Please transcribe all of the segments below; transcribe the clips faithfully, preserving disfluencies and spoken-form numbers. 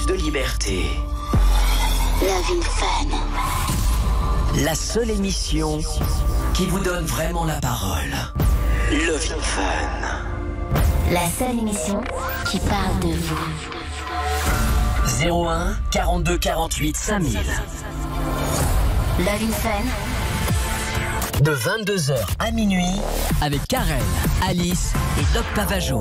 de liberté. Love in Fun. La seule émission qui vous donne vraiment la parole. Love in Fun. La seule émission qui parle de vous. zéro un quarante-deux quarante-huit cinq mille. Love in Fun. De vingt-deux heures à minuit avec Karen, Alice et Doc Pavageau.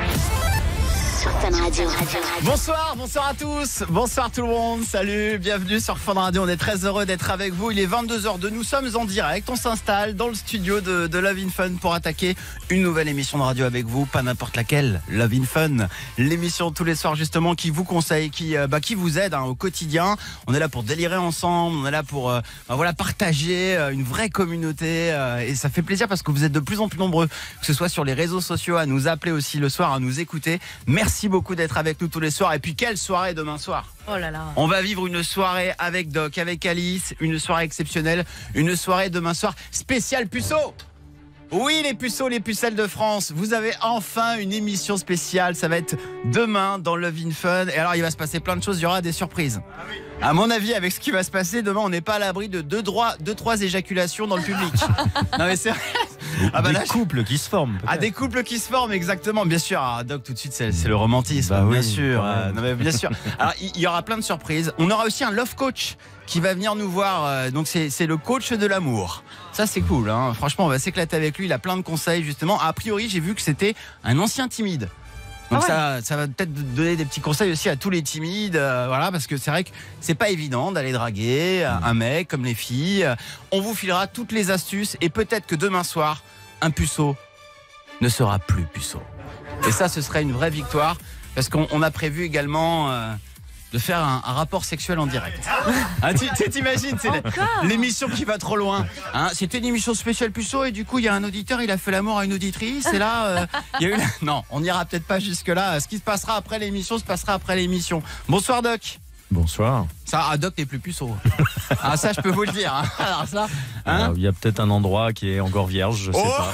Sur Fun Radio. Bonsoir, bonsoir à tous, bonsoir tout le monde, salut, bienvenue sur Fun Radio, on est très heureux d'être avec vous, il est vingt-deux heures deux, nous sommes en direct, on s'installe dans le studio de, de Love in Fun pour attaquer une nouvelle émission de radio avec vous, pas n'importe laquelle, Love in Fun, l'émission tous les soirs justement qui vous conseille, qui, euh, bah, qui vous aide hein, au quotidien, on est là pour délirer ensemble, on est là pour euh, bah, voilà, partager euh, une vraie communauté euh, et ça fait plaisir parce que vous êtes de plus en plus nombreux, que ce soit sur les réseaux sociaux, à nous appeler aussi le soir, à nous écouter, merci. Merci beaucoup d'être avec nous tous les soirs. Et puis quelle soirée demain soir. Oh là là. On va vivre une soirée avec Doc, avec Alice, une soirée exceptionnelle, une soirée demain soir spéciale puceau. Oui, les puceaux, les pucelles de France, vous avez enfin une émission spéciale. Ça va être demain dans Love in Fun. Et alors, il va se passer plein de choses. Il y aura des surprises. Ah oui. À mon avis, avec ce qui va se passer demain, on n'est pas à l'abri de deux, droits, deux, trois éjaculations dans le public. Non mais c'est vrai. Ah bah des là, couples qui se forment. Ah, des couples qui se forment, exactement. Bien sûr. Alors, Doc, tout de suite, c'est, c'est le romantisme. Bah bien oui, sûr. Ouais. Euh, non, mais bien sûr. Alors, il y, y aura plein de surprises. On aura aussi un love coach qui va venir nous voir. Euh, donc, c'est, c'est le coach de l'amour. Ça, c'est cool. Hein. Franchement, on va s'éclater avec lui. Il a plein de conseils, justement. A priori, j'ai vu que c'était un ancien timide. Donc ah ouais. ça, ça va peut-être donner des petits conseils aussi à tous les timides, euh, voilà, parce que c'est vrai que c'est pas évident d'aller draguer mmh. un mec comme les filles. On vous filera toutes les astuces et peut-être que demain soir, un puceau ne sera plus puceau. Et ça, ce serait une vraie victoire, parce qu'on on a prévu également euh, de faire un, un rapport sexuel en direct. Hein, tu, tu t'imagines, c'est l'émission qui va trop loin. Hein, c'était une émission spéciale puceau et du coup, il y a un auditeur, il a fait l'amour à une auditrice et là, euh, il y a eu la... Non, on n'ira peut-être pas jusque-là. Ce qui se passera après l'émission se passera après l'émission. Bonsoir Doc. Bonsoir. Ça, ah, Doc n'est plus puceau. Ah, ça, je peux vous le dire. Hein. Alors ça, hein Alors, il y a peut-être un endroit qui est encore vierge, je sais oh pas.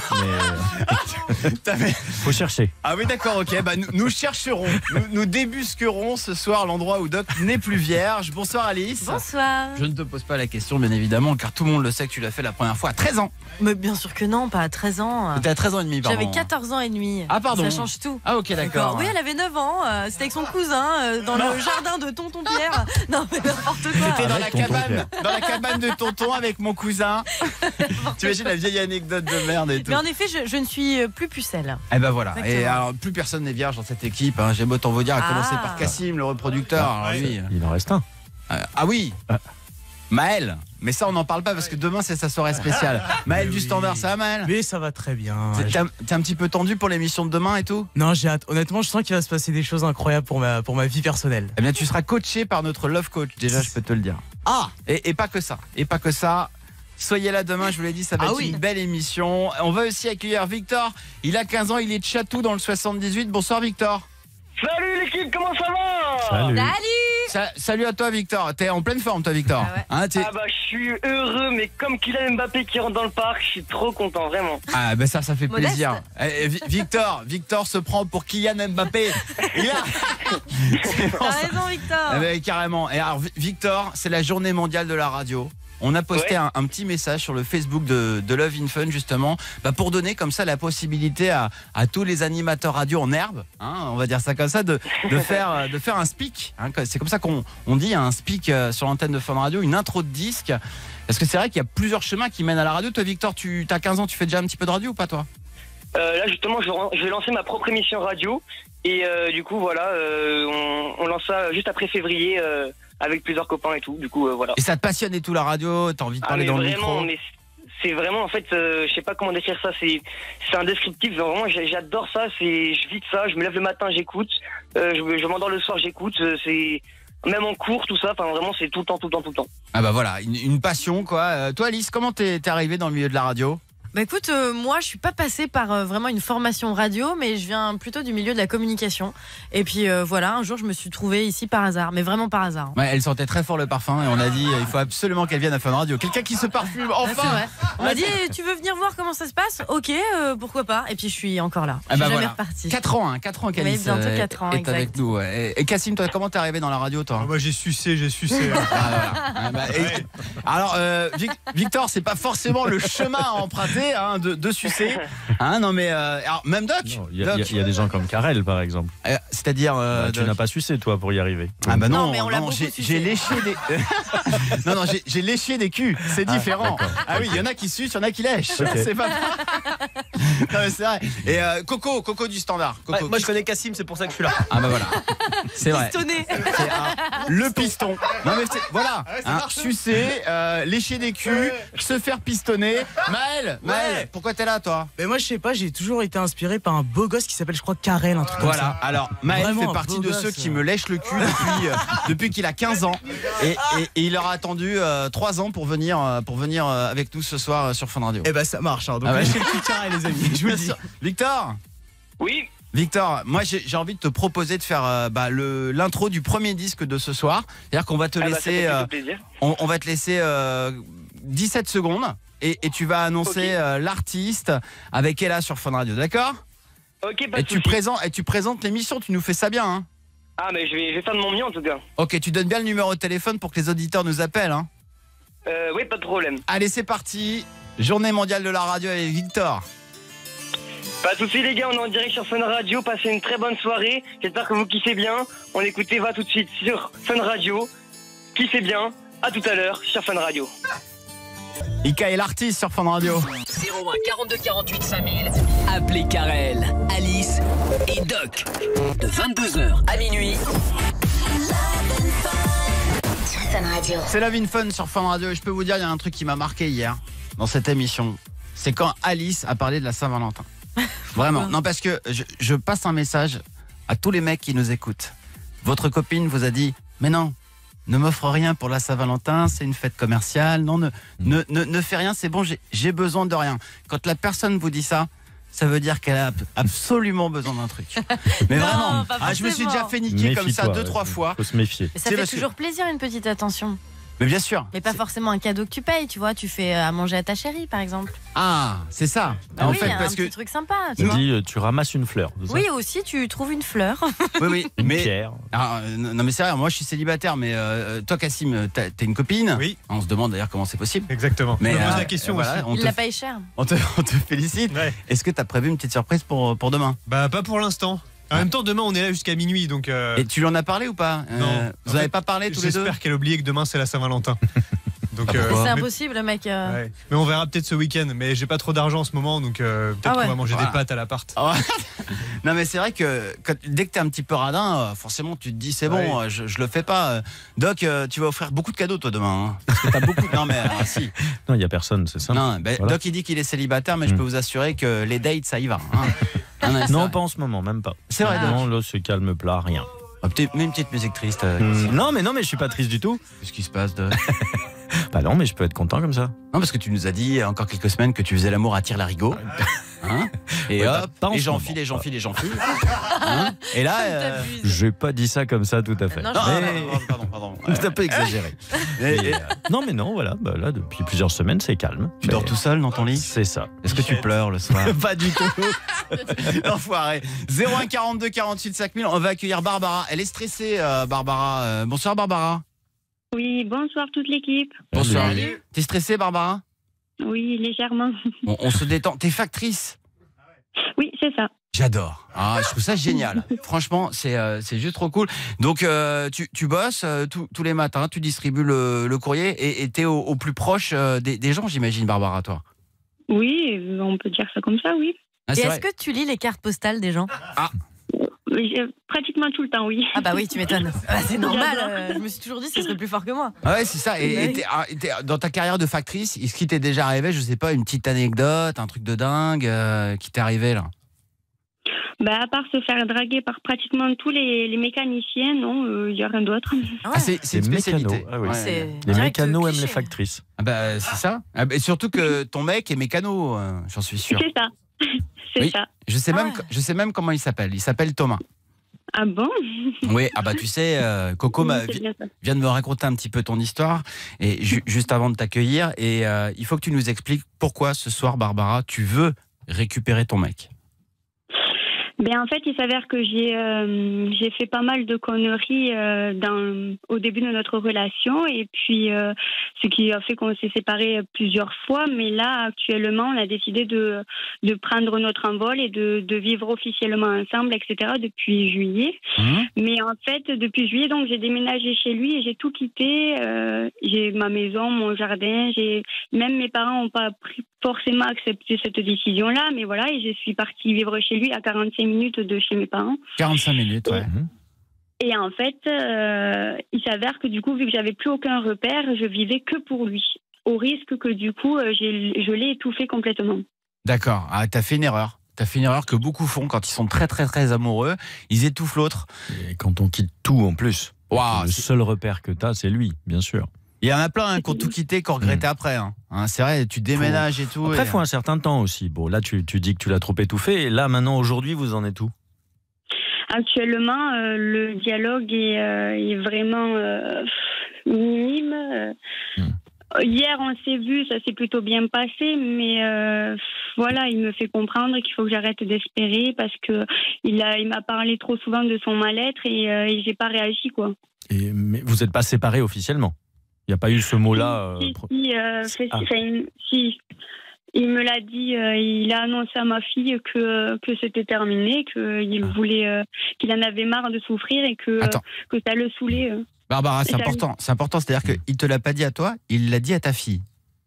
Mais faut chercher. Ah oui, d'accord, ok. Bah, nous, nous chercherons, nous, nous débusquerons ce soir l'endroit où Doc n'est plus vierge. Bonsoir Alice. Bonsoir. Je ne te pose pas la question, bien évidemment, car tout le monde le sait que tu l'as fait la première fois à treize ans. Mais bien sûr que non, pas à treize ans. T'étais à treize ans et demi, pardon. J'avais quatorze ans et demi. Ah, pardon. Ça change tout. Ah, ok, d'accord. Oui, elle avait neuf ans. Euh, c'était avec son cousin euh, dans le jardin de Tonton Pierre. Non, mais n'importe quoi. C'était dans avec la cabane, dans la cabane de tonton avec mon cousin. Tu imagines la vieille anecdote de merde et tout. Mais en effet, je, je ne suis plus pucelle. Eh ben voilà. Exactement. Et alors, plus personne n'est vierge dans cette équipe. Hein. J'aime autant vous dire, à ah. commencer par Cassim, le reproducteur. Alors, lui, il en reste un. Euh, ah oui. Ah. Maël. Mais ça, on n'en parle pas parce que demain, c'est sa soirée spéciale. Maël du Standard, ça va Maël? Mais ça va très bien. T'es, t'es, un, t'es un petit peu tendu pour l'émission de demain et tout? Non, j'ai hâte. Honnêtement, je sens qu'il va se passer des choses incroyables pour ma, pour ma vie personnelle. Eh bien, tu seras coaché par notre love coach, déjà, je peux te le dire. Ah. Et, et pas que ça. Et pas que ça. Soyez là demain, je vous l'ai dit, ça va ah être oui. une belle émission. On va aussi accueillir Victor. Il a quinze ans, il est de Chatou dans le soixante-dix-huit. Bonsoir Victor. Salut l'équipe, comment ça va? Salut. Salut. Sa- Salut à toi Victor. T'es en pleine forme toi Victor. Ah, ouais. hein, t'es... ah bah je suis heureux, mais comme Kylian Mbappé qui rentre dans le parc, je suis trop content, vraiment. Ah bah ça, ça fait Modeste. plaisir. Eh, eh, Victor, Victor se prend pour Kylian Mbappé. Il a... T'as raison Victor. Eh ben, carrément. Et alors Victor, c'est la journée mondiale de la radio. On a posté ouais. un, un petit message sur le Facebook de, de Love in Fun justement, bah pour donner comme ça la possibilité à, à tous les animateurs radio en herbe, hein, on va dire ça comme ça, de, de, faire, de faire un speak. Hein, c'est comme ça qu'on on dit un speak sur l'antenne de Fun Radio, une intro de disque. Parce que c'est vrai qu'il y a plusieurs chemins qui mènent à la radio. Toi Victor, tu as quinze ans, tu fais déjà un petit peu de radio ou pas toi? euh, Là justement, je, je vais lancer ma propre émission radio. Et euh, du coup voilà, euh, on, on lance ça juste après février. Euh, avec plusieurs copains et tout, du coup euh, voilà. Et ça te passionne et tout la radio, t'as envie de parler ah, dans le vraiment, micro? Mais c'est vraiment en fait, euh, je sais pas comment décrire ça, c'est c'est indescriptible, vraiment j'adore ça, c'est je vis de ça, je me lève le matin, j'écoute, euh, je, je m'endors le soir, j'écoute, c'est même en cours tout ça, enfin vraiment c'est tout le temps, tout le temps, tout le temps. Ah bah voilà, une, une passion quoi. Euh, toi Alice, comment t'es, t'es arrivée dans le milieu de la radio? Bah écoute, euh, moi je suis pas passée par euh, vraiment une formation radio, mais je viens plutôt du milieu de la communication. Et puis euh, voilà, un jour je me suis trouvée ici par hasard, mais vraiment par hasard. Ouais, elle sentait très fort le parfum et on a dit il faut absolument qu'elle vienne à Fun Radio. Quelqu'un qui se parfume, Ah, c'est enfin. vrai. On m'a dit tu veux venir voir comment ça se passe? Ok, euh, pourquoi pas. Et puis je suis encore là. Je Ah suis bah jamais voilà. repartie. quatre ans, hein, quatre ans qu'Alice Oui, bientôt euh, quatre ans, est exact. avec nous. Ouais. Et, et Cassim, toi, comment t'es arrivé dans la radio, toi? Ah, moi j'ai sucé, j'ai sucé. Ah, voilà. Ah, bah, et- alors, euh, Vic- Victor, c'est pas forcément le chemin à emprunter hein, de, de sucer. Hein, non, mais euh, alors, même Doc, Non, Il y, a- Doc, il y a- il y a des gens comme Karel, par exemple. euh, c'est-à-dire. euh, Bah, tu Doc. n'as pas sucé, toi, pour y arriver. Ah bah non, Non, mais on l'a non, beaucoup j'ai sucé. j'ai léché des. non non, j'ai j'ai léché des culs, c'est différent. Ah oui, il y en a qui sucent, il y en a qui lèchent. Ok. C'est pas. non mais c'est vrai. Et euh, Coco, Coco du standard. Coco, Ouais, moi qui- je connais Cassim, c'est pour ça que je suis là. Ah bah voilà. C'est vrai. Pistonné. C'est un- le piston. Non mais c'est- voilà. Hein, sucer, euh, lécher des culs, se faire pistonner. Maël, Maël, Ouais. pourquoi t'es là toi? Mais moi je sais pas, j'ai toujours été inspiré par un beau gosse qui s'appelle je crois Karel, un truc comme Voilà, ça. alors Maël Vraiment fait un partie beau de gosse, ceux qui euh. me lèchent le cul depuis, euh, depuis qu'il a quinze ans et, et- et il aura attendu euh, trois ans pour venir, euh, pour venir euh, avec nous ce soir euh, sur Fun Radio. Eh bah ça marche, hein. Donc Ah ouais. lâchez le cul de Karel les amis, je vous le dis. Victor, Oui. Victor, moi j'ai j'ai envie de te proposer de faire euh, bah, le- l'intro du premier disque de ce soir. C'est-à-dire qu'on va te Ah bah, ça laisser, fait euh, plutôt plaisir. on, on va te laisser euh, dix-sept secondes et, et tu vas annoncer Ok. euh, l'artiste avec Ella sur Fun Radio, d'accord? Ok, pas Et de tu soucis. présentes, et tu présentes l'émission, tu nous fais ça bien, hein? Ah, mais je vais, je vais faire de mon mieux en tout cas. Ok, tu donnes bien le numéro de téléphone pour que les auditeurs nous appellent, hein? Euh, oui, pas de problème. Allez, c'est parti. Journée mondiale de la radio avec Victor. Pas de soucis les gars, on est en direct sur Fun Radio. Passez une très bonne soirée. J'espère que vous kiffez bien. On écoutez Va tout de suite sur Fun Radio. Kiffez bien. À tout à l'heure sur Fun Radio. Ika est l'artiste sur Fun Radio. zéro un quarante-deux quarante-huit cinq mille. Appelez Karel, Alice et Doc. De vingt-deux heures à minuit. Sur Fun Radio. C'est Love in Fun sur Fun Radio. Et je peux vous dire, il y a un truc qui m'a marqué hier dans cette émission. C'est quand Alice a parlé de la Saint-Valentin. Vraiment. Non, parce que je, je passe un message à tous les mecs qui nous écoutent. Votre copine vous a dit, mais non, ne m'offre rien pour la Saint-Valentin, c'est une fête commerciale. Non, ne, ne, ne, ne fais rien, c'est bon, j'ai- j'ai besoin de rien. Quand la personne vous dit ça, ça veut dire qu'elle a absolument besoin d'un truc. Mais Non, vraiment, pas ah, je me suis forcément. déjà fait niquer comme ça Méfie-toi, deux, ouais. trois fois. Faut se méfier. Mais ça C'est fait parce que- toujours plaisir une petite attention. Mais bien sûr. Mais pas C'est- forcément un cadeau que tu payes, tu vois. Tu fais euh, à manger à ta chérie, par exemple. Ah, c'est ça. Bah en oui, fait, un parce petit que truc sympa. Tu Tu vois. dis, euh, tu ramasses une fleur. c'est ça Oui, aussi, tu trouves une fleur. oui, oui, Une mais pierre. ah, euh, non, mais c'est vrai. Moi, je suis célibataire, mais euh, toi, Cassim, t'as t'as une copine. Oui. On se demande d'ailleurs comment c'est possible. Exactement. Mais je me pose euh, la question voilà, aussi. on Il te, la paye cher. on te, on te félicite. Ouais. Est-ce que t'as prévu une petite surprise pour pour demain? Bah pas pour l'instant. En Ah. même temps, demain on est là jusqu'à minuit, donc. euh, Et tu lui en as parlé ou pas? Euh, Non. Vous En n'avez fait, pas parlé tous les deux? J'espère qu'elle a oublié que demain c'est la Saint-Valentin. Donc. Ah, euh, pourquoi C'est mais- impossible, mec. euh. ouais. Mais on verra peut-être ce week-end. Mais j'ai pas trop d'argent en ce moment, donc euh, peut-être Ah ouais. qu'on va manger Voilà. des pâtes à l'appart. Ah ouais. Non, mais c'est vrai que quand- dès que t'es un petit peu radin, euh, forcément, tu te dis c'est bon, Ouais. euh, je, je le fais pas. Euh, Doc, euh, tu vas offrir beaucoup de cadeaux toi demain. Hein, parce que t'as beaucoup. Non, mais ah, si. Non, il n'y a personne, c'est ça. Non, ben, Voilà. Doc, il dit qu'il est célibataire, mais je Mm. peux vous assurer que les dates, ça y va. hein. Non, non, c'est Non, vrai. pas en ce moment, même pas. C'est vrai, Doc. Non, là, c'est calme plat, rien. Ah, peut-être- mais une petite musique triste. euh, Hum, non, mais non, mais je suis pas triste du tout. Qu'est-ce qui se passe de... Bah non, mais je peux être content comme ça. Non, parce que tu nous as dit il y a encore quelques semaines que tu faisais l'amour à tire-larigot. Hein et Ouais, hop, pas- pas en et ce j'enfile, moment. et j'enfile, et j'enfile. Hein et là. euh, T'abuses. J'ai pas dit ça comme ça tout à fait. Non, Non, je- non, non, pardon, pardon. pardon. C'est un peu exagéré. Et- et- Mais, euh, non, mais non, voilà. Bah, là, depuis plusieurs semaines, c'est calme. tu Mais dors tout seul dans ton lit? C'est ça. Est-ce que tu pleures le soir? Pas du tout. Enfoiré. zéro un quarante-deux quarante-huit cinq mille. On va accueillir Barbara. Elle est stressée, euh, Barbara. Euh, bonsoir, Barbara. Oui, bonsoir toute l'équipe. Bonsoir. Salut. T'es stressée, Barbara? Oui, légèrement. on, on se détend. T'es factrice? Oui, c'est ça. J'adore. Ah, je trouve ça génial. Franchement, c'est euh, c'est juste trop cool. Donc, euh, tu, tu bosses euh, tous- tous les matins, tu distribues le, le courrier et et t'es au, au plus proche euh, des, des gens, j'imagine, Barbara, toi. Oui, on peut dire ça comme ça, oui. Ah, Et c'est est-ce vrai. que tu lis les cartes postales des gens? J'ai- Pratiquement tout le temps, oui. Ah bah oui, tu m'étonnes. Ah, c'est normal. J'adore. euh, je me suis toujours dit que ce serait plus fort que moi. Ah ouais, c'est ça. Et, et t'es- ah, et t'es- dans ta carrière de factrice, est-ce qu'il t'est déjà arrivé, je sais pas, une petite anecdote, un truc de dingue euh, qui t'est arrivé là? Bah, à part se faire draguer par pratiquement tous les, les mécaniciens, non, il n'y a rien d'autre. Ah ouais. Ah, c'est c'est une Les spécialité. mécanos, ah oui. Ouais. C'est Les direct mécanos aiment cliché. les factrices. Ah bah, c'est ça. Ah bah, et surtout que ton mec est mécano, euh, j'en suis sûr. C'est ça. C'est Oui. ça. Je sais, Ah même, ouais. je sais même comment il s'appelle. Il s'appelle Thomas. Ah bon? Oui, ah bah tu sais, euh, Coco Oui, m'a- c'est bien ça. vient de me raconter un petit peu ton histoire et ju- juste avant de t'accueillir. Et euh, il faut que tu nous expliques pourquoi ce soir, Barbara, tu veux récupérer ton mec. Ben, en fait, il s'avère que j'ai euh, j'ai fait pas mal de conneries euh, dans, au début de notre relation et puis euh, ce qui a fait qu'on s'est séparés plusieurs fois. Mais là, actuellement, on a décidé de, de prendre notre envol et de, de vivre officiellement ensemble, et cetera depuis juillet. Mmh. Mais en fait, depuis juillet, donc j'ai déménagé chez lui et j'ai tout quitté. Euh, j'ai ma maison, mon jardin. J'ai même mes parents n'ont pas pris forcément accepté cette décision-là, mais voilà, et je suis partie vivre chez lui à quarante-cinq minutes de chez mes parents. quarante-cinq minutes, ouais. Et en fait, euh, il s'avère que du coup, vu que j'avais plus aucun repère, je vivais que pour lui, au risque que du coup, euh, j'ai, je l'ai étouffé complètement. D'accord. Ah, t'as fait une erreur. T'as fait une erreur que beaucoup font quand ils sont très très très amoureux. Ils étouffent l'autre. Et quand on quitte tout en plus, Waouh, le c'est- seul repère que tu as, c'est lui, bien sûr. Il y en a plein hein, qui ont tout quitté, qui ont regretté après. Hein. Hein, c'est vrai, tu déménages et tout. Après, il et- faut un certain temps aussi. Bon, là, tu, tu dis que tu l'as trop étouffé. Et là, maintenant, aujourd'hui, vous en êtes où? Actuellement, euh, le dialogue est, euh, est vraiment euh, minime. Euh, Hmm. Hier, on s'est vu, ça s'est plutôt bien passé, mais euh, voilà, il me fait comprendre qu'il faut que j'arrête d'espérer parce que il a, il m'a parlé trop souvent de son mal-être et, euh, et j'ai pas réagi quoi. Et, mais vous n'êtes pas séparés officiellement? Il n'y a pas eu ce mot-là euh, Si, pro- si, euh, fait- Ah. enfin, si. Il me l'a dit, euh, il a annoncé à ma fille que, que c'était terminé, qu'il Ah. voulait, euh, qu'il en avait marre de souffrir et que, Attends. que ça le saoulait. euh. Barbara, c'est Ça- important. C'est important, c'est-à-dire qu'il te l'a pas dit à toi, il l'a dit à ta fille.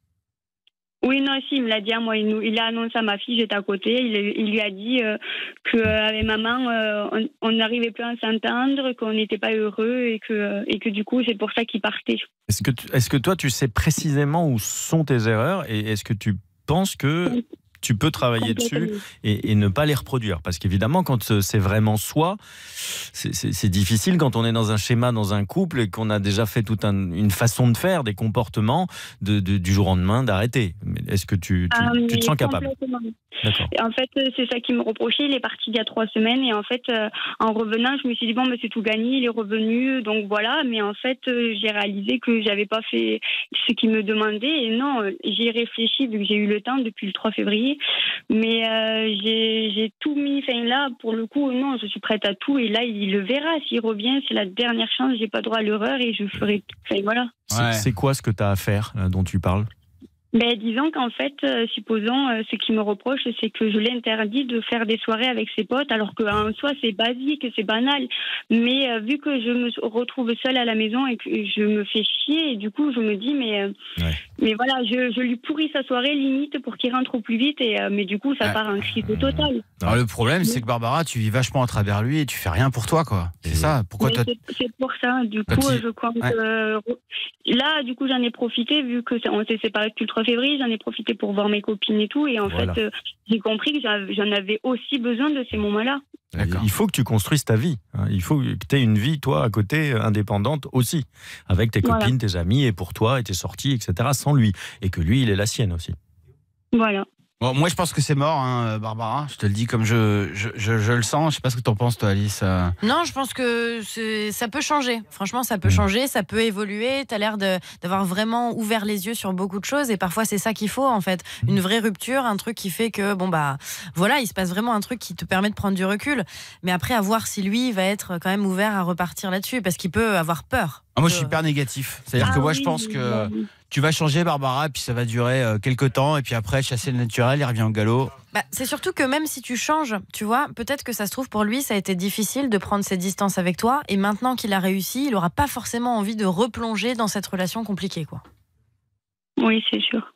Oui, non, si, il me l'a dit à moi. Il, nous- il a annoncé à ma fille, j'étais à côté. Il, il lui a dit euh, qu'avec maman, euh, on- on n'arrivait plus à s'entendre, qu'on n'était pas heureux et que, et que du coup, c'est pour ça qu'il partait. Est-ce que, tu- est-ce que toi, tu sais précisément où sont tes erreurs et est-ce que tu penses que tu peux travailler dessus Complètement. et, et ne pas les reproduire? Parce qu'évidemment, quand c'est vraiment soi, c'est- c'est c'est difficile quand on est dans un schéma, dans un couple et qu'on a déjà fait toute un- une façon de faire, des comportements, de, de- du jour au lendemain d'arrêter. Mais Est-ce que tu, tu, Ah, tu te mais sens capable? complètement. D'accord. Et en fait, euh, c'est ça qui me reprochait. Il est parti il y a trois semaines et en fait, euh, en revenant, je me suis dit bon, mais c'est tout gagné. Il est revenu, donc voilà. Mais en fait, euh, j'ai réalisé que j'avais pas fait ce qu'il me demandait. Et non, euh, j'y ai réfléchi vu que j'ai eu le temps depuis le trois février. Mais euh, j'ai j'ai tout mis. Enfin là, pour le coup, non, je suis prête à tout. Et là, il le verra. S'il revient, c'est la dernière chance. J'ai pas droit à l'erreur et je ferai. Enfin voilà. C'est Ouais. c'est quoi ce que tu as à faire là, dont tu parles? Ben, disons qu'en fait, euh, supposons, euh, ce qui me reproche, c'est que je l'interdis de faire des soirées avec ses potes, alors qu'en soi, c'est basique, c'est banal. Mais euh, vu que je me retrouve seule à la maison et que je me fais chier, et du coup, je me dis, mais, euh, Ouais. mais voilà, je, je lui pourris sa soirée limite pour qu'il rentre au plus vite, et, euh, mais du coup, ça Ouais. part en crise totale. Alors le problème, c'est que Barbara, tu vis vachement à travers lui et tu fais rien pour toi, quoi. C'est Et ça. Pourquoi Mais toi c'est- c'est pour ça, du Quand coup, il- je compte. Ouais. euh, re- là, du coup, j'en ai profité, vu que ça- on s'est séparés depuis le trois février, j'en ai profité pour voir mes copines et tout. Et en Voilà. fait, euh, j'ai compris que j'av- j'en avais aussi besoin de ces moments-là. D'accord. Il faut que tu construises ta vie. hein. Il faut que tu aies une vie, toi, à côté, euh, indépendante aussi, avec tes Voilà. copines, tes amis, et pour toi, et tes sorties, et cetera, sans lui. Et que lui, il est la sienne aussi. Voilà. Bon, moi, je pense que c'est mort, hein, Barbara. Je te le dis comme je, je, je, je le sens. Je sais pas ce que t'en penses, toi, Alice. euh. Non, je pense que c'est- ça peut changer. Franchement, ça peut Mm. changer, ça peut évoluer. Tu as l'air de- d'avoir vraiment ouvert les yeux sur beaucoup de choses et parfois c'est ça qu'il faut en fait. Une vraie rupture, un truc qui fait que bon bah voilà, il se passe vraiment un truc qui te permet de prendre du recul. Mais après, à voir si lui va être quand même ouvert à repartir là-dessus parce qu'il peut avoir peur. Ah, moi, je suis Euh, hyper négatif. C'est-à-dire Ah que moi, oui, je pense mais, que euh, tu vas changer, Barbara, et puis ça va durer euh, quelques temps. Et puis après, chasser le naturel, il revient au galop. Bah, c'est surtout que même si tu changes, tu vois, peut-être que ça se trouve pour lui, ça a été difficile de prendre ses distances avec toi. Et maintenant qu'il a réussi, il n'aura pas forcément envie de replonger dans cette relation compliquée, quoi. Oui, c'est sûr.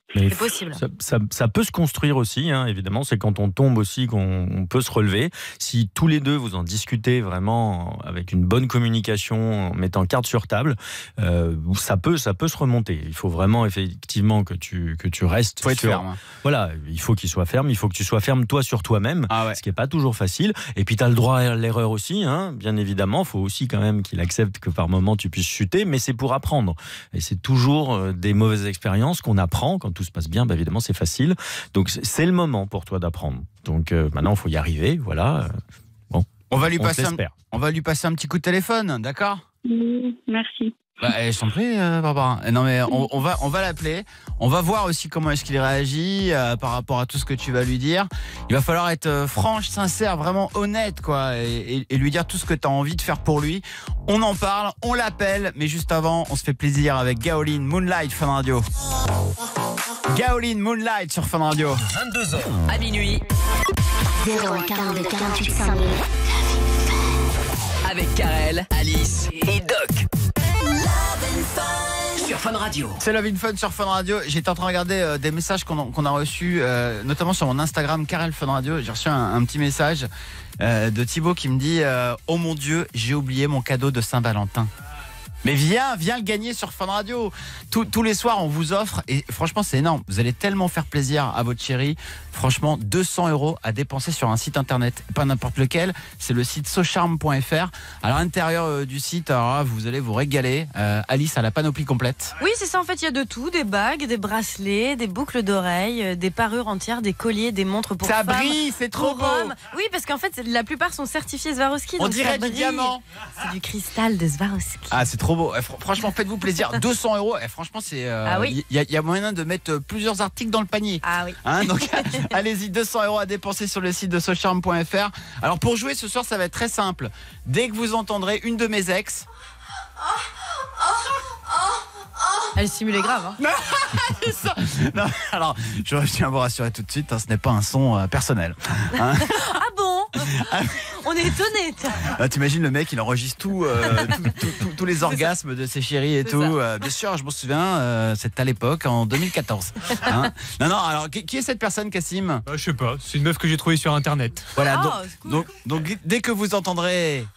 Mais C'est possible. Ça, ça, ça peut se construire aussi, hein, évidemment. C'est quand on tombe aussi qu'on on peut se relever. Si tous les deux vous en discutez vraiment avec une bonne communication, en mettant carte sur table, euh, ça peut, ça peut se remonter. Il faut vraiment effectivement que tu que tu restes. Faut être sur, ferme. Voilà, il faut qu'il soit ferme. Il faut que tu sois ferme toi sur toi-même, Ah ouais. ce qui est pas toujours facile. Et puis tu as le droit à l'erreur aussi, hein, bien évidemment. Il faut aussi quand même qu'il accepte que par moment tu puisses chuter, mais c'est pour apprendre. Et c'est toujours des mauvaises expériences qu'on apprend. Quand tout se passe bien, bah évidemment c'est facile. Donc c'est le moment pour toi d'apprendre. Donc euh, maintenant il faut y arriver, voilà. Bon, On va lui on passer un, l'espère. on va lui passer un petit coup de téléphone, d'accord? Oui, merci. Bah, eh, je t'en prie, euh, Barbara. Eh, Non mais on, on va, on va l'appeler. On va voir aussi comment est-ce qu'il réagit euh, par rapport à tout ce que tu vas lui dire. Il va falloir être euh, franche, sincère, vraiment honnête, quoi, et, et- et lui dire tout ce que tu as envie de faire pour lui. On en parle, on l'appelle, mais juste avant, on se fait plaisir avec Gaoline Moonlight Fun Radio. Gaoline Moonlight sur Fun Radio. vingt-deux heures à minuit zéro un quarante-deux quarante-huit cinq mille. avec Karel, Alice et Doc. Sur Fun Radio. C'est Love in Fun sur Fun Radio. J'étais en train de regarder euh, des messages qu'on a, qu'on a reçus, euh, notamment sur mon Instagram, Karel Fun Radio. J'ai reçu un, un petit message euh, de Thibaut qui me dit euh, oh mon Dieu, j'ai oublié mon cadeau de Saint-Valentin. Mais viens, viens le gagner sur Fun Radio. Tous, tous les soirs, on vous offre, et franchement, c'est énorme. Vous allez tellement faire plaisir à votre chérie. Franchement, deux cents euros à dépenser sur un site internet, pas n'importe lequel. C'est le site socharme point f r. À l'intérieur euh, du site, alors là, vous allez vous régaler. Euh, Alice a la panoplie complète. Oui, c'est ça. En fait, il y a de tout. Des bagues, des bracelets, des boucles d'oreilles, euh, des parures entières, des colliers, des montres pour Ça femmes. brille, c'est trop pour beau. hommes. Oui, parce qu'en fait, c'est- la plupart sont certifiés Swarovski. On donc dirait ça du brille. diamant. C'est du cristal de Swarovski. Ah, c'est trop beau. Eh, fr- franchement, faites-vous plaisir. deux cents euros. Eh, franchement, c'est. euh, Ah oui. Il y, a- il y a moyen de mettre euh, plusieurs articles dans le panier. Ah oui. Hein, donc, allez-y, deux cents euros à dépenser sur le site de socharme point f r. Alors, pour jouer ce soir, ça va être très simple. Dès que vous entendrez une de mes ex. Elle simulait grave. Hein. C'est ça. Non, alors, je tiens à vous rassurer tout de suite, hein, ce n'est pas un son euh, personnel. Hein. Ah bon? On est étonnés. Ah, t'imagines le mec, il enregistre tout, euh, tout- tout- tout- tous les orgasmes de ses chéris et C'est tout. ça. Euh, bien sûr, je me souviens, euh, c'était à l'époque, en deux mille quatorze. Hein. Non, non, alors, qui, qui est cette personne, Cassim? Euh, je sais pas, c'est une meuf que j'ai trouvée sur internet. Voilà, Oh, donc, c'est cool. donc, donc, dès que vous entendrez.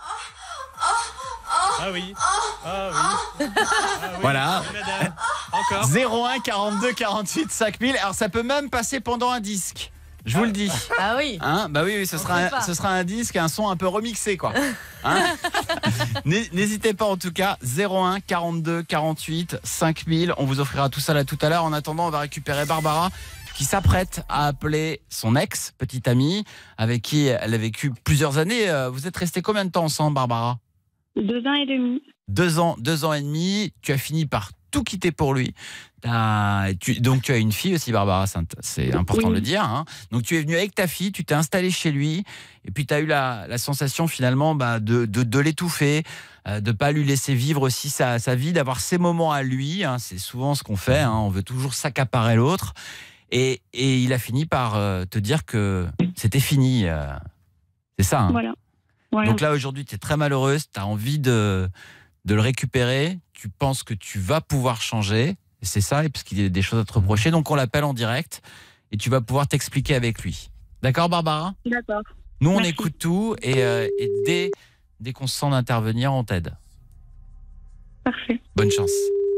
Ah oui. Ah oui. Voilà. Madame. Encore. zéro un quarante-deux quarante-huit cinq mille. Alors, ça peut même passer pendant un disque. Je vous le dis. Ah oui. Hein, bah oui, oui, ce On sera, sait un, pas. ce sera un disque, un son un peu remixé, quoi. Hein. N'hé- N'hésitez pas en tout cas, zéro un quarante-deux quarante-huit cinq mille. On vous offrira tout ça là tout à l'heure. En attendant, on va récupérer Barbara qui s'apprête à appeler son ex, petite amie, avec qui elle a vécu plusieurs années. Euh, Vous êtes restés combien de temps ensemble, Barbara? Deux ans et demi. Deux ans, deux ans et demi. Tu as fini par tout quitter pour lui. T'as- tu- donc tu as une fille aussi, Barbara, c'est int- c'est important Oui. de le dire. Hein. Donc tu es venu avec ta fille, tu t'es installé chez lui, et puis tu as eu la, la sensation finalement bah, de, de, de l'étouffer, euh, de pas lui laisser vivre aussi sa, sa vie, d'avoir ses moments à lui. Hein. C'est souvent ce qu'on fait, hein. On veut toujours s'accaparer l'autre. Et, et il a fini par euh, te dire que c'était fini. euh. C'est ça. Hein. Voilà. Voilà. Donc là, aujourd'hui, tu es très malheureuse, tu as envie de, de le récupérer, tu penses que tu vas pouvoir changer, et c'est ça, et parce qu'il y a des choses à te reprocher, donc on l'appelle en direct, et tu vas pouvoir t'expliquer avec lui. D'accord, Barbara? D'accord. Nous, on Merci. écoute tout, et, euh, et dès, dès qu'on se sent d'intervenir, on t'aide. Parfait. Bonne chance.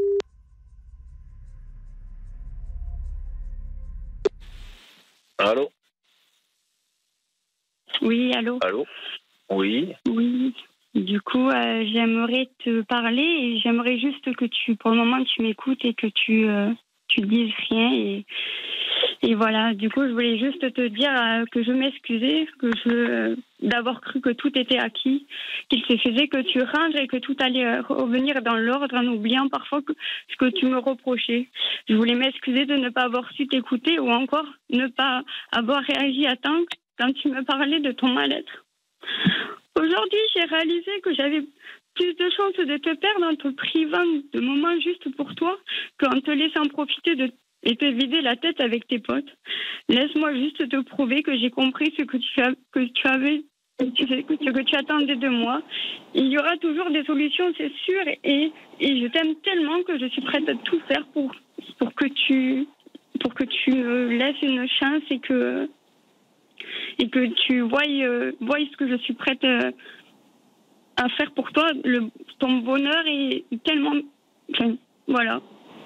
Allô? Oui, allô? Allô? Oui. Oui. Du coup, euh, j'aimerais te parler et j'aimerais juste que tu, pour le moment, tu m'écoutes et que tu, euh, tu dises rien. Et, et voilà, du coup, je voulais juste te dire euh, que je m'excusais, que je, euh, d'avoir cru que tout était acquis, qu'il se faisait que tu ranges et que tout allait euh, revenir dans l'ordre en oubliant parfois que, ce que tu me reprochais. Je voulais m'excuser de ne pas avoir su t'écouter ou encore ne pas avoir réagi à temps quand tu me parlais de ton mal-être. Aujourd'hui, j'ai réalisé que j'avais plus de chances de te perdre en te privant de moments justes pour toi qu'en te laissant profiter de et te vider la tête avec tes potes. Laisse-moi juste te prouver que j'ai compris ce que tu, as, que tu avais, ce que tu attendais de moi. Il y aura toujours des solutions, c'est sûr, et, et je t'aime tellement que je suis prête à tout faire pour, pour que tu pour que tu me laisses une chance et que et que tu voies, euh, voies ce que je suis prête euh, à faire pour toi. Le, ton bonheur est tellement... Enfin, voilà.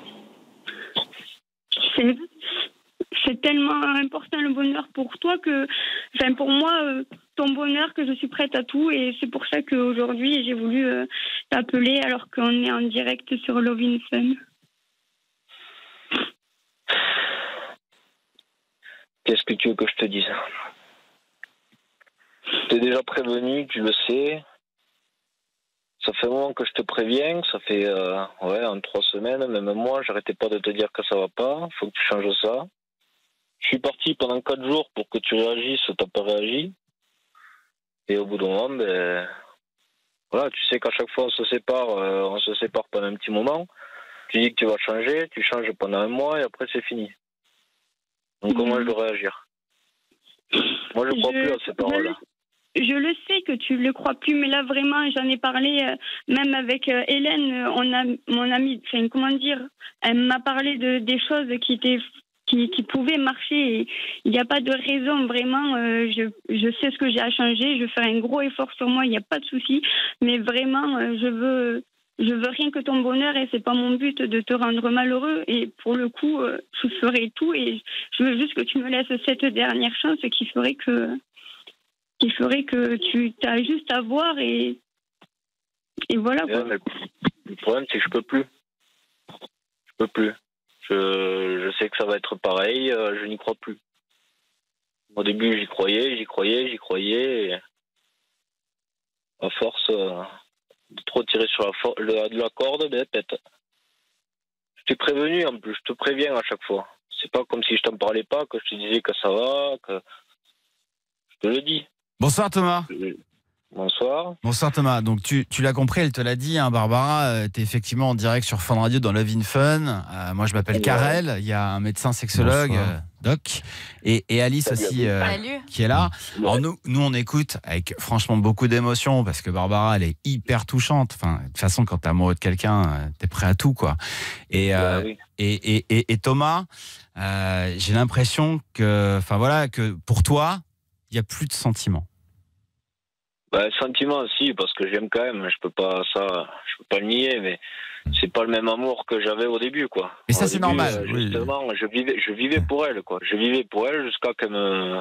C'est, c'est tellement important le bonheur pour toi que... Enfin, pour moi, euh, ton bonheur, que je suis prête à tout. Et c'est pour ça qu'aujourd'hui, j'ai voulu euh, t'appeler alors qu'on est en direct sur Love in Fun. Qu'est-ce que tu veux que je te dise? Je t'ai déjà prévenu, tu le sais. Ça fait un moment que je te préviens, ça fait euh, ouais, en trois semaines, même moi, j'arrêtais pas de te dire que ça va pas, faut que tu changes ça. Je suis parti pendant quatre jours pour que tu réagisses, t'as pas réagi. Et au bout d'un moment, ben, voilà, tu sais qu'à chaque fois on se sépare, euh, on se sépare pendant un petit moment. Tu dis que tu vas changer, tu changes pendant un mois et après c'est fini. Donc mmh. comment je dois réagir? Moi je crois je, plus à ces paroles-là. Je, je le sais que tu le crois plus, mais là vraiment j'en ai parlé euh, même avec euh, Hélène, on a, mon amie, enfin comment dire, elle m'a parlé de des choses qui étaient qui, qui pouvaient marcher. Et il n'y a pas de raison vraiment. Euh, je, je sais ce que j'ai à changer, je fais un gros effort sur moi, il n'y a pas de souci. Mais vraiment, euh, je veux. Je veux rien que ton bonheur et c'est pas mon but de te rendre malheureux. Et pour le coup, euh, je ferai tout et je veux juste que tu me laisses cette dernière chance qui ferait que, qui ferait que tu as juste à voir et, et voilà. Quoi. Ouais, le problème, c'est que je peux plus. Je peux plus. Je, je sais que ça va être pareil. Euh, je n'y crois plus. Au début, j'y croyais, j'y croyais, j'y croyais. Et à force. Euh... de trop tirer sur la, for- le, de la corde, ben pète. Je t'ai prévenu en plus, je te préviens à chaque fois. C'est pas comme si je t'en parlais pas, que je te disais que ça va, que je te le dis. Bonsoir Thomas. Bonsoir. Bonsoir Thomas. Donc tu, tu l'as compris, elle te l'a dit, hein, Barbara, euh, tu es effectivement en direct sur Fun Radio dans Love in Fun. Euh, moi je m'appelle Karel, il y a un médecin sexologue, euh, Doc, et, et Alice Salut, aussi euh, qui est là. Alors nous, nous on écoute avec franchement beaucoup d'émotion parce que Barbara elle est hyper touchante. Enfin, de toute façon quand t'es amoureux de quelqu'un, euh, t'es prêt à tout quoi. Et, euh, ouais, oui. et, et, et, et Thomas, euh, j'ai l'impression que, enfin voilà, que pour toi, il n'y a plus de sentiments. Bah, sentiment aussi, parce que j'aime quand même, je peux pas ça, je peux pas le nier, mais c'est pas le même amour que j'avais au début, quoi. Et ça au c'est début, normal. Euh, justement, oui. je vivais, je vivais pour elle, quoi. Je vivais pour elle jusqu'à qu'elle me,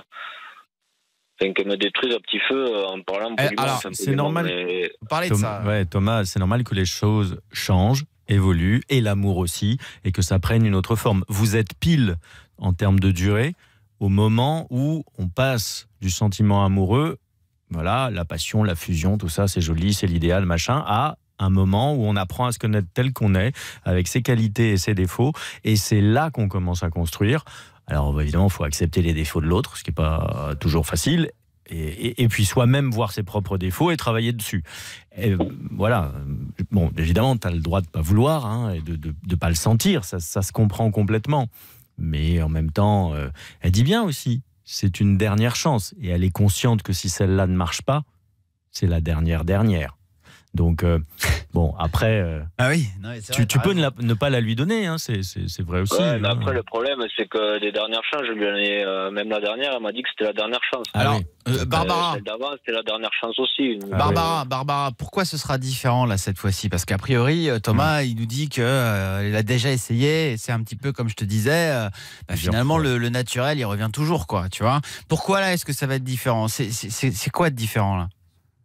enfin, qu'elle me détruise à petit feu en parlant poliment. Eh, alors, c'est normal. Mais... Parlez de Thomas, ça. ouais, Thomas, c'est normal que les choses changent, évoluent, et l'amour aussi, et que ça prenne une autre forme. Vous êtes pile en termes de durée au moment où on passe du sentiment amoureux. Voilà, la passion, la fusion, tout ça, c'est joli, c'est l'idéal, machin, à un moment où on apprend à se connaître tel qu'on est, avec ses qualités et ses défauts, et c'est là qu'on commence à construire. Alors évidemment, il faut accepter les défauts de l'autre, ce qui n'est pas toujours facile, et, et, et puis soi-même voir ses propres défauts et travailler dessus. Et voilà, bon, évidemment, tu as le droit de ne pas vouloir, hein, et de ne de, de pas le sentir, ça, ça se comprend complètement. Mais en même temps, euh, elle dit bien aussi, c'est une dernière chance. Et elle est consciente que si celle-là ne marche pas, c'est la dernière dernière. Donc, euh, bon, après, euh, ah oui, non, tu, vrai, tu peux ne, la, ne pas la lui donner, hein, c'est, c'est, c'est vrai aussi. Ouais, mais hein. Après, le problème, c'est que les dernières chances, je lui en ai, euh, même la dernière, elle m'a dit que c'était la dernière chance. Alors, euh, Barbara. Euh, celle d'avant, c'était la dernière chance aussi. Ah, Barbara, oui. Barbara, pourquoi ce sera différent là cette fois-ci? Parce qu'a priori, Thomas, mmh. il nous dit qu'il euh, a déjà essayé, et c'est un petit peu comme je te disais, euh, bah, finalement, le, le naturel, il revient toujours, quoi, tu vois. Pourquoi là, est-ce que ça va être différent? c'est, c'est, c'est quoi de différent là?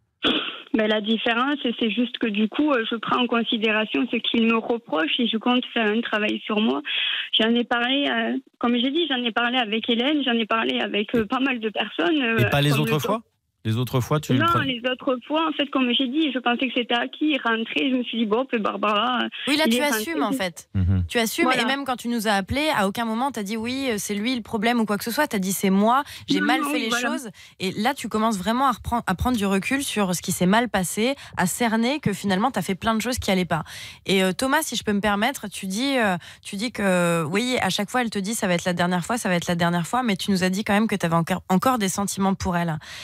Ben, la différence, c'est juste que du coup, je prends en considération ce qu'il me reproche et je compte faire un travail sur moi. J'en ai parlé, euh, comme j'ai dit, j'en ai parlé avec Hélène, j'en ai parlé avec euh, pas mal de personnes. Euh, et pas les autres fois? Les autres fois, tu... Non, les autres fois, en fait, comme j'ai dit, je pensais que c'était acquis, rentrer, je me suis dit, bon, puis Barbara... Oui, là, tu assumes, rentré. En fait. Mm-hmm. Tu assumes, voilà. Et même quand tu nous as appelés, à aucun moment, tu as dit, oui, c'est lui le problème ou quoi que ce soit. Tu as dit, c'est moi, j'ai non, mal non, fait les voilà. choses. Et là, tu commences vraiment à, reprendre, à prendre du recul sur ce qui s'est mal passé, à cerner que finalement, tu as fait plein de choses qui n'allaient pas. Et euh, Thomas, si je peux me permettre, tu dis, euh, tu dis que, oui, à chaque fois, elle te dit, ça va être la dernière fois, ça va être la dernière fois, mais tu nous as dit quand même que tu avais encore, encore des sentiments pour elle. Et... Euh,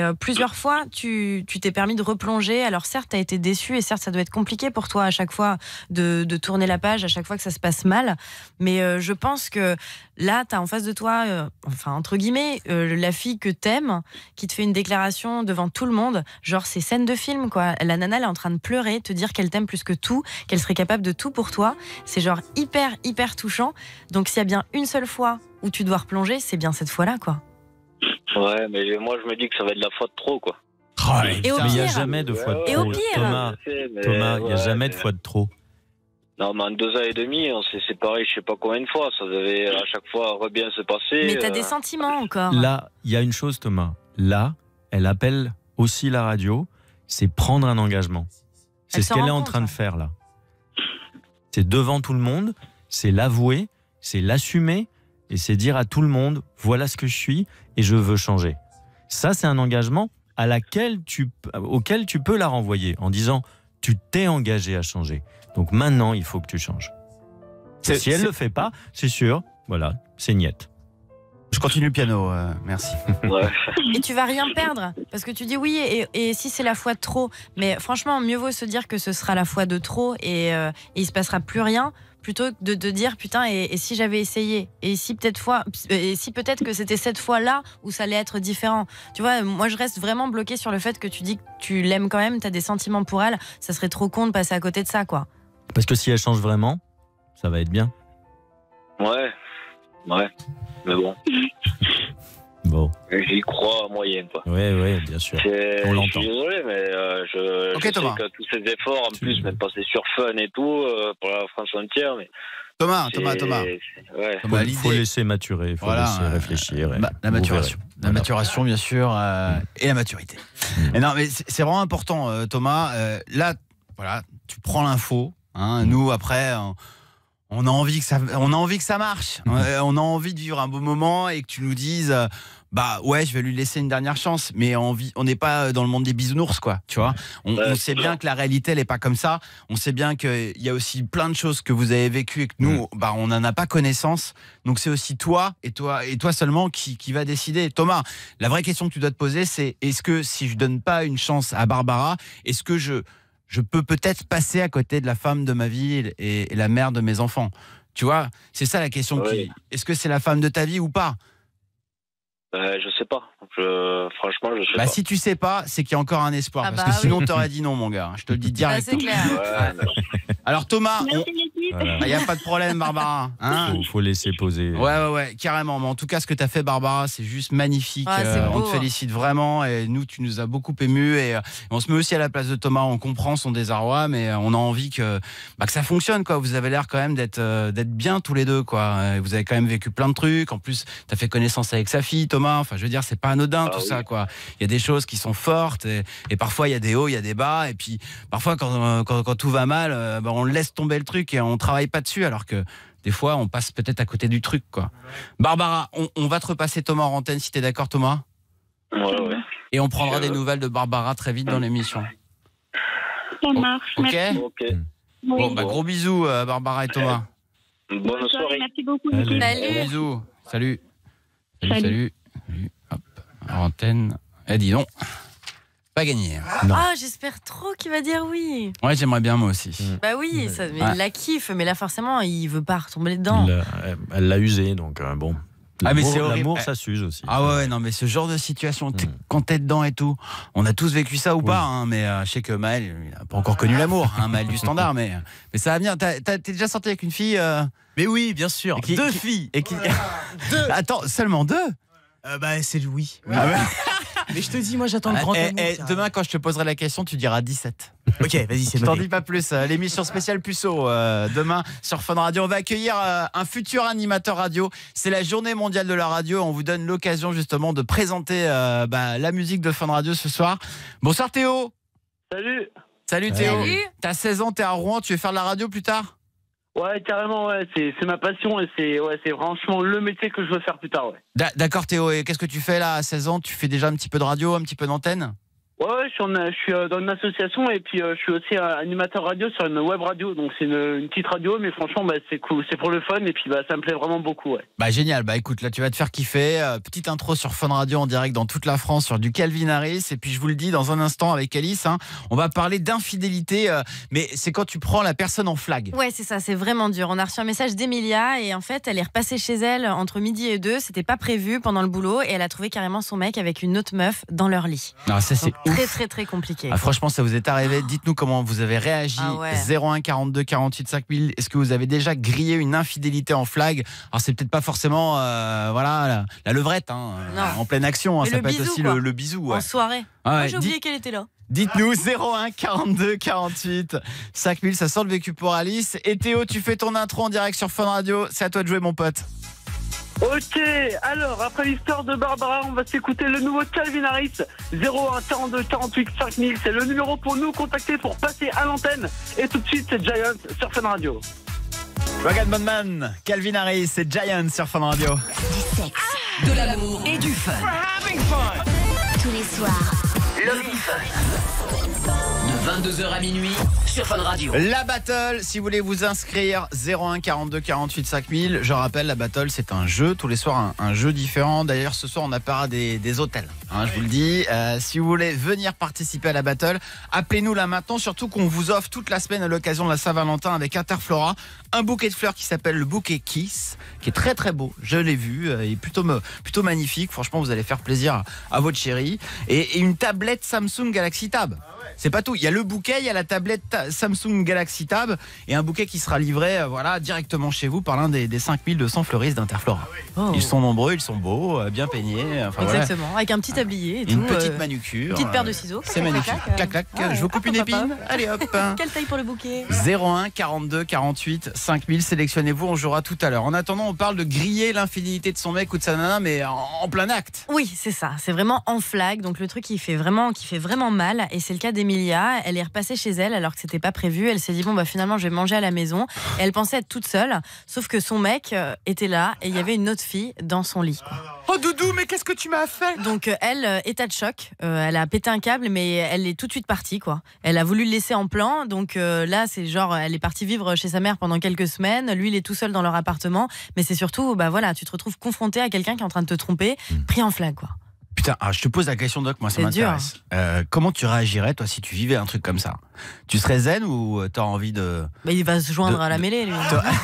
euh, plusieurs fois, tu, tu t'es permis de replonger. Alors certes, tu as été déçu et certes, ça doit être compliqué pour toi à chaque fois de, de tourner la page, à chaque fois que ça se passe mal. Mais euh, je pense que là, tu as en face de toi, euh, enfin entre guillemets, euh, la fille que t'aimes, qui te fait une déclaration devant tout le monde. Genre, c'est scène de film, quoi. La nana, elle est en train de pleurer, te dire qu'elle t'aime plus que tout, qu'elle serait capable de tout pour toi. C'est genre hyper, hyper touchant. Donc s'il y a bien une seule fois où tu dois replonger, c'est bien cette fois-là, quoi. Ouais, mais moi je me dis que ça va être de la fois de trop, quoi. Oh, Et au mais il n'y a pire- jamais de fois de Et trop. au pire- Thomas, Je sais, mais Thomas, il n'y a ouais, jamais de mais- fois de trop. Non, mais en deux ans et demi, on s'est séparés je sais pas combien de fois. Ça devait à chaque fois re bien se passer. Mais t'as euh, des sentiments encore. Là, il y a une chose, Thomas. Là, elle appelle aussi la radio, c'est prendre un engagement. C'est Elle ce s'en qu'elle est rend en compte, train de ouais. faire là. C'est devant tout le monde, c'est l'avouer, c'est l'assumer et c'est dire à tout le monde, voilà ce que je suis et je veux changer. Ça, c'est un engagement à laquelle tu, auquel tu peux la renvoyer en disant, tu t'es engagé à changer. Donc maintenant, il faut que tu changes. C'est- Si elle c'est- ne le fait pas, c'est sûr, voilà, c'est niette. Je continue le piano, euh, merci. ouais. Et tu vas rien perdre parce que tu dis oui et, et si c'est la fois de trop, mais franchement mieux vaut se dire que ce sera la fois de trop et, euh, et il se passera plus rien plutôt que de, de dire putain et, et si j'avais essayé et si peut-être fois et si peut-être que c'était cette fois-là où ça allait être différent. Tu vois, moi je reste vraiment bloquée sur le fait que tu dis que tu l'aimes quand même, tu as des sentiments pour elle, ça serait trop con de passer à côté de ça, quoi. Parce que si elle change vraiment, ça va être bien. Ouais. Ouais. Mais bon, Bon, j'y crois à moyen, quoi. ouais, ouais, bien sûr. C'est- On Je l'entend. suis désolé, mais euh, je, Ok, je sais Thomas. que tous ces efforts, en Tu- plus, même passer sur Fun et tout, euh, pour la France entière, mais Thomas, Thomas, c'est- Thomas. c'est- Ouais. Faut, Bah, faut l'idée- laisser maturer, il faut Voilà, laisser euh, réfléchir. et Bah, la vous maturation. verrez. La Voilà. maturation, bien sûr, euh, et la maturité. Et non, mais c'est c'est vraiment important, euh, Thomas. Euh, là, voilà, tu prends l'info. Hein, nous, après, on, on a envie que ça, on a envie que ça marche. Euh, on a envie de vivre un beau moment et que tu nous dises, euh, bah ouais, je vais lui laisser une dernière chance. Mais on vit- on n'est pas dans le monde des bisounours, quoi. Tu vois. On, Ouais, on sait bien que la réalité, elle est pas comme ça. On sait bien qu'il y a aussi plein de choses que vous avez vécues et que nous, bah, on n'en a pas connaissance. Donc c'est aussi toi et toi et toi seulement qui, qui va décider. Thomas, la vraie question que tu dois te poser, c'est est-ce que si je donne pas une chance à Barbara, est-ce que je je peux peut-être passer à côté de la femme de ma vie et, et la mère de mes enfants? Tu vois, c'est ça la question. Ouais. Qui, est-ce que c'est la femme de ta vie ou pas? Euh, je sais pas. Je, franchement, je sais Bah pas. si tu sais pas, c'est qu'il y a encore un espoir. Ah parce bah que sinon oui. t'aurais dit non, mon gars. Je te le dis Ah, direct. c'est clair. Ouais, mais- Alors Thomas, on- Merci l'équipe. Voilà. il n'y a pas de problème, Barbara. Hein? Faut, faut laisser poser. Ouais, ouais, ouais, carrément. Mais en tout cas, ce que tu as fait, Barbara, c'est juste magnifique. Ah, c'est Euh, on beau. te félicite vraiment. Et nous, tu nous as beaucoup émus. Et euh, on se met aussi à la place de Thomas. On comprend son désarroi, mais euh, on a envie que, bah, que ça fonctionne, quoi. Vous avez l'air quand même d'être euh, d'être bien tous les deux, quoi. Euh, Vous avez quand même vécu plein de trucs. En plus, tu as fait connaissance avec sa fille, Thomas. Enfin, je veux dire, c'est pas anodin Ah tout oui. ça, quoi. Il y a des choses qui sont fortes. Et, et parfois, il y a des hauts, il y a des bas. Et puis, parfois, quand, euh, quand, quand tout va mal, euh, bah, on laisse tomber le truc et on travaille pas dessus. Alors que des fois, on passe peut-être à côté du truc, quoi. Barbara, on, on va te repasser Thomas en antenne si t'es d'accord, Thomas. Ouais, ouais. Et on prendra Je- des nouvelles de Barbara très vite dans l'émission. Ça marche. Ok. Merci. Ok. Oui. Bon, bah, gros bisous, euh, Barbara et Thomas. Bonne Bonne soirée. soirée. Merci beaucoup. Allez. l'équipe. Gros Salut. bisous. Salut. Salut, Salut. salut. Salut. Hop. En antenne. Eh, dis donc. Pas gagné. Non. Ah, j'espère trop qu'il va dire oui. Ouais, j'aimerais bien, moi aussi. Mm. Bah oui, ça, mais Ouais. il la kiffe, mais là forcément, il veut pas retomber dedans. Elle, euh, elle l'a usé, donc euh, bon. Ah, mais L'amour- c'est horrible. L'amour, Eh. ça s'use aussi. Ah ouais, non, mais ce genre de situation, t'es- Mm. quand t'es dedans et tout, on a tous vécu ça ou Oui. pas, hein, mais euh, je sais que Maël, il a pas encore connu l'amour, hein, Maël du standard, mais, mais ça va bien. T'as- t'as- T'es déjà sorti avec une fille euh, Mais oui, bien sûr. Et qui- Deux qui- filles. et qui... Deux. Attends, seulement deux? Euh, bah, c'est Louis. Ah ouais. Mais je te dis, moi, j'attends le grand Eh, amour. eh, tiens. demain, quand je te poserai la question, tu diras dix-sept. Ok, vas-y, c'est Je t'en noté. dis pas plus. Euh, L'émission spéciale Puceau, euh, demain sur Fun Radio. On va accueillir euh, un futur animateur radio. C'est la journée mondiale de la radio. On vous donne l'occasion justement de présenter euh, bah, la musique de Fun Radio ce soir. Bonsoir Théo. Salut. Salut Théo. Salut. T'as seize ans, t'es à Rouen. Tu veux faire de la radio plus tard? Ouais, carrément, ouais, c'est c'est ma passion et c'est ouais, c'est franchement le métier que je veux faire plus tard, ouais. D'a- D'accord Théo. Et qu'est-ce que tu fais là à seize ans? Tu fais déjà un petit peu de radio, un petit peu d'antenne? Ouais, je suis, en- je suis euh, dans une association et puis euh, je suis aussi euh, animateur radio sur une web radio. Donc c'est une, une petite radio, mais franchement, bah, c'est cool. C'est pour le fun et puis bah, ça me plaît vraiment beaucoup. Ouais. Bah génial, bah écoute, là tu vas te faire kiffer. Euh, petite intro sur Fun Radio en direct dans toute la France sur du Calvin Harris. Et puis je vous le dis dans un instant avec Alice, hein, on va parler d'infidélité. Euh, mais c'est quand tu prends la personne en flag. Ouais, c'est ça, c'est vraiment dur. On a reçu un message d'Emilia et en fait, elle est repassée chez elle entre midi et deux. C'était pas prévu pendant le boulot et elle a trouvé carrément son mec avec une autre meuf dans leur lit. Ah, ça c'est Très, très, très compliqué. Ah, franchement, ça vous est arrivé. Dites-nous comment vous avez réagi. Ah ouais. zéro un quarante-deux quarante-huit cinq mille. Est-ce que vous avez déjà grillé une infidélité en flag? Alors, c'est peut-être pas forcément euh, voilà, la, la levrette hein, en pleine action. Hein. Ça le peut bisou, être aussi quoi. le, le bisou. Ouais. En soirée. Ah ouais, Moi, j'ai oublié dites- qu'elle était là. Dites-nous zéro un quarante-deux quarante-huit cinq mille. Ça sent le vécu pour Alice. Et Théo, tu fais ton intro en direct sur Fun Radio. C'est à toi de jouer, mon pote. Ok, alors après l'histoire de Barbara, on va s'écouter le nouveau Calvin Harris. zéro un quarante-deux quarante-huit cinq mille. C'est le numéro pour nous contacter pour passer à l'antenne. Et tout de suite, c'est Giant sur Fun Radio. Regarde Man, Calvin Harris et Giant sur Fun Radio. Du sexe. De l'amour et du fun. Tous les soirs. Love in Fun. De vingt-deux heures à minuit sur Fun Radio. La battle, si vous voulez vous inscrire, zéro un quarante-deux quarante-huit cinq mille. Je rappelle, la battle, c'est un jeu. Tous les soirs, un, un jeu différent. D'ailleurs, ce soir, on a parlé des, des hôtels. Hein, je vous le dis. Euh, si vous voulez venir participer à la battle, appelez-nous là maintenant. Surtout qu'on vous offre toute la semaine à l'occasion de la Saint-Valentin avec Interflora un bouquet de fleurs qui s'appelle le bouquet Kiss, qui est très très beau. Je l'ai vu. Euh, il est plutôt, plutôt magnifique. Franchement, vous allez faire plaisir à, à votre chérie. Et, et une tablette Samsung Galaxy Tab. C'est pas tout. Il y a le bouquet, il y a la tablette ta- Samsung Galaxy Tab et un bouquet qui sera livré euh, voilà, directement chez vous par l'un des, des cinq mille deux cents fleuristes d'Interflora. Oh. Ils sont nombreux, ils sont beaux, euh, bien peignés. Enfin, voilà. Exactement, avec un petit tablier et Une tout. petite euh, manucure. Une petite paire de euh, ciseaux. C'est magnifique. Clac, clac. Ouais. Je vous coupe une Hop, hop, épine. hop. Allez hop. Quelle taille pour le bouquet? zéro un quarante-deux quarante-huit cinq mille. Sélectionnez-vous, on jouera tout à l'heure. En attendant, on parle de griller l'infidélité de son mec ou de sa nana, mais en, en plein acte. Oui, c'est ça. C'est vraiment en flag. Donc le truc qui fait vraiment, qui fait vraiment mal. Et c'est le cas d'Emilia. Elle est repassée chez elle alors que c'était pas prévu. Elle s'est dit bon bah finalement je vais manger à la maison. Et elle pensait être toute seule. Sauf que son mec euh, était là et il y avait une autre fille dans son lit. Quoi. Oh Doudou, mais qu'est-ce que tu m'as fait? Donc euh, elle, euh, état de choc. Euh, elle a pété un câble, mais elle est tout de suite partie quoi. Elle a voulu le laisser en plan. Donc euh, là c'est genre elle est partie vivre chez sa mère pendant quelques semaines. Lui il est tout seul dans leur appartement. Mais c'est surtout bah voilà, tu te retrouves confronté à quelqu'un qui est en train de te tromper, pris en flag quoi. Putain, ah, je te pose la question, Doc, moi ça C'est m'intéresse. Euh, comment tu réagirais, toi, si tu vivais un truc comme ça? Tu serais zen ou t'as envie de... Bah, il va se joindre de- à la mêlée, lui.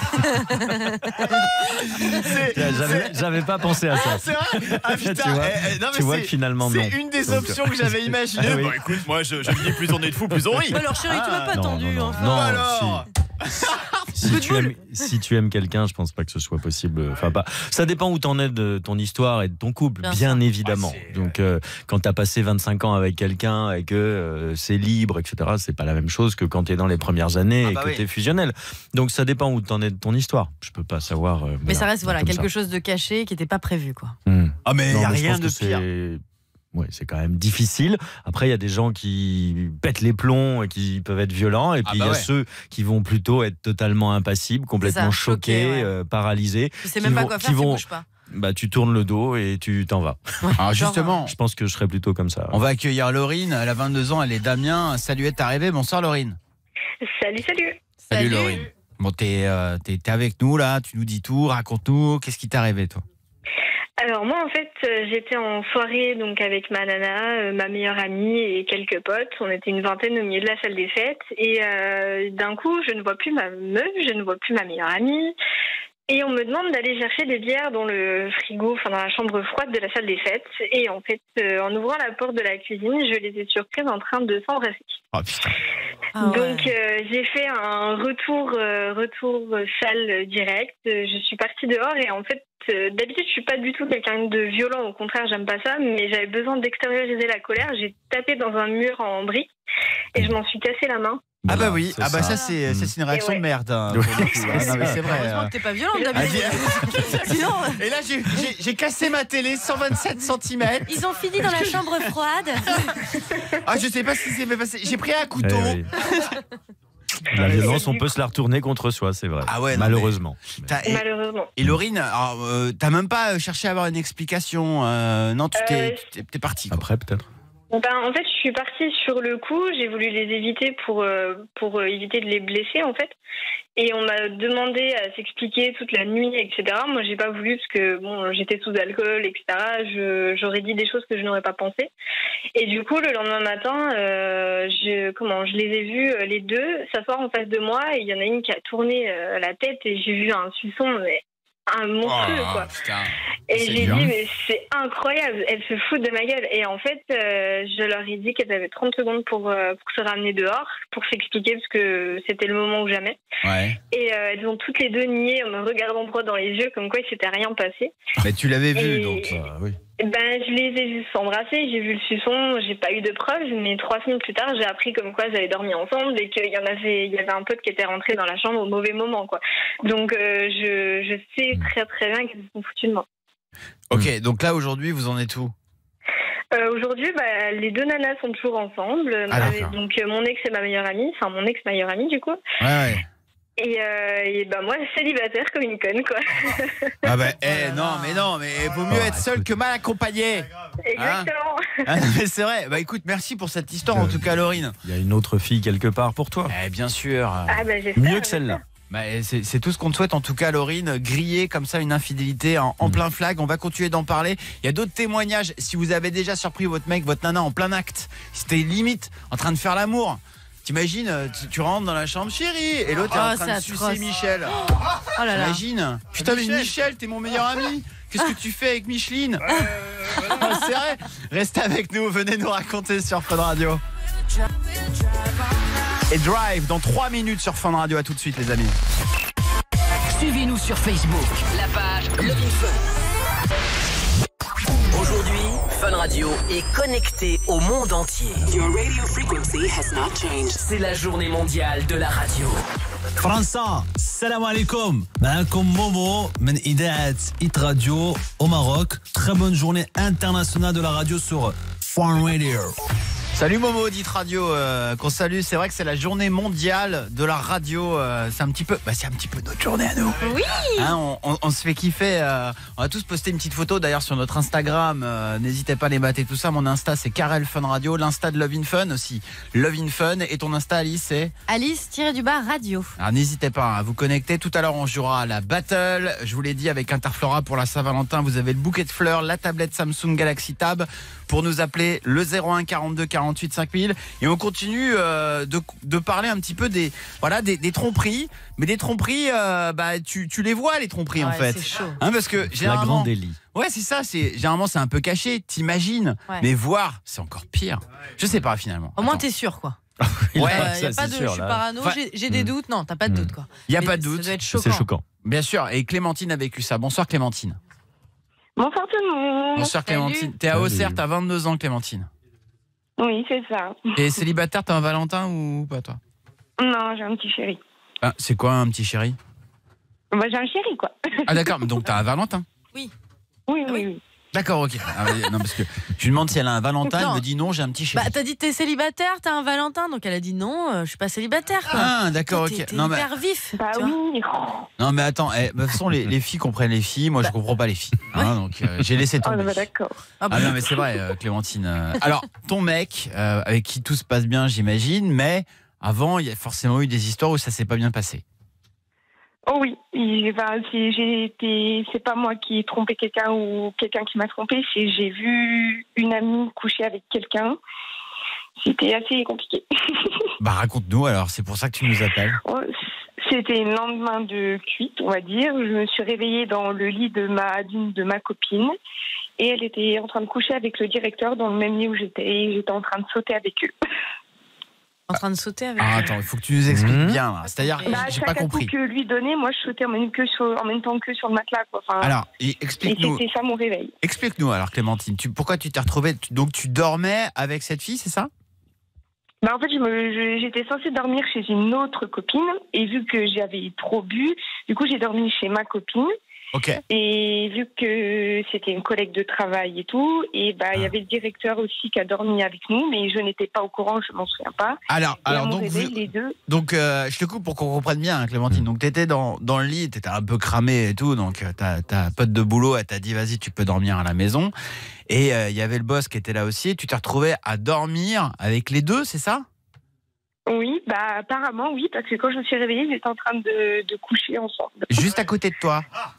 J'avais, j'avais pas pensé à ça. C'est vrai? Ah putain, Tu vois, eh, eh, non, mais tu vois c'est- que finalement, c'est non. une des Donc, options que j'avais imaginées. Ah oui. Bon, écoute, moi, je, je me dis plus on est de fou, plus on rit. Mais alors, chérie, tu m'as pas non, attendu. non, non, enfin. non, alors Si, si tu aimes, si tu aimes quelqu'un, je pense pas que ce soit possible. Enfin, pas. Ça dépend où t'en es de ton histoire et de ton couple, Bien bien, sûr. évidemment. Donc, euh, quand t'as passé vingt-cinq ans avec quelqu'un et que euh, c'est libre, et cetera, c'est pas la même chose que quand t'es dans les premières années Ah et bah que oui. t'es fusionnel. Donc, ça dépend où t'en es de ton histoire. Je peux pas savoir. euh, Mais ça reste voilà, comme quelque ça. chose de caché qui n'était pas prévu. Quoi. Hmm. Ah, mais il Non, n'y a mais je rien pense de que pire. c'est- Ouais, c'est quand même difficile. Après, il y a des gens qui pètent les plombs et qui peuvent être violents. Et puis, Ah il bah y a ouais. ceux qui vont plutôt être totalement impassibles, complètement ça, choqués, choqués, ouais. euh, paralysés. Tu sais Qui même pas vont- quoi qui faire, tu vont- bouges pas. Bah, tu tournes le dos et tu t'en vas. Alors justement, Je pense que je serais plutôt comme ça. on va accueillir Laurine. Elle a vingt-deux ans, elle est d'Amiens. Salut, est arrivée. Bonsoir, Laurine. Salut, salut. Salut, Salut. Laurine. Bon, t'es euh, t'es- t'es avec nous là, tu nous dis tout, raconte-nous. Qu'est-ce qui t'est arrivé, toi? Alors moi en fait euh, j'étais en soirée donc avec ma nana, euh, ma meilleure amie et quelques potes. On était une vingtaine au milieu de la salle des fêtes et euh, d'un coup je ne vois plus ma meuf, je ne vois plus ma meilleure amie. Et on me demande d'aller chercher des bières dans le frigo, enfin dans la chambre froide de la salle des fêtes. Et en fait, euh, en ouvrant la porte de la cuisine, je les ai surprises en train de s'embrasser. Oh putain. Ah ouais. Donc euh, j'ai fait un retour, euh, retour salle direct. Euh, Je suis partie dehors et en fait, euh, d'habitude, je suis pas du tout quelqu'un de violent. Au contraire, j'aime pas ça. Mais j'avais besoin d'extérioriser la colère. J'ai tapé dans un mur en briques et je m'en suis cassé la main. Ah bah Voilà, oui, c'est ah bah ça, ça. c'est Mm. c'est une réaction Et ouais. de merde. hein, Oui, pour le coup, c'est hein. Non, mais c'est vrai. Heureusement euh. que t'es pas violente Ah, d'habitude. Sinon, Et là, j'ai- j'ai j'ai cassé ma télé cent vingt-sept centimètres. ils ont fini dans la chambre froide. Ah, je sais pas ce qui s'est passé. J'ai pris un couteau. Eh oui. La violence, on peut se la retourner contre soi, c'est vrai. Ah ouais, non, malheureusement. T'as- Et, Malheureusement. et Laurine, alors, euh, t'as même pas cherché à avoir une explication. euh, non, tu t'es Euh, t'es- t'es parti. Quoi. Après, peut-être. Ben, en fait, je suis partie sur le coup. J'ai voulu les éviter pour, euh, pour euh, éviter de les blesser, en fait. Et on m'a demandé à s'expliquer toute la nuit, et cetera. Moi, j'ai pas voulu parce que bon, j'étais sous alcool, et cetera. Je, j'aurais dit des choses que je n'aurais pas pensé. Et du coup, le lendemain matin, euh, je, comment, je les ai vus euh, les deux s'asseoir en face de moi. Et il y en a une qui a tourné euh, la tête et j'ai vu un suçon, mais un monstrueux, Oh, quoi. putain. Et C'est j'ai dur. dit, mais c'est incroyable, elles se foutent de ma gueule. Et en fait, euh, je leur ai dit qu'elles avaient trente secondes pour, euh, pour se ramener dehors, pour s'expliquer, parce que c'était le moment ou jamais. Ouais. Et euh, elles ont toutes les deux nié en me regardant droit dans les yeux, comme quoi il s'était rien passé. Mais tu l'avais vu, Et- donc euh, oui. Ben, je les ai vus s'embrasser, j'ai vu le suçon, j'ai pas eu de preuves, mais trois semaines plus tard, j'ai appris comme quoi ils avaient dormi ensemble et qu'il y en avait, il y avait un pote qui était rentré dans la chambre au mauvais moment, quoi. Donc, euh, je, je sais très très bien qu'ils se sont foutus de moi. Ok, donc là aujourd'hui, vous en êtes où? Euh, Aujourd'hui, bah, les deux nanas sont toujours ensemble. Ah, Ma- d'accord. donc, euh, mon ex et ma meilleure amie, enfin mon ex meilleure amie du coup. Ouais, ouais. Et, euh, et bah, moi, célibataire comme une conne, quoi. Ah bah, eh, non, mais non, mais vaut mieux être seul que mal accompagné. Exactement. Ah, non, mais c'est vrai. Bah écoute, merci pour cette histoire en tout cas, Laurine. Il y a une autre fille quelque part pour toi. Eh bien sûr. Ah, bah, j'espère, Mieux que j'espère. celle-là. Bah, c'est c'est tout ce qu'on te souhaite en tout cas, Laurine. Griller comme ça une infidélité en, en plein flag. On va continuer d'en parler. Il y a d'autres témoignages. Si vous avez déjà surpris votre mec, votre nana en plein acte, c'était limite en train de faire l'amour. T'imagines, tu, tu rentres dans la chambre, chérie, et l'autre est Oh, en train de c'est sucer atroce. Michel. Oh là là. T'imagines? Putain, mais Michel, t'es mon meilleur ami. Qu'est-ce que tu fais avec Micheline? Ah, c'est vrai. Restez avec nous, venez nous raconter sur Fun Radio. Et Drive dans trois minutes sur Fun Radio. À tout de suite, les amis. Suivez-nous sur Facebook, la page Love in Fun. Aujourd'hui, Fun Radio est connecté au monde entier. Your radio frequency has not changed. C'est la journée mondiale de la radio. فرنسا السلام عليكم معكم مومو من إذاعة إيت راديو au Maroc. Très bonne journée internationale de la radio sur Fun Radio. Salut Momo, Dit Radio, euh, qu'on salue. C'est vrai que c'est la journée mondiale de la radio. Euh, c'est un petit peu, bah c'est un petit peu notre journée à nous. Oui. Hein, on, on, on se fait kiffer. Euh, on a tous posté une petite photo d'ailleurs sur notre Instagram. Euh, n'hésitez pas à les battre et tout ça. Mon Insta c'est Karel Fun Radio. L'Insta de Love in Fun aussi. Love in Fun. Et ton Insta, Alice, c'est Alice-du-bas radio. Alors n'hésitez pas à vous connecter. Tout à l'heure on jouera à la battle. Je vous l'ai dit, avec Interflora pour la Saint-Valentin. Vous avez le bouquet de fleurs, la tablette Samsung Galaxy Tab. Pour nous appeler le zéro un quarante-deux quarante-huit cinq mille. Et on continue euh, de, de parler un petit peu des, voilà, des, des tromperies. Mais des tromperies, euh, bah, tu, tu les vois les tromperies Ouais, en fait. c'est chaud. Hein, parce que La généralement, grande Ellie. ouais, c'est ça. C'est généralement c'est un peu caché. T'imagines, Ouais. mais voir, c'est encore pire. Je sais pas finalement. Au moins, Attends. t'es sûr, quoi. Ouais, Euh, ça, y a c'est pas de, sûr, je suis là. parano, Enfin, j'ai j'ai des hmm. doutes. Non, t'as pas de Hmm. doute, quoi. Il y a Mais pas de doute. Ça doit être choquant. C'est choquant. Bien sûr. Et Clémentine a vécu ça. Bonsoir Clémentine. Bonsoir tout le monde. Bonsoir Salut. Clémentine. T'es à Salut. Auxerre, t'as vingt-deux ans Clémentine. Oui, c'est ça. T'es célibataire, t'as un Valentin ou pas toi? Non, j'ai un petit chéri. Ah, c'est quoi un petit chéri? Bah, j'ai un chéri, quoi. Ah d'accord, donc t'as un Valentin. Oui, oui, oui. D'accord, ok. Ah, ouais, non, parce que je lui demande si elle a un Valentin, Non. elle me dit non, j'ai un petit chéri. Bah, t'as dit t'es célibataire, t'as un Valentin, donc elle a dit non, euh, je suis pas célibataire, quoi. Ah d'accord, T'es- ok. T'es Non mais, hyper vif. Bah tu vois. oui. non mais attends, eh, bah, de toute façon les, les filles comprennent les filles, moi je comprends pas les filles. Hein, donc euh, j'ai laissé Oh, tomber. bah, d'accord. Ah, bah, Ah non mais c'est vrai euh, Clémentine. euh, Alors ton mec euh, avec qui tout se passe bien j'imagine, mais avant il y a forcément eu des histoires où ça s'est pas bien passé. Oh oui, il- enfin, c'est j'ai été, c'est pas moi qui ai trompé quelqu'un ou quelqu'un qui m'a trompé, c'est j'ai vu une amie coucher avec quelqu'un. C'était assez compliqué. Bah raconte-nous alors, c'est pour ça que tu nous appelles. Oh, C'était le lendemain de cuite, on va dire. Je me suis réveillée dans le lit de ma d'une de ma copine et elle était en train de coucher avec le directeur dans le même lit où j'étais et j'étais en train de sauter avec eux. en train de sauter avec. Ah, attends, il faut que tu nous expliques Mmh. bien. là. C'est-à-dire, Bah, j'ai pas chaque compris. coup que lui donnait, moi je sautais en même, que sur, en même temps que sur le matelas. Quoi. Enfin, Alors, et et explique-nous. c'était ça mon réveil. Explique-nous alors, Clémentine. Tu, pourquoi tu t'es retrouvée tu- Donc, tu dormais avec cette fille, c'est ça? Bah, en fait, je me- je- j'étais censée dormir chez une autre copine et vu que j'avais trop bu, du coup j'ai dormi chez ma copine Ok. Et vu que c'était une collègue de travail et tout, et bah il y avait le directeur aussi qui a dormi avec nous, mais je n'étais pas au courant, je m'en souviens pas. Alors, et alors à mon donc, réveil, vous- les deux. donc euh, je te coupe pour qu'on comprenne bien, hein, Clémentine. Donc, tu étais dans, dans le lit, tu étais un peu cramé et tout. Donc, euh, ta, ta pote de boulot, elle t'a dit, vas-y, tu peux dormir à la maison. Et il euh, y avait le boss qui était là aussi. Et tu t'es retrouvé à dormir avec les deux, c'est ça? Oui, bah apparemment oui, parce que quand je me suis réveillée, ils étaient en train de, de coucher ensemble. Juste à côté de toi.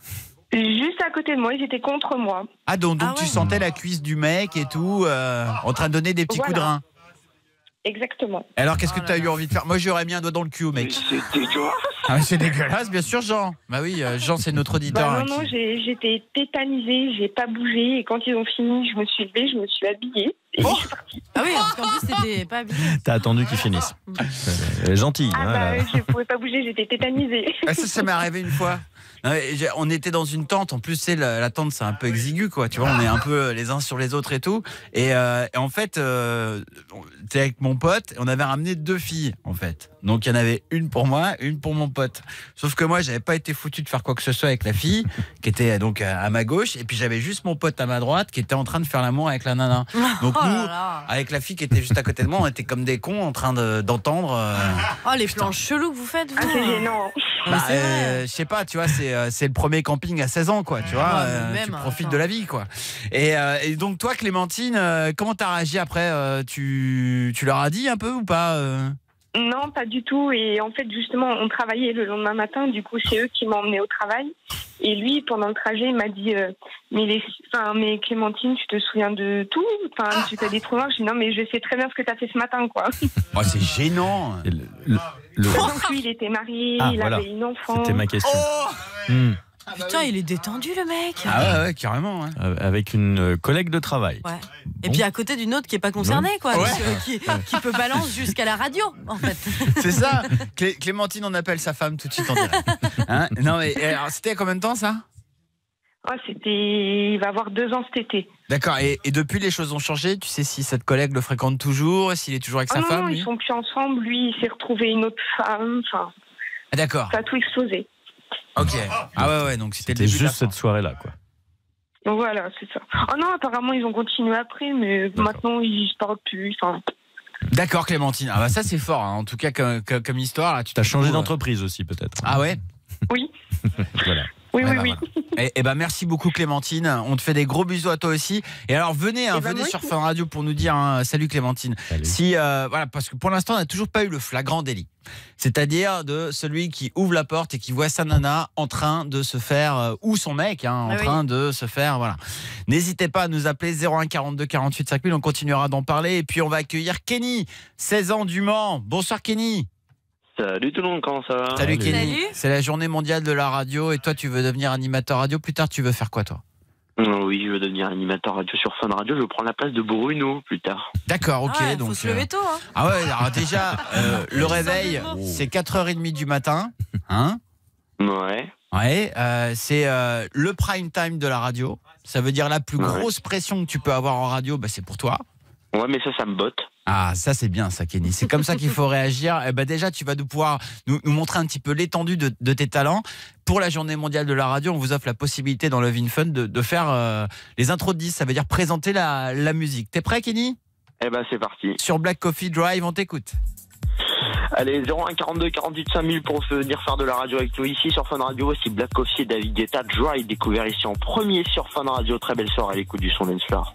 Juste à côté de moi, ils étaient contre moi. Ah, donc, donc tu sentais la cuisse du mec et tout, euh, en train de donner des petits coups de Voilà. rein. Exactement. Alors, qu'est-ce que tu as eu envie de faire? Moi, j'aurais mis un doigt dans le cul au mec. C'est dégueulasse. Ah, mais c'est dégueulasse, bien sûr, Jean. Bah oui, euh, Jean, c'est notre auditeur. Bah hein, non, non, qui- j'ai- j'étais tétanisée, j'ai pas bougé, et quand ils ont fini, je me suis levée, je me suis habillée, et je suis partie. Ah oui, parce qu'en plus, c'était pas habillé. T'as attendu qu'ils finissent. Elle est gentille. Ah hein, bah, là. je pouvais pas bouger, j'étais tétanisée. Ah, ça, ça m'est arrivé une fois. Non, mais j'ai- On était dans une tente. En plus, c'est la, la tente, c'est un peu exigu, quoi. Tu vois, on est un peu les uns sur les autres et tout. Et, euh, et en fait, euh, t'es avec mon pote. Et on avait ramené deux filles, en fait. Donc, il y en avait une pour moi, une pour mon pote. Sauf que moi, j'avais pas été foutu de faire quoi que ce soit avec la fille, qui était donc à, à ma gauche. Et puis, j'avais juste mon pote à ma droite, qui était en train de faire l'amour avec la nana. Donc, Oh nous, là là. avec la fille qui était juste à côté de moi, on était comme des cons en train de- d'entendre. euh, Oh, les plans chelous que vous faites, vous. Ah, c'est gênant. Bah, euh, je sais pas, tu vois, c'est euh, c'est le premier camping à seize ans, quoi, tu vois, Ouais, mais euh, même, tu hein, profites enfin. de la vie, quoi. Et, euh, et donc toi, Clémentine, euh, comment t'as réagi après euh, tu, tu leur as dit un peu ou pas euh Non, pas du tout. Et en fait, justement, on travaillait le lendemain matin. Du coup, c'est eux qui m'ont emmené au travail. Et lui, pendant le trajet, il m'a dit euh, mais, les... enfin, mais Clémentine, tu te souviens de tout? Enfin, tu t'as des trous noirs? Je dis non, mais je sais très bien ce que tu as fait ce matin, quoi. Oh, c'est gênant. Et le- le- le- Donc, lui, il était marié, Ah, il voilà. avait une enfant. C'était ma question. Oh Hmm. Putain, il est détendu, le mec. Ah ouais, ouais, carrément. Ouais. Euh, Avec une euh, collègue de travail. Ouais. Et puis à côté d'une autre qui est pas concernée, quoi, Ouais. parce que- qui, qui peut balance jusqu'à la radio, en fait. C'est ça. Clé- Clémentine, on appelle sa femme tout de suite en direct. Hein non, mais et alors, c'était il y a combien de temps ça? Ouais, c'était. Il va avoir deux ans cet été. D'accord. Et, et depuis, les choses ont changé. Tu sais si cette collègue le fréquente toujours, s'il est toujours avec Ah sa non, femme non, lui ils sont plus ensemble. Lui, il s'est retrouvé une autre femme. Enfin, Ah, d'accord. ça a tout explosé. Ok. Ah ouais, ouais. Donc c'était le C'était début de la juste cette soirée-là, quoi. Donc voilà, c'est ça. Oh non, apparemment, ils ont continué après, mais maintenant, ils se parlent plus. Enfin, D'accord, Clémentine. Ah bah ça c'est fort. hein. En tout cas comme, comme, comme histoire là, tu T'as changé trouves- d'entreprise aussi, peut-être. Ah ouais. oui. Voilà. Oui, Ouais, oui, bah, oui. voilà. Et, et ben merci beaucoup Clémentine. On te fait des gros bisous à toi aussi. Et alors venez, hein, Eh ben, venez moi sur aussi. Fun Radio pour nous dire hein, salut Clémentine. Salut. Si euh, voilà parce que pour l'instant on n'a toujours pas eu le flagrant délit. C'est-à-dire de celui qui ouvre la porte et qui voit sa nana en train de se faire euh, ou son mec hein, en Ah oui. train de se faire voilà. N'hésitez pas à nous appeler zéro un quarante-deux quarante-huit cinq mille. On continuera d'en parler et puis on va accueillir Kenny, seize ans du Mans. Bonsoir Kenny. Salut tout le monde, comment ça va? Salut Salut. Kenny. Salut. C'est la journée mondiale de la radio et toi tu veux devenir animateur radio. Plus tard tu veux faire quoi toi? Euh, Oui, je veux devenir animateur radio sur Fun Radio, je veux prendre la place de Bruno plus tard. D'accord, ok. Ah ouais, donc, faut se lever tôt, hein. Ah ouais, alors déjà, euh, le réveil, de mots. c'est quatre heures trente du matin. Hein? Ouais. Ouais, euh, c'est euh, le prime time de la radio. Ça veut dire la plus Ouais. grosse pression que tu peux avoir en radio, bah, c'est pour toi. Ouais, mais ça, ça me botte. Ah, ça c'est bien ça, Kenny. C'est comme ça qu'il faut réagir. Eh ben, déjà, tu vas nous pouvoir nous, nous montrer un petit peu l'étendue de, de tes talents. Pour la journée mondiale de la radio, on vous offre la possibilité dans Love in Fun de, de faire euh, les intros de disques. Ça veut dire présenter la, la musique. T'es prêt, Kenny? Eh ben, c'est parti. Sur Black Coffee Drive, on t'écoute. Allez, zéro un quarante-deux quarante-huit cinq mille pour venir faire de la radio avec nous ici sur Fun Radio. Voici Black Coffee et David Guetta, Dry, découvert ici en premier sur Fun Radio. Très belle soirée à l'écoute du son d'Enslar.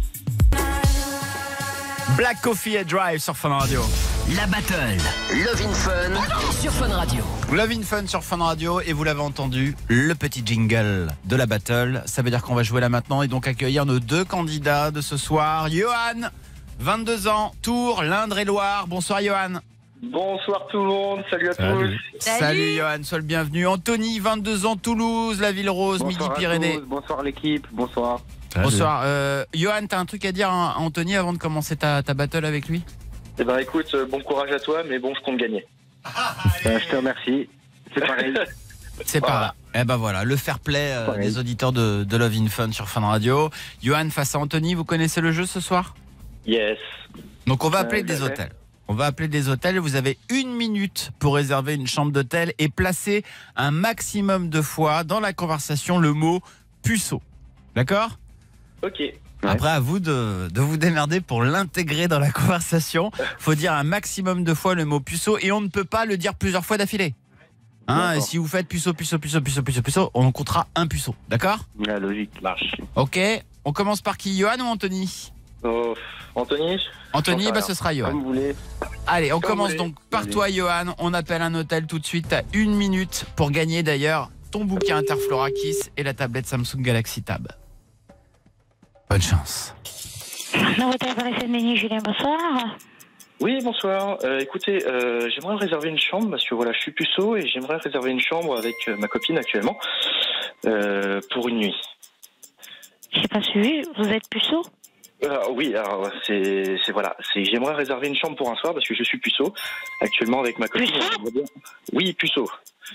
Black Coffee et Drive sur Fun Radio. La battle. Love in Fun sur Fun Radio. Love in Fun sur Fun Radio et vous l'avez entendu, le petit jingle de la battle. Ça veut dire qu'on va jouer là maintenant et donc accueillir nos deux candidats de ce soir. Johan, vingt-deux ans, Tours, l'Indre-et-Loire. Bonsoir Johan. Bonsoir tout le monde, salut à Salut. tous. Salut, Johan, sois le bienvenu. Anthony, vingt-deux ans, Toulouse, la ville rose, Bonsoir à Midi-Pyrénées. tous, bonsoir l'équipe, bonsoir. Salut. Bonsoir. Euh, Johan, t'as un truc à dire à Anthony avant de commencer ta, ta battle avec lui? Eh ben écoute, euh, bon courage à toi, mais bon, je compte gagner. Euh, je te remercie. C'est pareil. C'est pas Voilà. grave. Eh ben voilà, le fair play euh, Pareil. des auditeurs de, de Love in Fun sur Fun Radio. Johan face à Anthony, vous connaissez le jeu ce soir? Yes. Donc on va Euh, appeler des ouais. hôtels. On va appeler des hôtels. Vous avez une minute pour réserver une chambre d'hôtel et placer un maximum de fois dans la conversation le mot puceau. D'accord ? Ok. Après, à vous de, de vous démerder pour l'intégrer dans la conversation. Faut dire un maximum de fois le mot puceau et on ne peut pas le dire plusieurs fois d'affilée. Hein, et si vous faites puceau, puceau, puceau, puceau, puceau, puceau, on comptera un puceau. D'accord ? La logique marche. Ok. On commence par qui, Johan ou Anthony ? Oh, Anthony Anthony, bah, ce sera Johan. Comme vous voulez. Allez, on Comme commence vous donc voulez. par toi, Johan. On appelle un hôtel tout de suite à une minute pour gagner d'ailleurs ton bouquin Interflora Kiss et la tablette Samsung Galaxy Tab. Bonne chance. Novotel Paris Saint-Denis, Julien, bonsoir. Oui, bonsoir. Euh, écoutez, euh, j'aimerais réserver une chambre parce que voilà, je suis puceau et j'aimerais réserver une chambre avec euh, ma copine actuellement euh, pour une nuit. J'ai pas suivi, vous êtes puceau? Euh, oui, alors c'est c'est- voilà, c'est j'aimerais réserver une chambre pour un soir parce que je suis puceau actuellement avec ma copine. J'aimerais bien- Oui, puceau.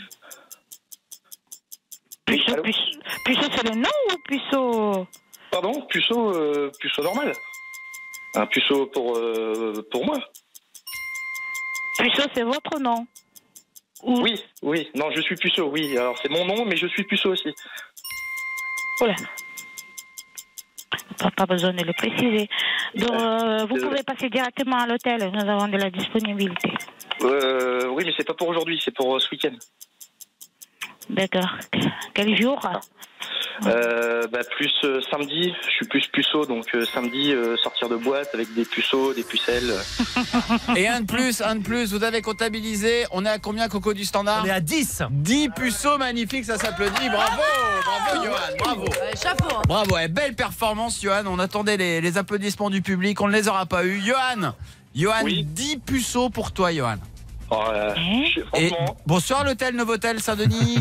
Puceau, puceau, puceau c'est le nom ou puceau? Pardon, puceau, euh, puceau normal. Un puceau pour euh, pour moi. Puceau c'est votre nom? Oui, oui. Non, je suis puceau. Oui, alors c'est mon nom, mais je suis puceau aussi. Oula. Pas, pas besoin de le préciser. Donc, euh, vous pouvez passer directement à l'hôtel, nous avons de la disponibilité. Euh, oui, mais c'est pas pour aujourd'hui, c'est pour euh, ce week-end. D'accord. Quel jour? Euh, bah, plus euh, samedi, je suis plus puceau, donc euh, samedi, euh, sortir de boîte avec des puceaux, des pucelles. Et un de plus, un de plus, vous avez comptabilisé. On est à combien, Coco, du standard? On est à dix. dix puceaux, magnifique, ça s'applaudit. Bravo, bravo, Johan, bravo. Ouais, chapeau. hein. Bravo, ouais, belle performance, Johan. On attendait les, les applaudissements du public, on ne les aura pas eu. Johan, Johan, dix puceaux pour toi, Johan. Oh, euh, je- Et franchement, bonsoir, l'hôtel Novotel Saint-Denis.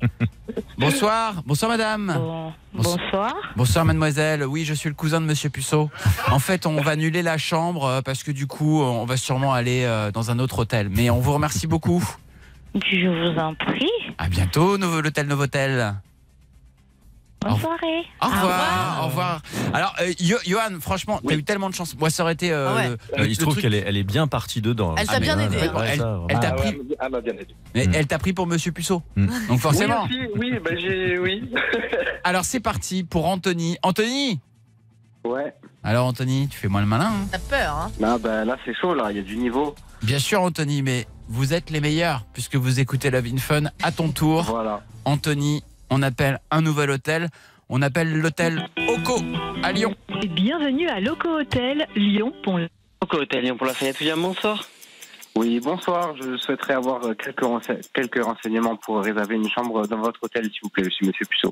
Bonsoir, bonsoir, madame. Bonsoir. Bonsoir, mademoiselle. Oui, je suis le cousin de monsieur Puceau. En fait, on va annuler la chambre euh, parce que du coup, on va sûrement aller euh, dans un autre hôtel. Mais on vous remercie beaucoup. Je vous en prie. À bientôt, Novo- l'hôtel Novotel. Bonne soirée. Au revoir, au revoir. Alors, euh, Yo- Johan, franchement, t'as eu tellement de chance. Moi, ça aurait été. euh, Ah ouais. le- Euh, il se le trouve truc- qu'elle est, elle est bien partie dedans. Elle t'a Ah, bien mais, aidé, ouais, hein. ouais, Elle- ça, elle vraiment. t'a ah, pris, ouais, elle m'a bien aidé. mais Mm. elle t'a pris pour monsieur Puceau. Mm. Donc forcément. Oui, aussi, oui, bah, j'ai, oui. Alors, c'est parti pour Anthony. Anthony. Ouais. Alors, Anthony, tu fais moins le malin. hein. T'as peur, hein? Là, bah, là c'est chaud, là, il y a du niveau. Bien sûr, Anthony, mais vous êtes les meilleurs puisque vous écoutez Love in Fun à ton tour. Voilà. Anthony, on appelle un nouvel hôtel. On appelle l'hôtel Oco à Lyon. Bienvenue à Loco Hôtel, Lyon, Pont. Loco Hôtel Lyon pour la Fayette, William, bonsoir. Oui, bonsoir. Je souhaiterais avoir euh, quelques, rense- quelques renseignements pour réserver une chambre dans votre hôtel, s'il vous plaît. Je suis monsieur Puceau.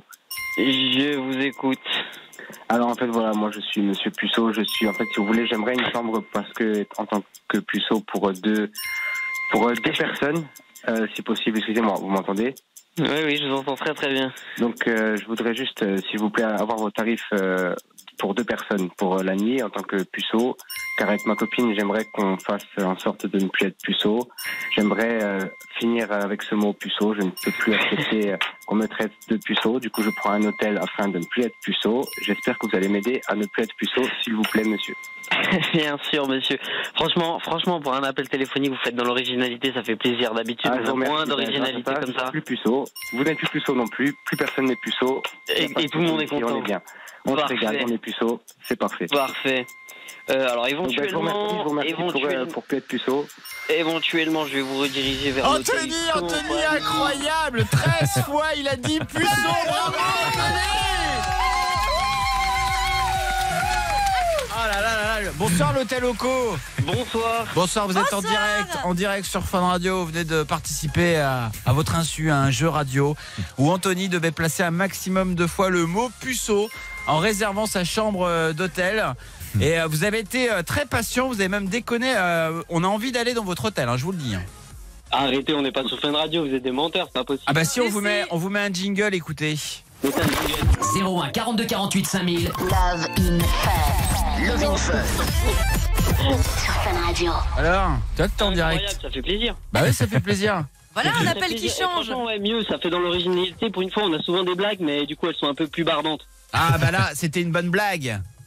Je vous écoute. Alors, en fait, voilà, moi, je suis monsieur Puceau. Je suis, en fait, si vous voulez, j'aimerais une chambre parce que, en tant que Puceau, pour deux, pour deux personnes, euh, si possible. Excusez-moi, vous m'entendez? Oui, oui, je vous entends très très bien. Donc, euh, je voudrais juste, euh, s'il vous plaît, avoir vos tarifs euh, pour deux personnes pour euh, la nuit en tant que puceau. Car avec ma copine, j'aimerais qu'on fasse en sorte de ne plus être puceau. J'aimerais euh, finir avec ce mot puceau. Je ne peux plus accepter euh, qu'on me traite de puceau. Du coup, je prends un hôtel afin de ne plus être puceau. J'espère que vous allez m'aider à ne plus être puceau, s'il vous plaît, monsieur. Bien sûr, monsieur. Franchement, franchement, pour un appel téléphonique, vous faites dans l'originalité, ça fait plaisir. D'habitude, Ah, je on a vous remercie. moins Ben, d'originalité grâce à ça, comme je suis ça. plus puceau. Vous n'êtes plus puceau non plus. Plus personne n'est puceau. Et, et tout le monde est On content. est bien. On se Parfait. régale, on est puceau. C'est parfait. Parfait. Euh, alors, Donc, ben, je vous remercie, je vous éventuellement, remercie pour, euh, éventuellement, pour plus être puceau. éventuellement, je vais vous rediriger vers l'hôtel. Anthony, Anthony, incroyable. treize fois, il a dit puceau. Bravo, Oh là là là là. Bonsoir, l'hôtel Oco. Bonsoir. Bonsoir, vous êtes en direct, en direct sur Fun Radio. Vous venez de participer à, à votre insu à un jeu radio où Anthony devait placer un maximum de fois le mot puceau en réservant sa chambre euh, d'hôtel. Et euh, vous avez été euh, très patient, vous avez même déconné. euh, on a envie d'aller dans votre hôtel, hein, je vous le dis. hein. Arrêtez, on n'est pas sur Fun Radio, vous êtes des menteurs, c'est pas possible. Ah bah si, on vous met, on vous met un jingle, écoutez. zéro un quarante-deux quarante-huit cinq mille. Love in Fun. Love in Fun. Sur Fun Radio. Alors, tu vois que t'es en direct. Incroyable, ça fait plaisir. Bah oui, ça fait plaisir. Voilà Ça un fait appel qui plaisir. Et change. franchement, ouais, mieux, ça fait dans l'originalité. Pour une fois, on a souvent des blagues, mais du coup, elles sont un peu plus bardantes. Ah bah là, c'était une bonne blague.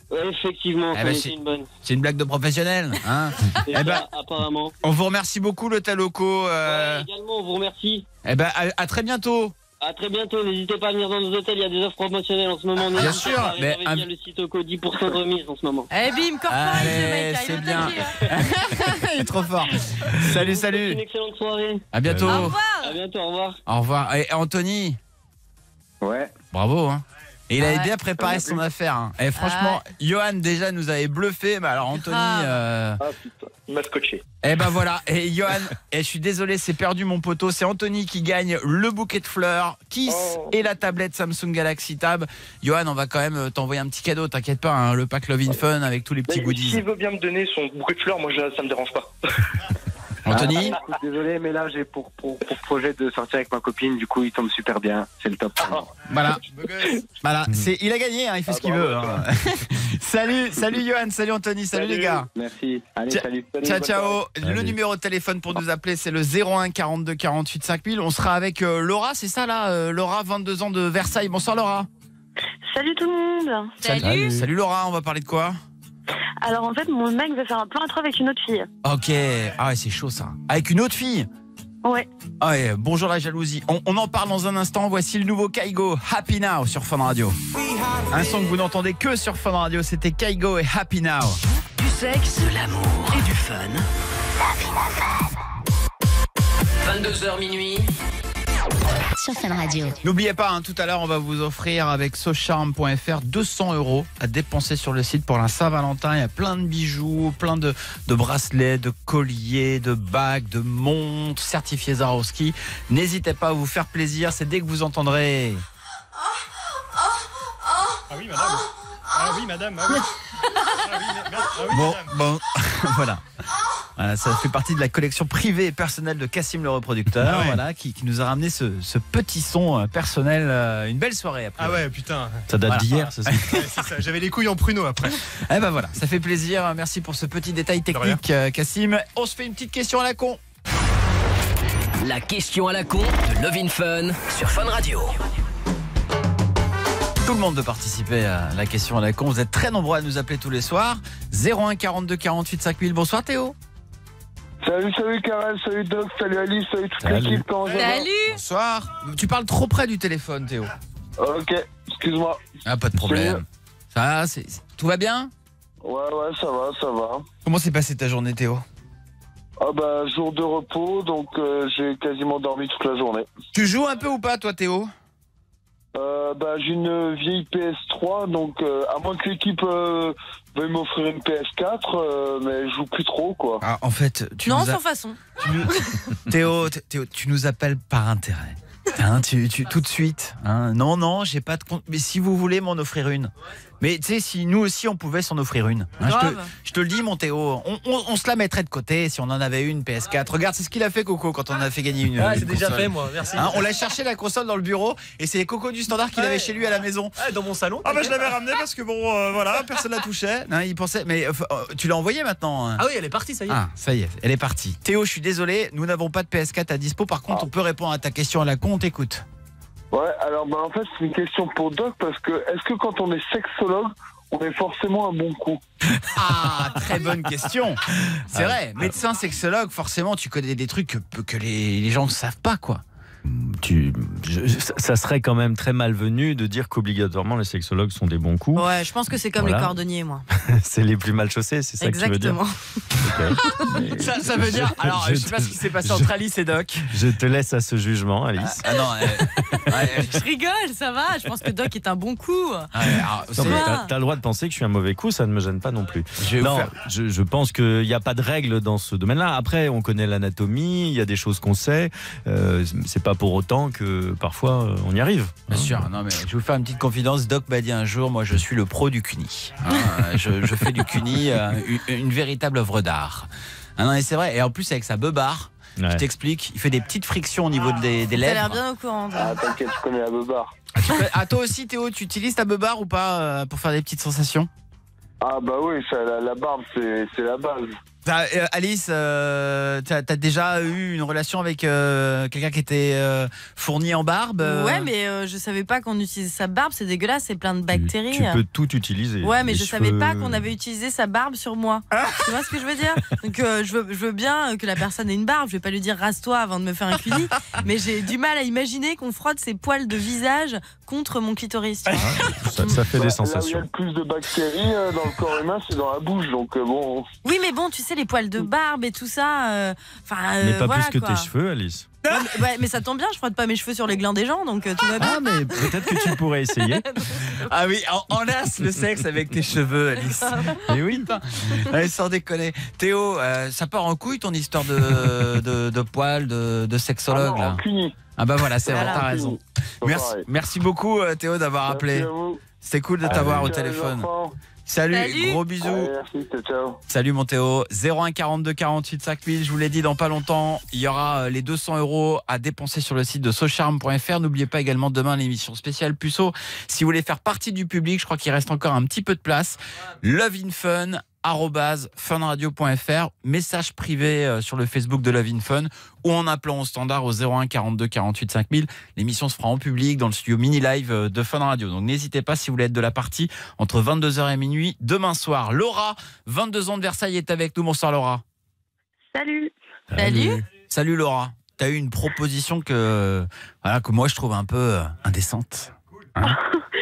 Ouais, effectivement, Eh ça ben, en c'est- était une bonne. C'est une blague de professionnel, hein. C'est Eh ça, ben, apparemment. on vous remercie beaucoup, l'hôtel Loco. Euh... Ouais, également, on vous remercie. Eh ben, à, à très bientôt. À très bientôt, n'hésitez pas à venir dans nos hôtels, il y a des offres promotionnelles en ce moment. Bien N'hésitez sûr, pas à mais réserver un- via le site Oco, dix pour cent de remise en ce moment. Eh bim, corporate, Allez, le mec, c'est il est bien. attaqué. Il est trop fort. Salut, salut. Une excellente soirée. À bientôt. Au revoir. À bientôt, au revoir. Au revoir. Et Anthony. Ouais. Bravo, hein. Et il Ouais. avait bien préparé son affaire. Hein. Et franchement, Johan déjà nous avait bluffé. Mais alors Anthony. grave. euh, Ah putain, il m'a scotché. Eh ben voilà. Et Johan, et je suis désolé, c'est perdu mon poteau. C'est Anthony qui gagne le bouquet de fleurs, Kiss Oh. et la tablette Samsung Galaxy Tab. Johan, on va quand même t'envoyer un petit cadeau. T'inquiète pas, hein, le pack Love in Fun avec tous les petits Mais goodies. S'il veut bien me donner son bouquet de fleurs, moi je- ça me dérange pas. Anthony. Ah, écoute, désolé, mais là j'ai pour, pour, pour projet de sortir avec ma copine, du coup il tombe super bien, c'est le top. Voilà. Voilà. C'est, il a gagné, hein, il fait Ah, ce qu'il bravo, veut. hein. salut, salut Johan, salut Anthony, salut, les gars. Merci. Allez, Ciao, salut. ciao, Bonne ciao. soirée. Le numéro de téléphone pour nous appeler, c'est le zéro un quarante-deux quarante-huit cinq mille. On sera avec euh, Laura, c'est ça là euh, Laura, vingt-deux ans de Versailles. Bonsoir Laura. Salut tout le monde. Salut. Salut Laura, on va parler de quoi? Alors en fait, mon mec veut faire un plan à trois avec une autre fille. Ok. Ah ouais, c'est chaud ça. Avec une autre fille. Ouais. Ah ouais, bonjour la jalousie. On, on en parle dans un instant. Voici le nouveau Kaigo, Happy Now sur Fun Radio. Un son que vous n'entendez que sur Fun Radio, c'était Kaigo et Happy Now. Du sexe, de l'amour et du fun. vingt-deux heures minuit. Sur Fun Radio. N'oubliez pas, hein, tout à l'heure, on va vous offrir avec socharm point f r deux cents euros à dépenser sur le site pour la Saint-Valentin. Il y a plein de bijoux, plein de, de bracelets, de colliers, de bagues, de montres certifiées Swarovski. N'hésitez pas à vous faire plaisir. C'est dès que vous entendrez. Ah oui, madame. Ah oui, madame. Ah oui. Ah oui, ma- ah oui, Bon, madame. bon, voilà. Voilà, ça fait partie de la collection privée et personnelle de Cassim le reproducteur, Ah ouais. voilà, qui, qui nous a ramené ce, ce petit son euh, personnel, euh, une belle soirée après. Ah ouais, putain. Ça date Voilà. d'hier, c'est ça. Ouais, c'est ça. J'avais les couilles en pruneau après. Eh ben voilà, ça fait plaisir. Merci pour ce petit détail technique, euh, Cassim. On se fait une petite question à la con. La question à la con de Love in Fun sur Fun Radio. Tout le monde peut participer à la question à la con. Vous êtes très nombreux à nous appeler tous les soirs. zéro un quarante-deux quarante-huit cinq mille. Bonsoir Théo. Salut, salut Karel, salut Doc, salut Alice, salut toute Salut. l'équipe, comment ça va? Salut. Bonsoir. Tu parles trop près du téléphone, Théo. Ok, excuse-moi. Ah, pas de problème. Ça, c'est, c'est- tout va bien? Ouais, ouais, ça va, ça va. Comment s'est passée ta journée, Théo? Ah bah, jour de repos, donc euh, j'ai quasiment dormi toute la journée. Tu joues un peu ou pas, toi, Théo? Euh, bah, j'ai une vieille P S trois, donc euh, à moins que l'équipe euh, veuille m'offrir une P S quatre, euh, mais je joue plus trop, quoi. Ah, en fait, tu Non, nous as- sans façon. tu nous- Théo, Thé- Théo, tu nous appelles par intérêt. Hein, tu, tu- tout de suite. Hein. Non, non, j'ai pas de compte. Mais si vous voulez m'en offrir une. Mais tu sais, si nous aussi on pouvait s'en offrir une. Hein, je, te, Grave. je te le dis, mon Théo, on, on- on se la mettrait de côté si on en avait une P S quatre. Regarde, c'est ce qu'il a fait, Coco, quand on a fait gagner une. Ah, une c'est déjà console. fait, moi, merci. Hein, on l'a cherché la console dans le bureau et c'est Coco du Standard qu'il Ouais. avait chez lui à la maison. Ah, dans mon salon. Ah bah je l'avais ramené parce que bon, euh, voilà, personne la touchait. Non, il pensait, mais euh, euh, tu l'as envoyé maintenant. Hein. Ah oui, elle est partie, ça y est. Ah, ça y est, elle est partie. Théo, je suis désolé, nous n'avons pas de P S quatre à dispo. Par contre, on peut répondre à ta question à la con, on t'écoute. Ouais, alors bah en fait c'est une question pour Doc, parce que est-ce que quand on est sexologue, on est forcément un bon coup? Ah, très bonne question. C'est Ah, vrai, médecin, sexologue, forcément, tu connais des trucs que, que les, les gens ne savent pas, quoi. Tu, je- ça- ça serait quand même très malvenu de dire qu'obligatoirement les sexologues sont des bons coups. Ouais, je pense que c'est comme Voilà. les cordonniers, moi. C'est les plus mal chaussés, c'est ça que tu veux dire. Exactement. Ça, ça veut dire. Alors, je, Je sais pas te- ce qui s'est passé je- entre Alice et Doc. Je te laisse à ce jugement, Alice. Ah non, euh, ouais, Je rigole, ça va. Je pense que Doc est un bon coup. ouais, alors, Non, c'est- mais t'as, t'as le droit de penser que je suis un mauvais coup, ça ne me gêne pas non plus. Je vais vous Non, faire- je, je pense qu'il n'y a pas de règle dans ce domaine-là. Après, on connaît l'anatomie, il y a des choses qu'on sait. Euh, c'est pas pour autant que parfois euh, on y arrive. Bien sûr, non mais je vais vous faire une petite confidence. Doc m'a dit un jour, moi je suis le pro du cuni. Hein, je, je fais du cuni euh, une, une véritable œuvre d'art. Ah non, et c'est vrai. Et en plus avec sa beubare, Ouais. je t'explique, il fait des petites frictions au niveau des, des T'as lèvres. l'air bien au courant. toi. Ah t'inquiète, je connais la beubare. Ah, tu peux- ah, toi aussi Théo, tu utilises ta beubare ou pas euh, pour faire des petites sensations? Ah bah oui, ça, la, la barbe c'est c'est la base. T'as, euh, Alice, euh, t'as, t'as déjà eu une relation avec euh, quelqu'un qui était euh, fourni en barbe euh... Ouais, mais euh, je savais pas qu'on utilisait sa barbe, c'est dégueulasse, c'est plein de bactéries. Tu peux tout utiliser. Ouais, mais les je cheveux... savais pas qu'on avait utilisé sa barbe sur moi. Tu vois ce que je veux dire? Donc euh, je, veux, je veux bien que la personne ait une barbe, je vais pas lui dire rase-toi avant de me faire un cuni, mais j'ai du mal à imaginer qu'on frotte ses poils de visage contre mon clitoris. Tu vois ça, ça fait Bah, des là où il y a sensations. le plus de bactéries euh, dans le corps humain, c'est dans la bouche, donc euh, bon. Oui, mais bon, tu sais, les poils de barbe et tout ça. Enfin, euh, Mais pas voilà, plus que quoi. tes cheveux, Alice. Ouais, mais, ouais, mais ça tombe bien, je frotte pas mes cheveux sur les glands des gens, donc euh, tout va bien. Ah, mais peut-être que tu pourrais essayer. Ah oui, en- enlace le sexe avec tes cheveux, Alice. Et oui. Allez, sans déconner. Théo, euh, ça part en couille ton histoire de, de, de poils, de, de sexologue Ah non, là. en cuni. Ah bah voilà, c'est Voilà. vrai, t'as raison. C'est Merci, pareil. merci beaucoup euh, Théo d'avoir Merci appelé. à vous. C'était cool de Allez, t'avoir au ciao, les téléphone. enfants. Salut, Salut. gros bisous. Allez, merci, ciao, ciao. Salut mon Théo. zéro un quarante-deux quarante-huit cinq mille, je vous l'ai dit, dans pas longtemps, il y aura euh, les deux cents euros à dépenser sur le site de socharm point f r. N'oubliez pas également demain l'émission spéciale Puceau. Si vous voulez faire partie du public, je crois qu'il reste encore un petit peu de place. Love in Fun arobase funradio point f r, message privé euh, sur le Facebook de Love in Fun ou en appelant au standard au zéro un quarante-deux quarante-huit cinq mille. L'émission se fera en public dans le studio mini live euh, de Fun Radio. Donc n'hésitez pas si vous voulez être de la partie entre vingt-deux heures et minuit demain soir. Laura, vingt-deux ans de Versailles, est avec nous. Bonsoir Laura. Salut. Salut. Salut Laura. Tu as eu une proposition que, voilà, que moi je trouve un peu euh, indécente. Hein?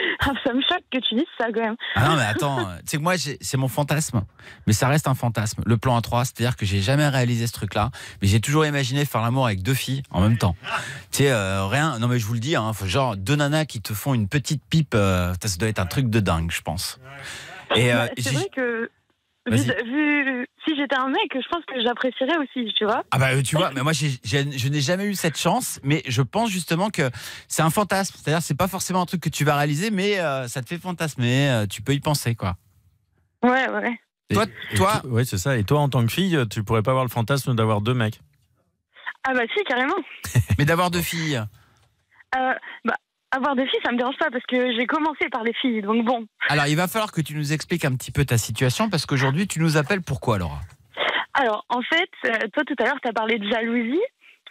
Ça me choque que tu dises ça quand même. Ah non mais attends, tu sais que moi j'ai- c'est mon fantasme, mais ça reste un fantasme. Le plan A trois, c'est-à-dire que j'ai jamais réalisé ce truc-là, mais j'ai toujours imaginé faire l'amour avec deux filles en même temps. Tu sais, euh, rien, non mais je vous le dis, hein, faut genre deux nanas qui te font une petite pipe, euh, ça doit être un truc de dingue, je pense. Et euh, Bah, c'est j'ai- vrai que vu, Vas-y. vu- si j'étais un mec, je pense que j'apprécierais aussi, tu vois. Ah bah tu vois, mais moi j'ai- j'ai- je n'ai jamais eu cette chance, mais je pense justement que c'est un fantasme, c'est-à-dire c'est pas forcément un truc que tu vas réaliser, mais euh, ça te fait fantasmer, euh, tu peux y penser quoi. Ouais, ouais. Toi, toi, Oui, c'est ça. Et toi, en tant que fille, tu pourrais pas avoir le fantasme d'avoir deux mecs. Ah bah si, carrément. mais d'avoir deux filles. Euh, bah, avoir des filles, ça me dérange pas parce que j'ai commencé par les filles, donc bon. Alors, il va falloir que tu nous expliques un petit peu ta situation parce qu'aujourd'hui, tu nous appelles pourquoi, Laura? Alors, en fait, euh, toi tout à l'heure, tu as parlé de jalousie,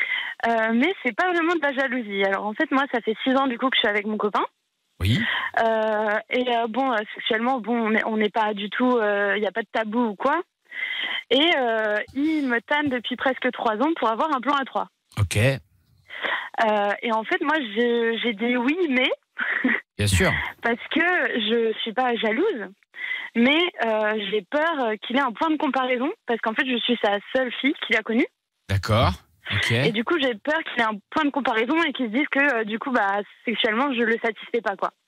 euh, mais c'est pas vraiment de la jalousie. Alors, en fait, moi, ça fait six ans du coup que je suis avec mon copain. Oui. Euh, et euh, bon, euh, sexuellement, bon, on n'est on n'est pas du tout, il n'y a pas de tabou ou quoi. Et euh, il me tanne depuis presque trois ans pour avoir un plan à trois. Ok, Euh, et en fait, moi, je- j'ai dit oui, mais bien sûr. parce que je suis pas jalouse, mais euh, j'ai peur qu'il ait un point de comparaison, parce qu'en fait, je suis sa seule fille qu'il a connue. D'accord. Ok. Et du coup, j'ai peur qu'il ait un point de comparaison et qu'il se dise que, euh, du coup, bah, sexuellement, je le satisfais pas, quoi.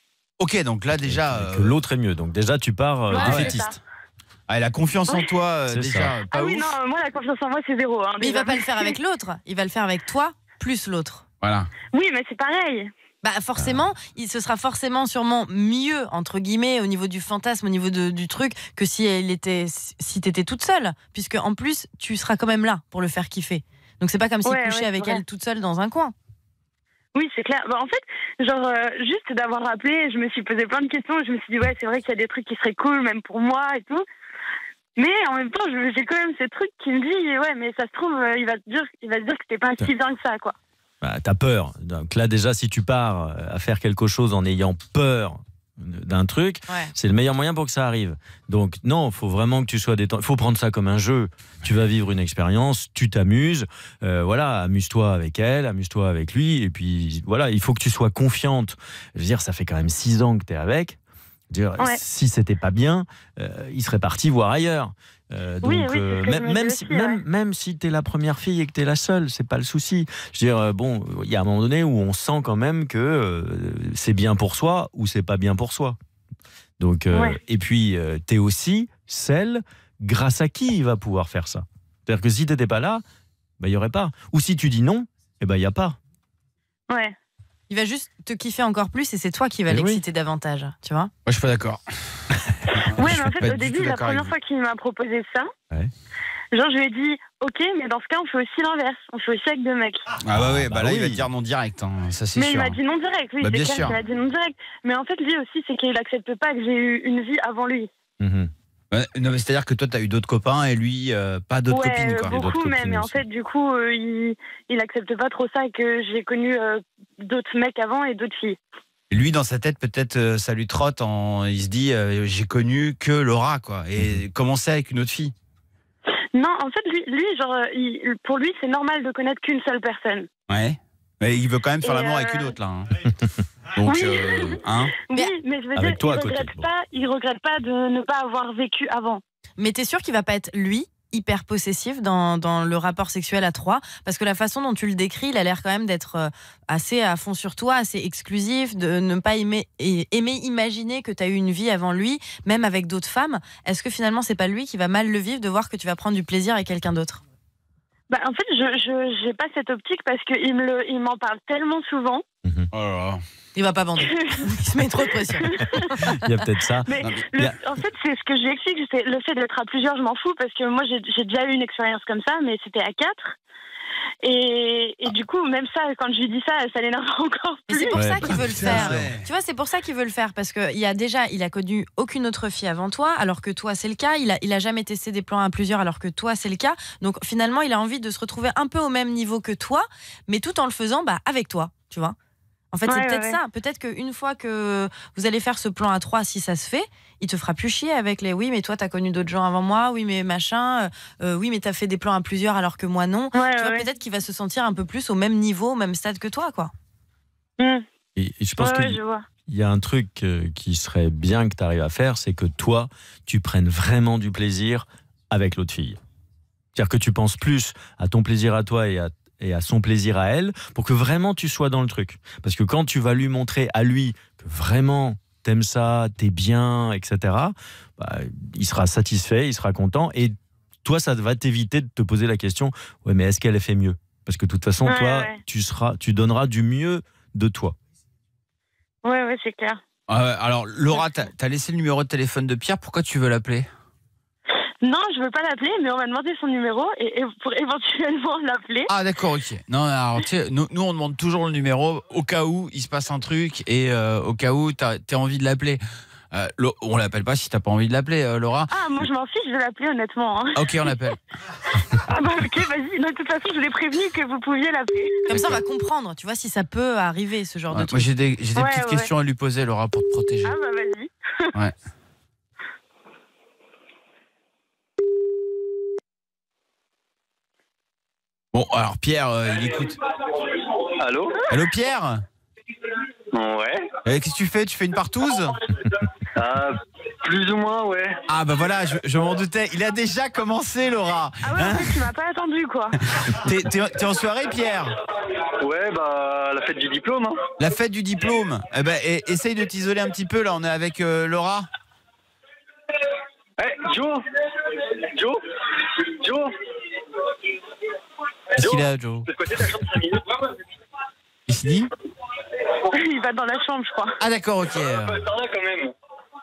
Ok, donc là déjà. euh, Que l'autre est mieux. Donc déjà, tu pars euh, Ouais, défaitiste. Ah, la confiance en toi, euh, C'est déjà, ça. pas Ah oui, ouf. non, moi, la confiance en moi, c'est zéro. Hein, Mais il déjà. va pas le faire avec l'autre, il va le faire avec toi plus l'autre. Voilà. Oui, mais c'est pareil. Bah forcément, il se sera forcément sûrement mieux entre guillemets au niveau du fantasme, au niveau de- du truc que si elle était, si t'étais toute seule, puisque en plus tu seras quand même là pour le faire kiffer. Donc c'est pas comme s'il Ouais, couchait ouais, avec c'est vrai. elle toute seule dans un coin. Oui, c'est clair. Bah, en fait, genre, euh, juste d'avoir appelé, je me suis posé plein de questions. Je me suis dit, ouais, c'est vrai qu'il y a des trucs qui seraient cool, même pour moi et tout. Mais en même temps, je- j'ai quand même ce truc qui me dit, ouais, mais ça se trouve, euh, il va te dire, il va te dire que t'es pas si bien que ça, quoi. Bah, t'as peur. Donc là, déjà, si tu pars à faire quelque chose en ayant peur d'un truc, Ouais. c'est le meilleur moyen pour que ça arrive. Donc non, il faut vraiment que tu sois détendu. Il faut prendre ça comme un jeu. Tu vas vivre une expérience, tu t'amuses, euh, voilà, amuse-toi avec elle, amuse-toi avec lui, et puis voilà, il faut que tu sois confiante. Je veux dire, ça fait quand même six ans que tu es avec. Je veux dire, Ouais. si c'était pas bien, euh, il serait parti voir ailleurs. Euh, donc, Oui, oui, c'est ce euh, que je même, me même dis si, aussi, même, ouais. même si t'es la première fille et que t'es la seule, c'est pas le souci. Je veux dire, euh, bon, il y a un moment donné où on sent quand même que euh, c'est bien pour soi ou c'est pas bien pour soi. Donc, euh, Ouais. et puis, euh, t'es aussi celle grâce à qui il va pouvoir faire ça. C'est-à-dire que si t'étais pas là, bah, il y aurait pas. Ou si tu dis non, eh ben, il y a pas. Ouais. Il va juste te kiffer encore plus et c'est toi qui vas Eh oui. l'exciter davantage, tu vois. Moi, je suis pas d'accord. Ouais, Je mais en suis fait, pas au du tout début, la d'accord première avec fois qu'il m'a proposé ça, Ouais. genre, je lui ai dit, ok, mais dans ce cas, on fait aussi l'inverse. On fait aussi avec deux mecs. Ah bah oui, bah, bah là, il oui. va te dire non direct, hein, ça c'est Mais sûr. il m'a dit non direct, oui, Bah, c'est bien clair sûr. qu'il m'a dit non direct. Mais en fait, lui aussi, c'est qu'il accepte pas que j'ai eu une vie avant lui. Mhm. Ouais, non, mais c'est-à-dire que toi, tu as eu d'autres copains et lui, euh, pas d'autres ouais, copines, quoi. beaucoup d'autres même. copines Mais en aussi. fait, du coup, euh, il, il accepte pas trop ça, que j'ai connu euh, d'autres mecs avant et d'autres filles. Et lui, dans sa tête, peut-être, euh, ça lui trotte. En... Il se dit, euh, j'ai connu que Laura, quoi. Et Mhm. commencer avec une autre fille. Non, en fait, lui, lui genre, euh, il- pour lui, c'est normal de connaître qu'une seule personne. Ouais. Mais il veut quand même faire Et l'amour euh, avec une autre, là. hein. Donc, Oui. euh, hein Oui, mais je veux Avec dire, toi à il côté, regrette bon. pas, il regrette pas de ne pas avoir vécu avant. Mais t'es sûr qu'il va pas être, lui, hyper possessif dans, dans le rapport sexuel à trois? Parce que la façon dont tu le décris, il a l'air quand même d'être euh, assez à fond sur toi, assez exclusif, de ne pas aimer, et- aimer imaginer que tu as eu une vie avant lui, même avec d'autres femmes. Est-ce que finalement, c'est pas lui qui va mal le vivre de voir que tu vas prendre du plaisir avec quelqu'un d'autre? Bah, en fait, je je j'ai pas cette optique parce qu'il me le, il m'en parle tellement souvent. Oh là là. Il va pas bander. Il se met trop de pression. Il y a peut-être ça. Mais Non, mais le- il y a- en fait, c'est ce que je lui explique, c'est le fait d'être à plusieurs, je m'en fous parce que moi, j'ai j'ai déjà eu une expérience comme ça, mais c'était à quatre. Et, et du coup, même ça, quand je lui dis ça, ça l'énerve encore Mais plus. c'est pour Ouais. ça qu'il veut le faire. Ouais. Tu vois, c'est pour ça qu'il veut le faire parce que il y a déjà, il a connu aucune autre fille avant toi, alors que toi c'est le cas. Il a, il a jamais testé des plans à plusieurs, alors que toi c'est le cas. Donc finalement, il a envie de se retrouver un peu au même niveau que toi, mais tout en le faisant, bah avec toi, tu vois. En fait, c'est Ouais, peut-être ouais, ça. Peut-être qu'une fois que vous allez faire ce plan à trois, si ça se fait, il te fera plus chier avec les oui, mais toi, t'as connu d'autres gens avant moi, oui, mais machin, euh, euh, oui, mais t'as fait des plans à plusieurs alors que moi non. Ouais, tu vois, ouais. peut-être qu'il va se sentir un peu plus au même niveau, au même stade que toi, quoi. Mm. Et, et je pense Ouais, que ouais, je vois. il y a un truc euh, qui serait bien que tu arrives à faire, c'est que toi, tu prennes vraiment du plaisir avec l'autre fille. C'est-à-dire que tu penses plus à ton plaisir à toi et à, et à son plaisir à elle, pour que vraiment tu sois dans le truc. Parce que quand tu vas lui montrer à lui que vraiment t'aimes ça, t'es bien, et cetera, bah, il sera satisfait, il sera content, et toi, ça va t'éviter de te poser la question, ouais, mais est-ce qu'elle a fait mieux? Parce que de toute façon, Ouais, toi, ouais. tu seras, tu donneras du mieux de toi. Ouais, ouais, c'est clair. Euh, alors, Laura, t'as as laissé le numéro de téléphone de Pierre. Pourquoi tu veux l'appeler? Non, je veux pas l'appeler, mais on m'a demandé son numéro et, et pour éventuellement l'appeler. Ah, d'accord, ok. Non, alors, tu sais, nous, nous, on demande toujours le numéro au cas où il se passe un truc et euh, au cas où t'as as envie de l'appeler. Euh, Lo- on l'appelle pas si t'as pas envie de l'appeler, euh, Laura. Ah, moi je m'en fiche, je vais l'appeler honnêtement. hein. Ok, on l'appelle. Ah bah ok, vas-y. De toute façon, je l'ai prévenu que vous pouviez l'appeler. Comme ça, on va comprendre, tu vois, si ça peut arriver, ce genre Ouais, de moi, truc. j'ai des, j'ai des Ouais, petites ouais. questions à lui poser, Laura, pour te protéger. Ah bah vas-y. Ouais. Bon, alors Pierre, euh, il écoute. Allô? Allô Pierre? Ouais. Euh, Qu'est-ce que tu fais? Tu fais une partouze? Ah, plus ou moins, ouais. Ah bah voilà, je, je m'en doutais. Il a déjà commencé, Laura. Ah ouais, en fait, tu m'as pas attendu quoi. T'es t'es- t'es en soirée, Pierre? Ouais, bah, la fête du diplôme, hein. La fête du diplôme. Eh ben, et- essaye de t'isoler un petit peu. Là, on est avec euh, Laura. Eh, Joe Joe Joe Qu'est-ce qu'il a, Joe? De côté de la chambre cinq minutes. Qu'est-ce qu'il dit? Il va dans la chambre, je crois. Ah d'accord, ok. Attends là quand même.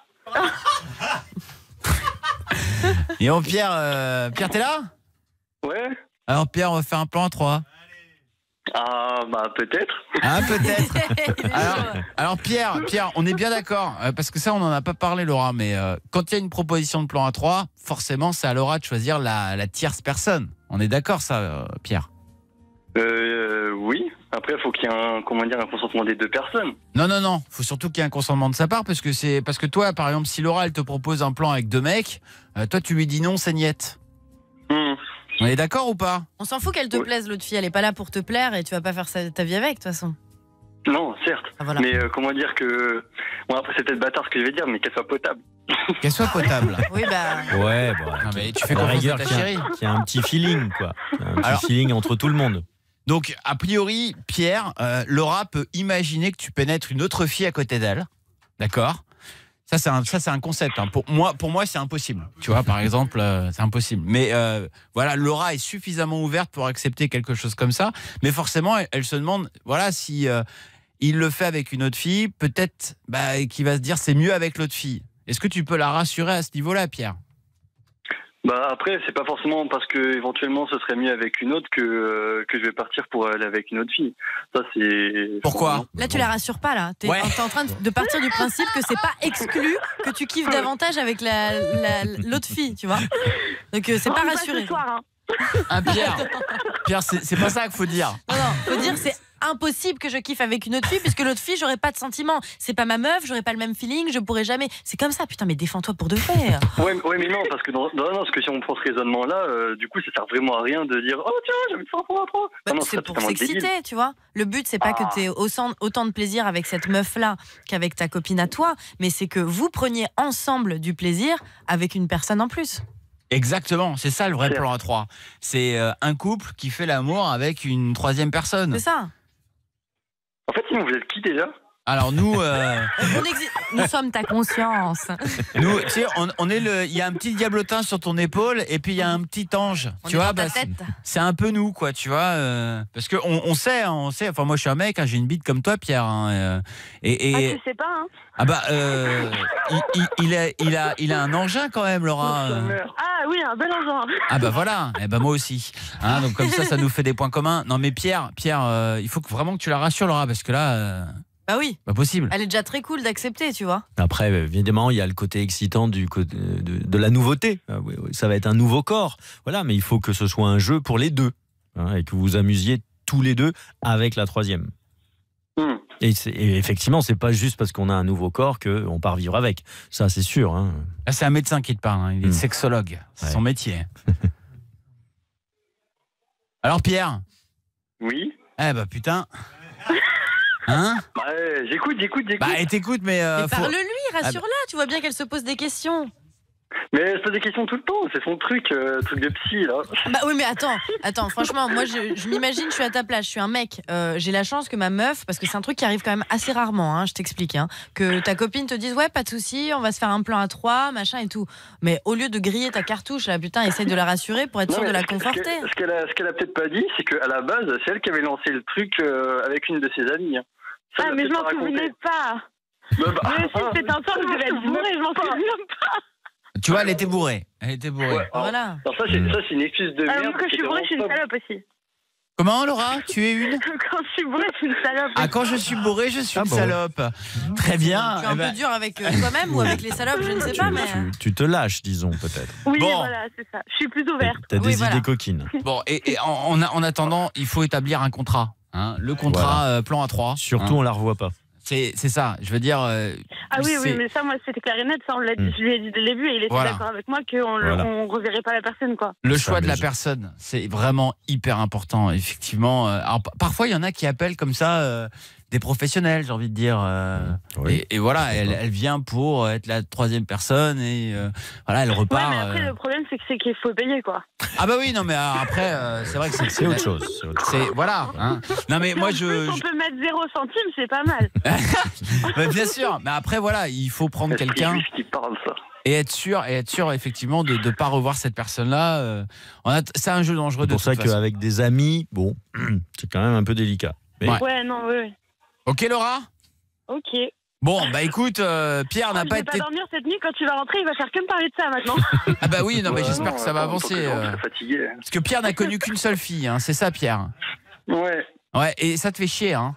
Et bon, Pierre, euh, Pierre, t'es là? Ouais. Alors Pierre, on va faire un plan à trois. Ah, bah, peut-être. Ah peut-être. Alors, alors Pierre, Pierre, on est bien d'accord, euh, parce que ça on n'en a pas parlé, Laura, mais euh, quand il y a une proposition de plan à trois, forcément c'est à Laura de choisir la, la tierce personne. On est d'accord ça, euh, Pierre? Euh, oui. Après, il faut qu'il y ait un, comment dire, un consentement des deux personnes. Non, non, non, faut surtout qu'il y ait un consentement de sa part, parce que c'est parce que toi, par exemple, si Laura elle te propose un plan avec deux mecs, euh, toi tu lui dis non, c'est niette. Hmm. On est d'accord ou pas? On s'en fout qu'elle te plaise, l'autre fille. Elle est pas là pour te plaire et tu vas pas faire sa- ta vie avec, de toute façon. Non, certes. Ah, voilà. Mais euh, comment dire que... Bon, après, c'est peut-être bâtard ce que je vais dire, mais qu'elle soit potable. Qu'elle soit potable. Oui, bah. Ouais, bon. Non, mais tu fais à la confiance à rigueur ta qu'il y a- chérie. qu'il y a un petit feeling, quoi. Un petit Alors- feeling entre tout le monde. Donc, a priori, Pierre, euh, Laura peut imaginer que tu pénètres une autre fille à côté d'elle. D'accord? Ça, c'est un, ça, c'est un concept. hein. Pour moi, pour moi c'est impossible. Tu vois, par exemple, euh, c'est impossible. Mais euh, voilà, Laura est suffisamment ouverte pour accepter quelque chose comme ça. Mais forcément, elle, elle se demande, voilà, si euh, il le fait avec une autre fille, peut-être bah, qu'il va se dire c'est mieux avec l'autre fille. Est-ce que tu peux la rassurer à ce niveau-là, Pierre? Bah après, c'est pas forcément parce que éventuellement ce serait mieux avec une autre que euh, que je vais partir pour aller avec une autre fille. Ça c'est. Pourquoi ? Là, tu la rassures pas, là. T'es Ouais. t'es en train de partir du principe que c'est pas exclu que tu kiffes davantage avec la, la- l'autre fille, tu vois. Donc, euh, c'est On pas y va rassuré. ce soir, hein. Un Pierre, Pierre, c'est c'est pas ça qu'il faut dire. Non, non, faut dire c'est impossible que je kiffe avec une autre fille puisque l'autre fille, j'aurais pas de sentiments. C'est pas ma meuf, j'aurais pas le même feeling, je pourrais jamais. C'est comme ça, putain, mais défends-toi pour de vrai. Ouais, ouais, mais non, parce que dans, non, non, parce que si on prend ce raisonnement-là, euh, du coup, ça sert vraiment à rien de dire oh tiens, j'ai envie de faire un trois à trois. Bah, Non, non, c'est ça, pour totalement débile. s'exciter, tu vois. Le but, c'est pas Ah. que tu aies autant, autant de plaisir avec cette meuf-là qu'avec ta copine à toi, mais c'est que vous preniez ensemble du plaisir avec une personne en plus. Exactement, c'est ça le vrai plan à trois. C'est euh, un couple qui fait l'amour avec une troisième personne. C'est ça. En fait, sinon, vous êtes qui déjà ? Alors nous, euh, On exi- Nous sommes ta conscience. nous, tu sais, on, on est le, il y a un petit diablotin sur ton épaule et puis il y a un petit ange. On tu est vois, dans ta bah, c'est- tête. c'est un peu nous, quoi, tu vois, euh, parce que on, on sait, hein, on sait. Enfin, moi, je suis un mec, hein, j'ai une bite comme toi, Pierre. Hein, euh, et, et- Ah, tu sais pas, hein. ah bah, euh, il, il, il a, il a, il a un engin quand même, Laura. euh. Ah oui, un bel engin. Ah bah voilà, et bah moi aussi. Hein, donc comme ça, ça nous fait des points communs. Non mais Pierre, Pierre, euh, il faut que vraiment que tu la rassures, Laura, parce que là, euh, Bah oui. pas possible. Elle est déjà très cool d'accepter, tu vois. Après, évidemment, il y a le côté excitant du côté de, de la nouveauté. Ah oui, oui, ça va être un nouveau corps. Voilà, mais il faut que ce soit un jeu pour les deux, hein, et que vous vous amusiez tous les deux avec la troisième. Hmm. Et, c'est- et effectivement, c'est pas juste parce qu'on a un nouveau corps qu'on part vivre avec. Ça, c'est sûr. Hein. Là, c'est un médecin qui te parle, hein, il est Hmm. sexologue, c'est Ouais. son métier. Alors Pierre, Oui. eh bah putain. Hein? Bah, euh, j'écoute, j'écoute, j'écoute. Bah et t'écoutes, mais. euh, Mais faut- parle-lui, rassure-la. Tu vois bien qu'elle se pose des questions. Mais elle se pose des questions tout le temps, c'est son truc, euh, truc de psy, là. Bah oui, mais attends, attends. Franchement, moi, je, je m'imagine, je suis à ta place, je suis un mec. Euh, j'ai la chance que ma meuf, parce que c'est un truc qui arrive quand même assez rarement. Hein, je t'explique, hein, que ta copine te dise ouais, pas de souci, on va se faire un plan à trois, machin et tout. Mais au lieu de griller ta cartouche, là, putain, essaye de la rassurer pour être Non, sûr mais de la ce qu'elle- conforter. Ce qu'elle a, ce qu'elle a peut-être pas dit, c'est qu'à la base, c'est elle qui avait lancé le truc euh, avec une de ses amies. Ça, Ah, elle a mais je peut-être m'en pas raconté. souvenais pas. Bah, bah, Mais si, ah, c'est un soir où je devais être bourrée, je m'en souviens pas. Tu vois, elle était bourrée. Elle était bourrée. ouais, alors- Voilà. Alors ça, c'est, ça, c'est une excuse de Ah, merde. moi, quand je suis qui bourrée, je suis une commence pas- salope aussi. Comment, Laura? Tu es une? Quand je suis bourrée, je suis une salope. Ah, quand je suis bourré, je suis Ah une bon. salope. Très bien. Tu es un Eh ben, peu dur avec euh, toi-même ou avec les salopes, je ne sais Tu, pas, mais. tu- tu te lâches, disons, peut-être. Oui, Bon. voilà, c'est ça. Je suis plus ouverte. T'as des Oui, voilà. idées coquines. Bon, et, et en, en- en attendant, il faut établir un contrat. Hein, le contrat Voilà. euh, plan à trois. Surtout, hein. on la revoit pas. C'est c'est ça. Je veux dire. euh, Ah oui, c'est- oui, mais ça, moi, c'était clair et net. Ça, on l'a dit- Mm. je lui ai dit dès le début et il était Voilà. d'accord avec moi qu'on le- Voilà. on reverrait pas la personne, quoi. Le Ça choix de la amuse. personne, c'est vraiment hyper important, effectivement. Euh, Alors, p- parfois, il y en a qui appellent comme ça euh, des professionnels, j'ai envie de dire. euh, Oui. et, et voilà, elle, elle vient pour être la troisième personne et euh, voilà, elle Ouais, repart. mais après, euh. le problème, c'est que c'est qu'il faut payer, quoi. Ah bah oui, non, mais euh, après, euh, c'est vrai que c'est C'est autre chose. c'est autre chose. C'est voilà. Hein. Non mais moi En plus, je, on je- peut mettre zéro centime, c'est pas mal. bah, bien sûr. Mais après voilà, il faut prendre Est-ce qu'il quelqu'un juge qui parle, ça. et être sûr et être sûr effectivement de ne pas revoir cette personne-là. euh, on a- c'est un jeu dangereux C'est de pour ça toute façon. qu'avec des amis, bon, c'est quand même un peu délicat. Mais Ouais. Ouais, non, oui, oui. Ok Laura. Ok. Bon bah écoute, euh, Pierre n'a Oh, je pas vais été. pas dormir cette nuit. Quand tu vas rentrer, il va faire que me parler de ça maintenant. Ah bah oui, non mais Ouais, j'espère non, que ça va attends, avancer. tant que j'en euh, serais fatigué. Parce que Pierre n'a connu qu'une seule fille, hein, c'est ça Pierre. Ouais. Ouais, et ça te fait chier, hein.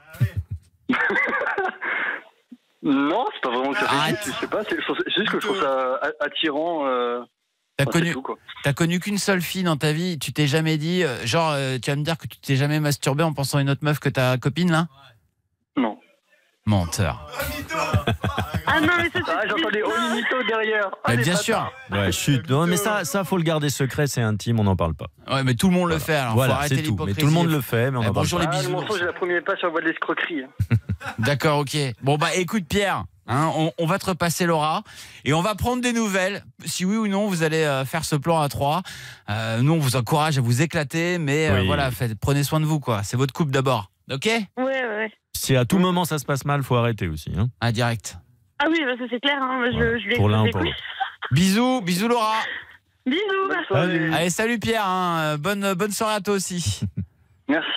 Non, c'est pas vraiment que ça fait Arrête. chier, je sais pas, c'est c'est juste que je trouve ça a- attirant. Euh... T'as enfin, c'est connu, tout, quoi. t'as connu qu'une seule fille dans ta vie, tu t'es jamais dit, euh, genre, euh, tu vas me dire que tu t'es jamais masturbé en pensant à une autre meuf que ta copine là? Non. Menteur. Ah non, mais ça, Ah, c'est j'entends des putain. mythos derrière. Ah, Mais des bien bâtards. sûr. ouais, chut. Non, mais ça, ça, faut le garder secret, c'est intime, on n'en parle pas. Ouais, mais tout le monde le fait, alors faut Voilà, arrêter c'est tout. Mais l'hypocrisie. tout le monde le fait, mais on Eh, en parle bonjour pas. les Ah, le bisounours. mensonge est la première pas sur la voie de l'escroquerie. D'accord, ok. Bon bah écoute Pierre, hein, on, on va te repasser Laura et on va prendre des nouvelles. Si oui ou non vous allez euh, faire ce plan à trois. Euh, nous on vous encourage à vous éclater, mais euh, Oui. voilà, faites, prenez soin de vous quoi. C'est votre couple d'abord, ok? Ouais, ouais, ouais. Si à tout moment ça se passe mal, faut arrêter aussi. Hein. Ah direct. Ah oui, bah, ça c'est clair. Hein. Je, Voilà. je lui ai Pour l'un ou écouté pour les l'autre. Bisous, bisous Laura. couilles. Bisous. Salut. Allez salut Pierre, hein. bonne bonne soirée à toi aussi. Merci.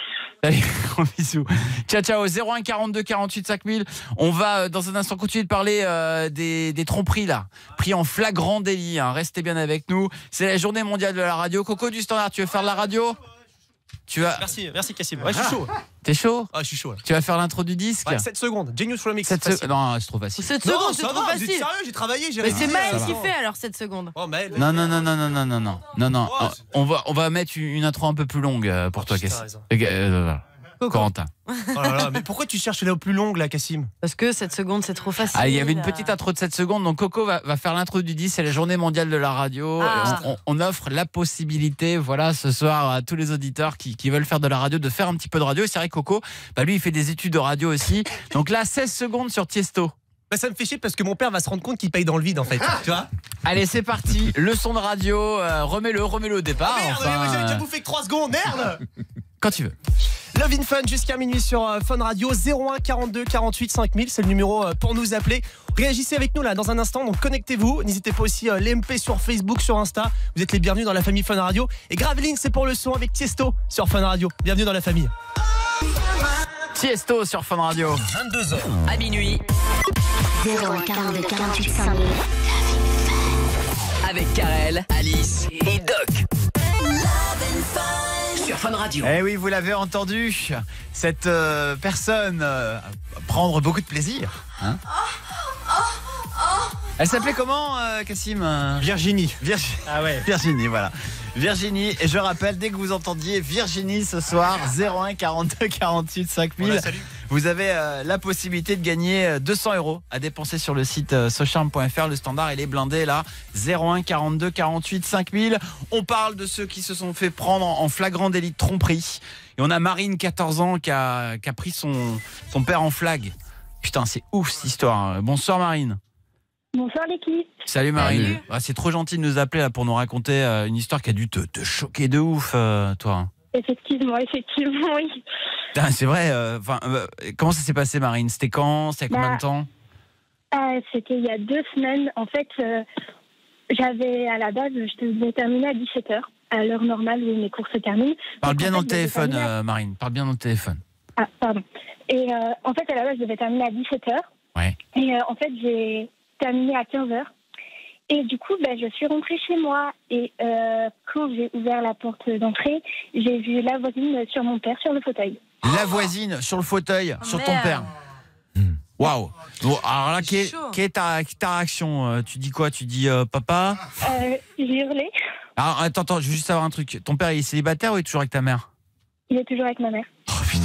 Allez, gros bisous. Ciao, ciao. zéro un quarante-deux quarante-huit cinq mille. On va, dans un instant, continuer de parler euh, des, des tromperies, là. Pris en flagrant délit. Hein. Restez bien avec nous. C'est la journée mondiale de la radio. Coco du Standard, tu veux faire de la radio? Tu vas... Merci, merci Cassim. Ouais, je suis chaud. T'es chaud? Ah, je suis chaud. Là. Tu vas faire l'intro du disque? Ouais, sept secondes. Genius for the Mix. sept se... Non, c'est trop facile. sept non, secondes, c'est trop va, facile. Vous êtes sérieux? J'ai travaillé, j'ai Mais révisé. c'est Maël qui fait alors sept secondes. Oh, Maël. Non, non, non, non, non, non, non, non, non, non. Oh, on va, on va mettre une intro un peu plus longue pour toi, Cassim. Euh, Corentin. Oh là là, mais pourquoi tu cherches la plus longue là, Cassim? Parce que sept secondes, c'est trop facile. Ah, il y avait une petite intro de sept secondes, donc Coco va, va faire l'intro du disque, c'est la journée mondiale de la radio. Ah. Et on, on offre la possibilité, voilà, ce soir à tous les auditeurs qui, qui veulent faire de la radio, de faire un petit peu de radio. Et c'est vrai que Coco, bah lui, il fait des études de radio aussi. Donc là, seize secondes sur Tiesto. Bah, ça me fait chier parce que mon père va se rendre compte qu'il paye dans le vide en fait. Tu vois? Allez, c'est parti. Le son de radio, euh, remets-le, remets-le au départ. Oh merde, enfin, j'avais déjà euh, bouffé que trois secondes, merde. Quand tu veux. Love in Fun jusqu'à minuit sur euh, Fun Radio. Zéro un quarante-deux quarante-huit cinq mille, c'est le numéro euh, pour nous appeler. Réagissez avec nous là dans un instant, donc connectez-vous. N'hésitez pas aussi euh, les M P sur Facebook, sur Insta. Vous êtes les bienvenus dans la famille Fun Radio. Et Graveline, c'est pour le son avec Tiesto sur Fun Radio. Bienvenue dans la famille. Tiesto sur Fun Radio. vingt-deux heures à minuit. zéro un quarante-deux quarante-huit cinq mille. Avec Karel, Alice et Doc. Sur Fun Radio. Eh oui, vous l'avez entendu, cette euh, personne euh, prendre beaucoup de plaisir. Hein. Elle s'appelait comment, euh, Cassim? Virginie. Virginie. Ah ouais. Virginie, voilà. Virginie, et je rappelle, dès que vous entendiez Virginie ce soir, zéro un quarante-deux quarante-huit cinq mille, vous avez euh, la possibilité de gagner deux cents euros à dépenser sur le site euh, socharm point f r. Le standard, il est blindé là, zéro un quarante-deux quarante-huit cinq mille. On parle de ceux qui se sont fait prendre en flagrant délit de tromperie. Et on a Marine, quatorze ans, qui a, qui a pris son, son père en flag. Putain, c'est ouf cette histoire. Bonsoir Marine. Bonsoir l'équipe. Salut Marine. Ah, c'est trop gentil de nous appeler là, pour nous raconter euh, une histoire qui a dû te, te choquer de ouf, euh, toi. Effectivement, effectivement, oui. Ah, c'est vrai. Euh, euh, comment ça s'est passé, Marine? C'était quand? C'était il y a combien bah, de temps? euh, C'était il y a deux semaines. En fait, euh, j'avais à la base, je devais terminer à dix-sept heures, à l'heure normale où mes cours se terminent. Parle Donc, bien en dans fait, le téléphone, à... euh, Marine. Parle bien dans le téléphone. Ah, pardon. Et euh, en fait, à la base, je devais terminer à dix-sept heures. Ouais. Et euh, en fait, j'ai terminé à quinze heures. Et du coup, ben, je suis rentrée chez moi. Et euh, quand j'ai ouvert la porte d'entrée, j'ai vu la voisine sur mon père, sur le fauteuil. La voisine sur le fauteuil, Oh, sur merde. ton père. Waouh. Bon, alors là, quelle est ta, ta réaction? euh, Tu dis quoi? Tu dis euh, papa? Euh, j'ai hurlé. Alors, attends, attends, je veux juste savoir un truc. Ton père, il est célibataire ou il est toujours avec ta mère? Il est toujours avec ma mère.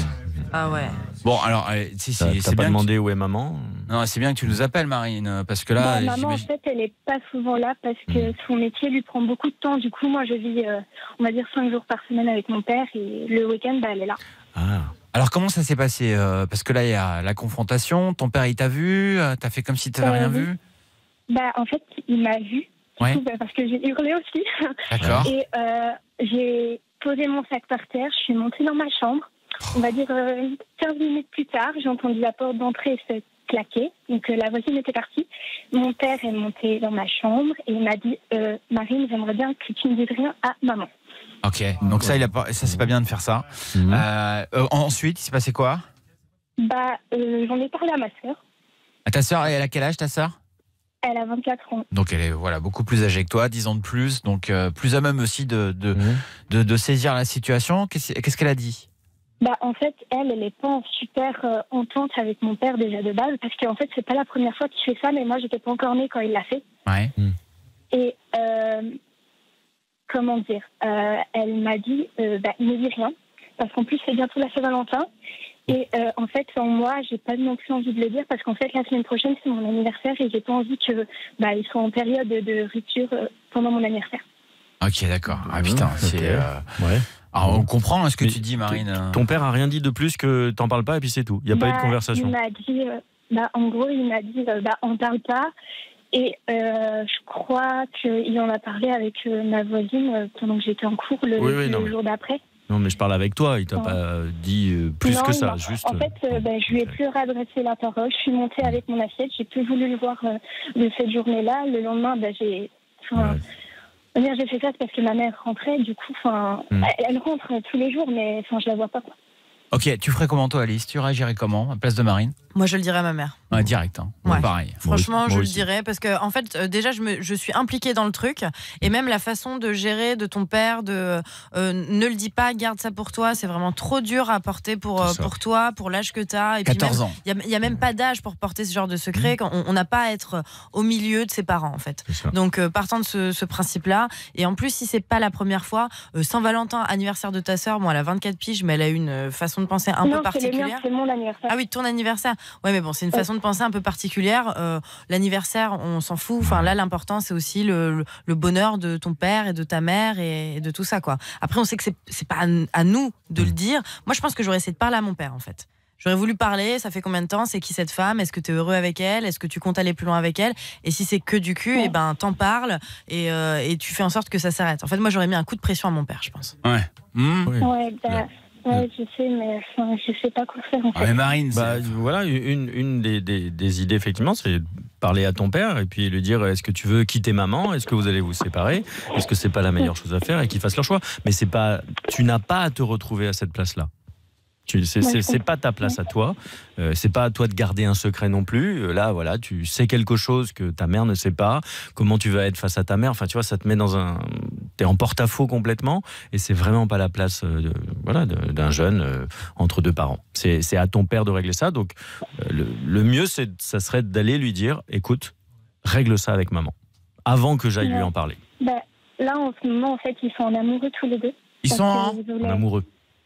Ah ouais. Bon, alors, allez, si, T'as c'est t'as bien pas que demandé où est maman? tu- Non, c'est bien que tu nous appelles, Marine, parce que là, Bah, maman, en j'imagine- fait, elle est pas souvent là parce que son métier lui prend beaucoup de temps. Du coup, moi, je vis, euh, on va dire, cinq jours par semaine avec mon père et le week-end, bah, elle est là. Alors, comment ça s'est passé? euh, Parce que là, il y a la confrontation. Ton père, il t'a vu? euh, T'as fait comme si t'avais Euh, rien oui. vu? Bah, en fait, il m'a vu. Du Ouais. coup, bah, parce que j'ai hurlé aussi. D'accord. Et euh, j'ai posé mon sac par terre. Je suis montée dans ma chambre. On va dire euh, quinze minutes plus tard, j'ai entendu la porte d'entrée se claquer. Donc, euh, la voisine était partie. Mon père est monté dans ma chambre et il m'a dit euh, Marine, j'aimerais bien que tu ne dises rien à maman. Ok, donc ça, il a pas, ça c'est pas bien de faire ça. Euh, euh, ensuite, il s'est passé quoi? Bah, euh, j'en ai parlé à ma sœur. Ah, ta sœur, elle a quel âge, ta sœur? Elle a vingt-quatre ans. Donc elle est voilà, beaucoup plus âgée que toi, dix ans de plus, donc euh, plus à même aussi de, de, de, de saisir la situation. Qu'est-ce qu'est-ce qu'elle a dit? Bah, en fait, elle, elle n'est pas en super euh, entente avec mon père déjà de base, parce qu'en fait, c'est pas la première fois qu'il fait ça, mais moi, j'étais pas encore née quand il l'a fait. Ouais. Et euh, comment dire, euh, elle m'a dit, euh, bah, ne dis rien, parce qu'en plus, c'est bientôt la Saint-Valentin. Et euh, en fait, en moi, j'ai pas non plus envie de le dire, parce qu'en fait, la semaine prochaine, c'est mon anniversaire, et j'ai pas envie que, bah, ils soient en période de rupture euh, pendant mon anniversaire. Ok, d'accord. Ah putain, c'est. euh, Ouais. Alors, on comprend hein, ce que tu dis, Marine. Ton père a rien dit de plus que t'en parles pas et puis c'est tout. Il n'y a pas eu de Bah, conversation. Il m'a dit, euh, bah, en gros, il m'a dit, euh, bah, on parle pas. Et euh, je crois qu'il en a parlé avec euh, ma voisine euh, pendant que j'étais en cours le, Oui, oui, le non, mais- jour d'après. Non, mais je parle avec toi. Il t'a Non. pas dit euh, plus Non, que il ça. m'a- Juste. En fait, euh, bah, je lui ai plus réadressé la parole. Je suis montée avec mon assiette. J'ai plus voulu le voir euh, de cette journée-là. Le lendemain, bah, j'ai. enfin, on va dire, j'ai fait ça parce que ma mère rentrait. Du coup, enfin, Mm. elle, elle rentre tous les jours, mais enfin, je la vois pas. Quoi. Ok, tu ferais comment toi, Alice? Tu réagirais comment à place de Marine? Moi, je le dirais à ma mère. Ouais, direct, hein. Ouais. Pareil. Franchement, Moi je aussi. le dirais parce que en fait, euh, déjà, je, me, je suis impliquée dans le truc et même la façon de gérer de ton père, de euh, ne le dis pas, garde ça pour toi, c'est vraiment trop dur à porter pour, euh, pour toi, pour l'âge que tu as. quatorze ans. Il n'y a, a même pas d'âge pour porter ce genre de secret. Quand on n'a pas à être au milieu de ses parents, en fait. Donc, euh, partant de ce, ce principe-là, et en plus, si c'est pas la première fois, euh, Saint-Valentin, anniversaire de ta sœur, bon, elle a vingt-quatre piges, mais elle a une euh, façon de penser un non, peu particulière. C'est le mien, c'est mon anniversaire. Ah oui, ton anniversaire. Ouais, mais bon, c'est une Ouais. façon de penser un peu particulière. Euh, L'anniversaire, on s'en fout. Enfin, là, l'important, c'est aussi le, le bonheur de ton père et de ta mère et, et de tout ça, quoi. Après, on sait que c'est c'est pas à, à nous de le dire. Moi, je pense que j'aurais essayé de parler à mon père, en fait. J'aurais voulu parler, ça fait combien de temps? C'est qui cette femme? Est-ce que tu es heureux avec elle? Est-ce que tu comptes aller plus loin avec elle? Et si c'est que du cul, Ouais. et ben t'en parles et, euh, et tu fais en sorte que ça s'arrête. En fait, moi, j'aurais mis un coup de pression à mon père, je pense. Ouais. Mmh. Ouais, bah, ouais, je sais, mais enfin, je sais pas quoi faire en fait. Ouais, Marine, Bah, voilà, une, une des, des, des idées, effectivement, c'est parler à ton père et puis lui dire est-ce que tu veux quitter maman? Est-ce que vous allez vous séparer? Est-ce que c'est pas la meilleure chose à faire? Et qu'ils fassent leur choix. Mais c'est pas, tu n'as pas à te retrouver à cette place-là. Tu- C'est c'est- c'est pas ta place à toi. Euh, c'est pas à toi de garder un secret non plus. Euh, Là, voilà, tu sais quelque chose que ta mère ne sait pas. Comment tu vas être face à ta mère? Enfin, tu vois, ça te met dans un. T'es en porte-à-faux complètement. Et c'est vraiment pas la place, euh, de, voilà, de- d'un jeune euh, entre deux parents. C'est c'est à ton père de régler ça. Donc, euh, le, le mieux, c'est, ça serait d'aller lui dire, écoute, règle ça avec maman, avant que j'aille lui Ouais. en parler. Bah, là, en ce moment, en fait, ils sont en amoureux tous les deux. Ils Parce sont que en- je voulais- En amoureux.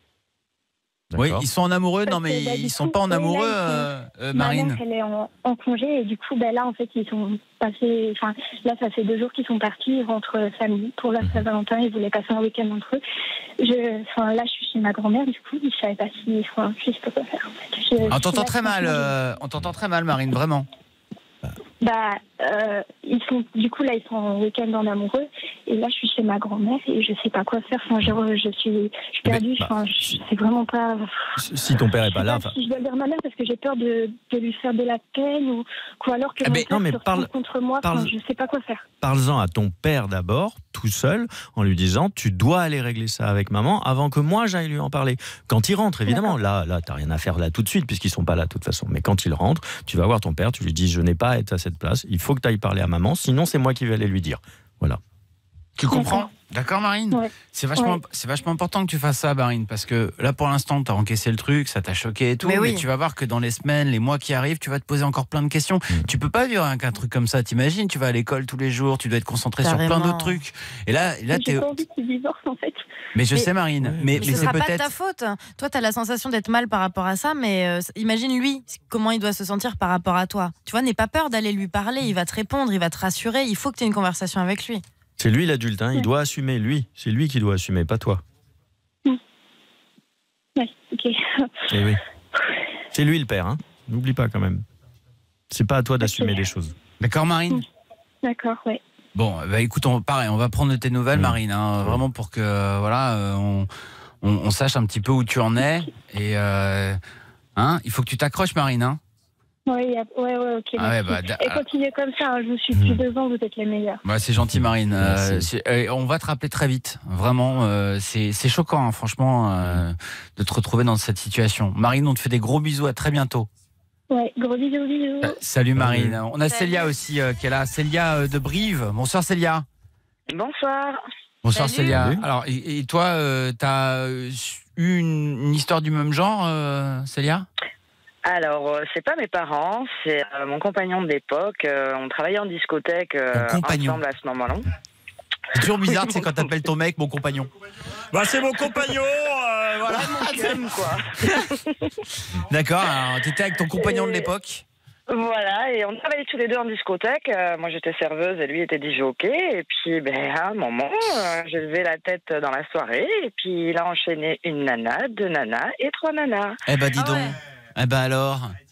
Oui, D'accord. ils sont en amoureux. Non, mais Parce que, bah, ils du sont coup, pas en eux, amoureux, là, ils sont- euh, euh, Ma Marine. mère, elle est en, en congé et du coup, ben là, en fait, ils sont passés. Enfin, là, ça fait deux jours qu'ils sont partis. Ils rentrent euh, samedi pour la Saint-Valentin. Ils voulaient passer un week-end entre eux. Je, enfin, là, je suis chez ma grand-mère. Du coup, je savais pas si, enfin, je sais pas quoi faire. En fait. Je- On je t'entend suis très là, mal. franchement, euh, on t'entend très mal, Marine, vraiment. Bah, euh, ils sont, du coup, là, ils sont en week-end en amoureux. Et là, je suis chez ma grand-mère et je sais pas quoi faire. Enfin, je, je suis, je suis perdue. bah, Enfin, je sais vraiment pas. Si ton père est pas là, enfin, Si je dois le dire à ma mère parce que j'ai peur de, de lui faire de la peine ou, ou alors que Ah, mon mais père non, mais se parle- retourne contre moi. Enfin, parle- je sais pas quoi faire. parle-en à ton père d'abord, tout seul, en lui disant tu dois aller régler ça avec maman avant que moi j'aille lui en parler. Quand il rentre, évidemment, là, là, t'as rien à faire là tout de suite puisqu'ils sont pas là de toute façon. Mais quand il rentre, tu vas voir ton père, tu lui dis je n'ai pas à être à cette place, il faut que tu ailles parler à maman, sinon c'est moi qui vais aller lui dire. Voilà. Tu comprends? D'accord, Marine? Ouais. C'est vachement, Ouais. c'est vachement important que tu fasses ça, Marine, parce que là, pour l'instant, tu as encaissé le truc, ça t'a choqué et tout, Mais mais, oui. tu vas voir que dans les semaines, les mois qui arrivent, tu vas te poser encore plein de questions. Tu peux pas vivre avec un truc comme ça, t'imagines? Tu vas à l'école tous les jours, tu dois être concentré sur plein Carrément. d'autres trucs. Et là, là J'ai t'es. pas envie qu'ils divorcent en fait. Mais je Mais- sais, Marine, mais, Mais mais ce c'est sera pas de peut-être. ta faute. Toi, tu as la sensation d'être mal par rapport à ça, mais euh, imagine lui, comment il doit se sentir par rapport à toi. Tu vois, n'aie pas peur d'aller lui parler, il va te répondre, il va te rassurer, il faut que tu aies une conversation avec lui. C'est lui l'adulte, hein, il doit assumer, lui. C'est lui qui doit assumer, pas toi. Ouais, ok. Eh oui. C'est lui le père, hein. N'oublie pas quand même. C'est pas à toi d'assumer les choses. D'accord, Marine? D'accord, ouais. Bon, bah écoute, on, pareil, on va prendre de tes nouvelles, Mmh. Marine, hein, vraiment pour que euh, voilà, euh, on, on, on sache un petit peu où tu en es. Et euh, hein, il faut que tu t'accroches, Marine. Hein. Ouais, y a- ouais, ouais, ok. Ah ouais, merci. bah, da- Et continuez comme ça, hein, je vous suis depuis deux ans, vous êtes les meilleurs. Bah, c'est gentil, Marine. Euh, Merci. c'est- euh, on va te rappeler très vite. Vraiment, euh, c'est c'est choquant, hein, franchement, euh, de te retrouver dans cette situation. Marine, on te fait des gros bisous. À très bientôt. Ouais, gros bisous, bisous. Euh, salut, Marine. On a Célia aussi euh, qui est là. Célia euh, de Brive. Bonsoir, Célia. Bonsoir. Bonsoir, Salut. Célia. Salut. Alors, et, et toi, euh, t'as euh, eu une, une histoire du même genre, euh, Célia? Alors, euh, c'est pas mes parents, c'est euh, mon compagnon de l'époque. Euh, on travaillait en discothèque euh, Ton compagnon. ensemble à ce moment-là. C'est toujours bizarre, tu sais, quand t'appelles ton mec mon compagnon. Bah, c'est mon compagnon, euh, voilà. Comme quoi. D'accord, alors t'étais avec ton compagnon de l'époque. Voilà, et on travaillait tous les deux en discothèque. Euh, moi, j'étais serveuse et lui était D J jockey. Et puis, ben, à un moment, euh, j'ai levé la tête dans la soirée. Et puis, il a enchaîné une nana, deux nanas et trois nanas. Eh bah, dis donc. Eh bah, alors.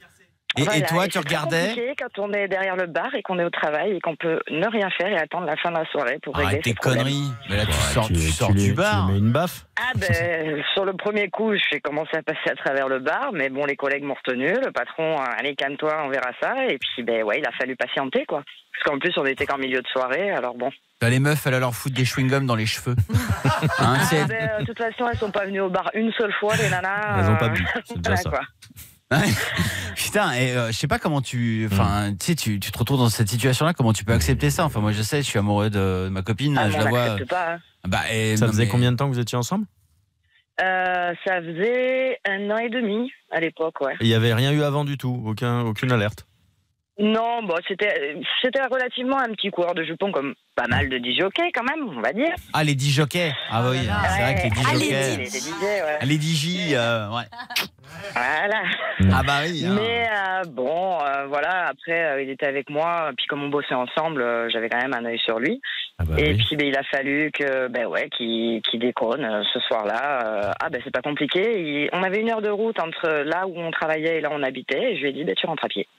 Et, Voilà, et toi, et tu c'est très regardais compliqué quand on est derrière le bar et qu'on est au travail et qu'on peut ne rien faire et attendre la fin de la soirée pour régler Arrête tes ses problèmes. conneries. Mais là, tu sors, tu, tu tu sors lui- du tu bar. lui mets une baffe. Ah ben, sur le premier coup, j'ai commencé à passer à travers le bar, mais bon, les collègues m'ont retenu, le patron, euh, allez, calme-toi, on verra ça, et puis ben ouais, il a fallu patienter, quoi. Parce qu'en plus, on était qu'en milieu de soirée, alors bon. Bah, les meufs, elles allaient leur foutre des chewing-gums dans les cheveux. Hein, Ah, c'est- ben, euh, de toute façon, elles sont pas venues au bar une seule fois, les nanas. Elles ont pas euh, bu, c'est déjà voilà, ça. quoi. Putain, et euh, je sais pas comment tu, enfin, tu sais, tu, tu te retrouves dans cette situation-là, comment tu peux accepter ça? Enfin, moi, je sais, je suis amoureux de, de ma copine, Ah, je mais la on vois. n'accepte pas, hein. Bah, et, Ça non, faisait mais- combien de temps que vous étiez ensemble? Euh, ça faisait un an et demi à l'époque, ouais. Il n'y avait rien eu avant du tout, aucun, aucune alerte. Non, bon, c'était c'était relativement un petit coureur de jupons comme pas mal de D J quand même, on va dire. Ah, les D J-jockeys. Ah oui, c'est vrai que les D Ah, les J-jockeys. D J, les D J, ouais. Les D J, euh, ouais. Voilà. Ah bah oui. hein. Mais euh, bon, euh, voilà, après, euh, il était avec moi, puis comme on bossait ensemble, euh, j'avais quand même un œil sur lui. bah et oui. puis, ben, il a fallu que, ben ouais, qu'il qu'il déconne euh, ce soir-là. Euh, ah ben, c'est pas compliqué. Il- on avait une heure de route entre là où on travaillait et là où on habitait, et je lui ai dit, ben, tu rentres à pied.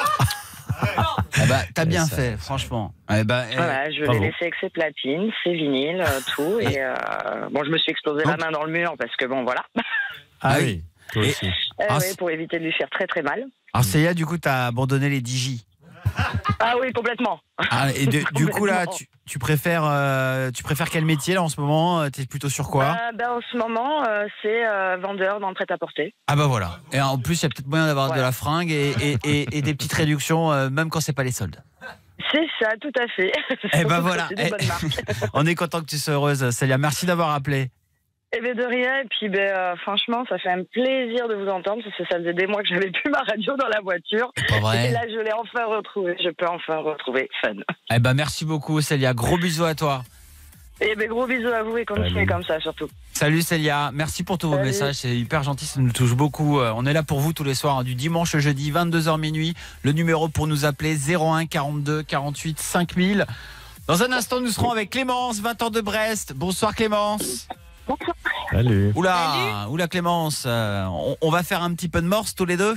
Ah bah, t'as bien fait, franchement. Eh bah, eh, Voilà, je bravo. l'ai laissé avec ses platines, ses vinyles, euh, tout. Et euh, bon, je me suis explosé la main dans le mur parce que bon, voilà. Ah oui, toi aussi. Euh, Ah, ouais, c'est- pour éviter de lui faire très très mal. Alors, Célia, du coup, t'as abandonné les D J. Ah oui, complètement. Ah, et de- du coup, là, Complètement. tu, tu préfères, euh, tu préfères quel métier, là, en ce moment? T'es plutôt sur quoi? Euh, ben, en ce moment, euh, c'est euh, vendeur dans le prêt-à-porter. Ah bah voilà. Et en plus, il y a peut-être moyen d'avoir de Voilà. la fringue et, et- et- et des petites réductions, euh, même quand c'est pas les soldes. C'est ça, tout à fait. Eh ben voilà. C'est des Eh, bonnes marques. On est content que tu sois heureuse, Célia. Merci d'avoir appelé. Eh bien, de rien. Et puis, ben, euh, franchement, ça fait un plaisir de vous entendre parce que ça faisait des mois que j'avais plus ma radio dans la voiture. Pas vrai. Et là, je l'ai enfin retrouvée. Je peux enfin retrouver Fun. Eh ben merci beaucoup, Célia. Gros bisous à toi. Et ben, gros bisous à vous et continuez comme ça, surtout. Salut Célia, merci pour tous vos Salut. messages, c'est hyper gentil, ça nous touche beaucoup. Euh, On est là pour vous tous les soirs, hein, du dimanche au jeudi, vingt-deux heures minuit. Le numéro pour nous appeler, zéro un quarante-deux quarante-huit cinq mille. Dans un instant, nous serons avec Clémence, vingt ans de Brest. Bonsoir Clémence. Salut. Oula, oula Clémence, euh, on, on va faire un petit peu de morse tous les deux.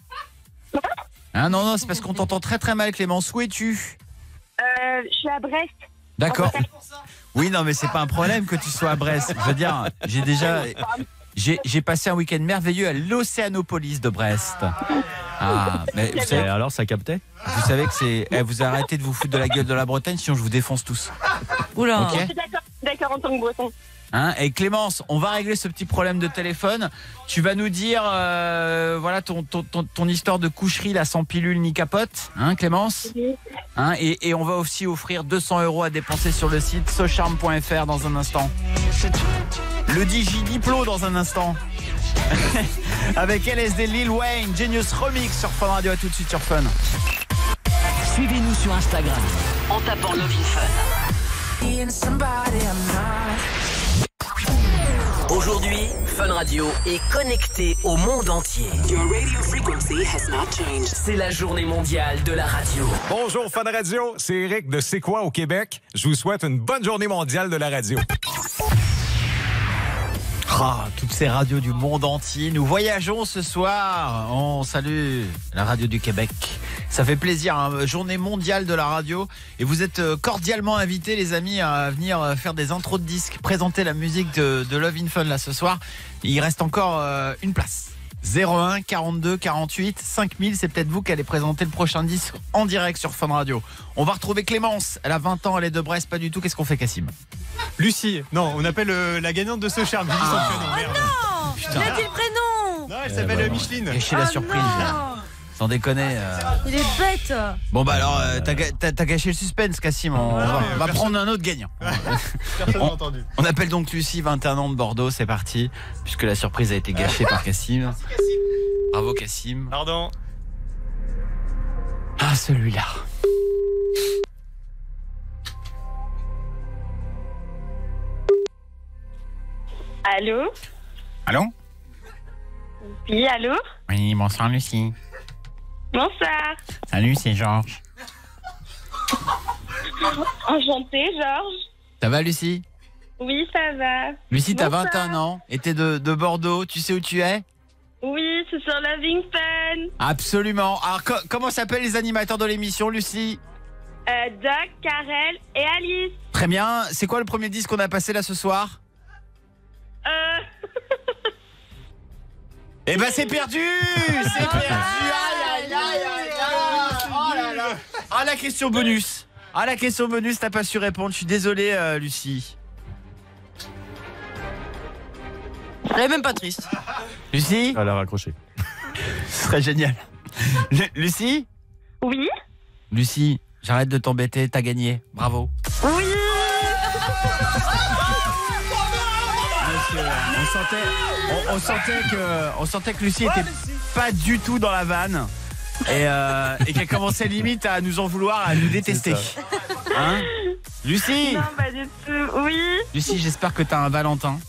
Hein, non, non, c'est parce qu'on t'entend très très mal Clémence. Où es-tu? Euh, je suis à Brest. D'accord. Oui, non, mais c'est pas un problème que tu sois à Brest. Je veux dire, j'ai déjà, j'ai j'ai passé un week-end merveilleux à l'Océanopolis de Brest. Ah, mais vous savez, alors ça captait? Vous savez que c'est, eh, vous arrêtez de vous foutre de la gueule de la Bretagne, sinon je vous défonce tous. Oula. Ok. Je suis d'accord, d'accord en tant que breton. Hein, et Clémence, on va régler ce petit problème de téléphone. Tu vas nous dire, euh, voilà, ton, ton, ton, ton histoire de coucherie là, sans pilule ni capote, hein, Clémence. Hein, et, et on va aussi offrir deux cents euros à dépenser sur le site socharm point f r dans un instant. Le D J Diplo dans un instant. Avec L S D, Lil Wayne, Genius Remix sur Fun Radio. À tout de suite sur Fun. Suivez-nous sur Instagram en tapant Love in Fun. Aujourd'hui, Fun Radio est connecté au monde entier. C'est la journée mondiale de la radio. Bonjour Fun Radio, c'est Eric de C'est quoi au Québec. Je vous souhaite une bonne journée mondiale de la radio. Ah, toutes ces radios du monde entier. Nous voyageons ce soir. On salue la radio du Québec. Ça fait plaisir, hein, journée mondiale de la radio. Et vous êtes cordialement invités, les amis, à venir faire des intros de disques, présenter la musique de, de Love in Fun là ce soir. Il reste encore euh, une place. zéro un quarante-deux quarante-huit cinq mille, c'est peut-être vous qui allez présenter le prochain disque en direct sur Fun Radio. On va retrouver Clémence, elle a vingt ans, elle est de Brest, pas du tout. Qu'est-ce qu'on fait, Cassim? Lucie, non, on appelle euh, la gagnante de ce charme. J'ai dit son prénom, merde. Non, Putain. il a dit le prénom. Non, elle s'appelle euh, Micheline. Gâcher la Ah surprise, non. là. Sans déconner. euh. Il est bête. Bon bah alors, euh, t'as, ga- t'as- t'as gâché le suspense, Cassim. On va, mais, on va personne- prendre un autre gagnant. Personne n'a on, entendu. on appelle donc Lucie, vingt et un ans de Bordeaux, c'est parti. Puisque la surprise a été gâchée par Cassim. Bravo Cassim. Pardon. Ah, celui-là. Allô? Allô? Oui, allô? Oui, bonsoir Lucie. Bonsoir. Salut, c'est Georges. Enchantée, Georges. Ça va Lucie? Oui, ça va. Lucie, t'as Bonsoir. vingt et un ans et t'es de, de Bordeaux. Tu sais où tu es? Oui, c'est sur Loving Fun. Absolument. Alors, co- comment s'appellent les animateurs de l'émission, Lucie? Euh, Doc, Karel et Alice. Très bien. C'est quoi le premier disque qu'on a passé là ce soir? Euh... Eh ben c'est perdu. C'est perdu. Aïe, aïe, aïe, aïe, aïe. Oh là là. Ah, la question bonus. Ah, la question bonus, t'as pas su répondre. Je suis désolé, euh, Lucie. Elle est même pas triste. Lucie? Elle a raccroché. Ce serait génial. Lu- Lucie? Oui. Lucie, j'arrête de t'embêter, t'as gagné. Bravo. Oui. On sentait, on, on sentait que, on sentait que Lucie était pas du tout dans la vanne et, euh, et qu'elle commençait limite à nous en vouloir, à nous détester. Hein? Lucie? Non, pas du tout. Oui. Lucie, j'espère que t'as un Valentin.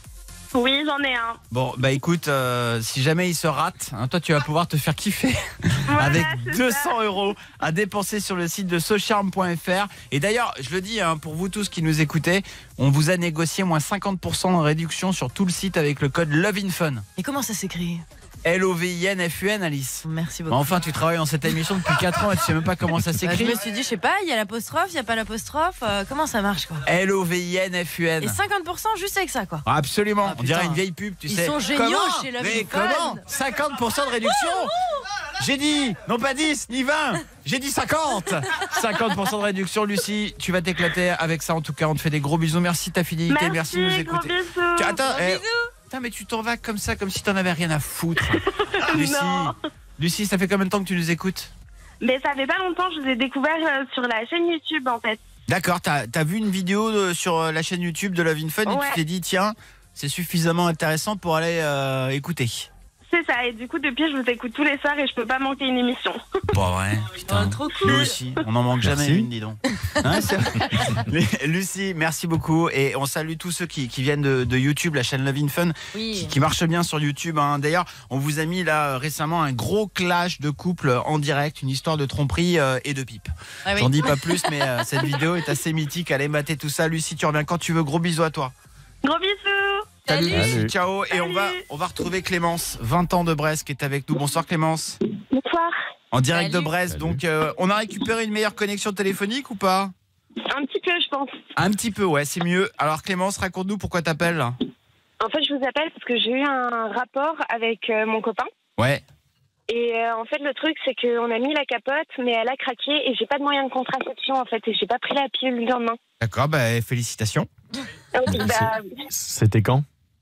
Oui, j'en ai un. Bon, bah écoute, euh, si jamais il se rate, hein, toi tu vas pouvoir te faire kiffer avec deux cents euros à dépenser sur le site de socharm point f r. Et d'ailleurs, je le dis hein, pour vous tous qui nous écoutez, on vous a négocié moins cinquante pour cent de réduction sur tout le site avec le code LOVEINFUN. Et comment ça s'écrit? L O V I N F U N, Alice. Merci beaucoup. Bah enfin, tu travailles dans cette émission depuis quatre ans et tu sais même pas comment ça Bah, s'écrit. je me suis dit, je sais pas, il y a l'apostrophe, il y a pas l'apostrophe, euh, comment ça marche quoi? L O V I N F U N. Et cinquante pour cent juste avec ça quoi. Absolument, Ah, on dirait putain. une vieille pub, tu Ils sais. sont géniaux Comment chez Love Mais in Fun. comment cinquante pour cent de réduction? J'ai dit, non pas dix, ni vingt, j'ai dit cinquante. cinquante pour cent de réduction, Lucie, tu vas t'éclater avec ça en tout cas. On te fait des gros bisous, merci ta fidélité, merci, Merci, de nous gros écouter. bisous. Tu- Attends, Gros eh, bisous. putain, mais tu t'en vas comme ça, comme si t'en avais rien à foutre. Lucie, Non. Lucie, ça fait combien de temps que tu nous écoutes? Mais ça fait pas longtemps, je vous ai découvert euh, sur la chaîne YouTube en fait. D'accord, t'as as vu une vidéo de- sur euh, la chaîne YouTube de Love in Fun et Ouais. tu t'es dit, tiens, c'est suffisamment intéressant pour aller euh, écouter. C'est ça, et du coup depuis je vous écoute tous les soirs et je peux pas manquer une émission. Bon, ouais, putain. trop cool. Nous aussi, on n'en manque jamais Merci. une, dis donc. Hein, c'est vrai. Mais, Lucie, merci beaucoup. Et on salue tous ceux qui, qui viennent de, de YouTube, la chaîne Love in Fun, Oui. qui, qui marche bien sur YouTube. Hein. D'ailleurs, on vous a mis là récemment un gros clash de couples en direct, une histoire de tromperie euh, et de pipe. Ah oui. J'en dis pas plus, mais euh, cette vidéo est assez mythique. Allez mater tout ça. Lucie, tu reviens quand tu veux. Gros bisous à toi. Gros bisous. Salut, Salut. Lucie, ciao. Et on va, on va retrouver Clémence, vingt ans de Brest, qui est avec nous. Bonsoir Clémence. Bonsoir. En direct Salut. de Brest. Salut. Donc, euh, on a récupéré une meilleure connexion téléphonique ou pas? Un petit peu je pense. Un petit peu, ouais, c'est mieux. Alors Clémence, raconte-nous pourquoi t'appelles. En fait, je vous appelle parce que j'ai eu un rapport avec euh, mon copain. Ouais. Et euh, en fait, le truc, c'est qu'on a mis la capote, mais elle a craqué et j'ai pas de moyen de contraception en fait. Et j'ai pas pris la pilule le lendemain. D'accord, bah félicitations. Ah oui, bah, C'était quand?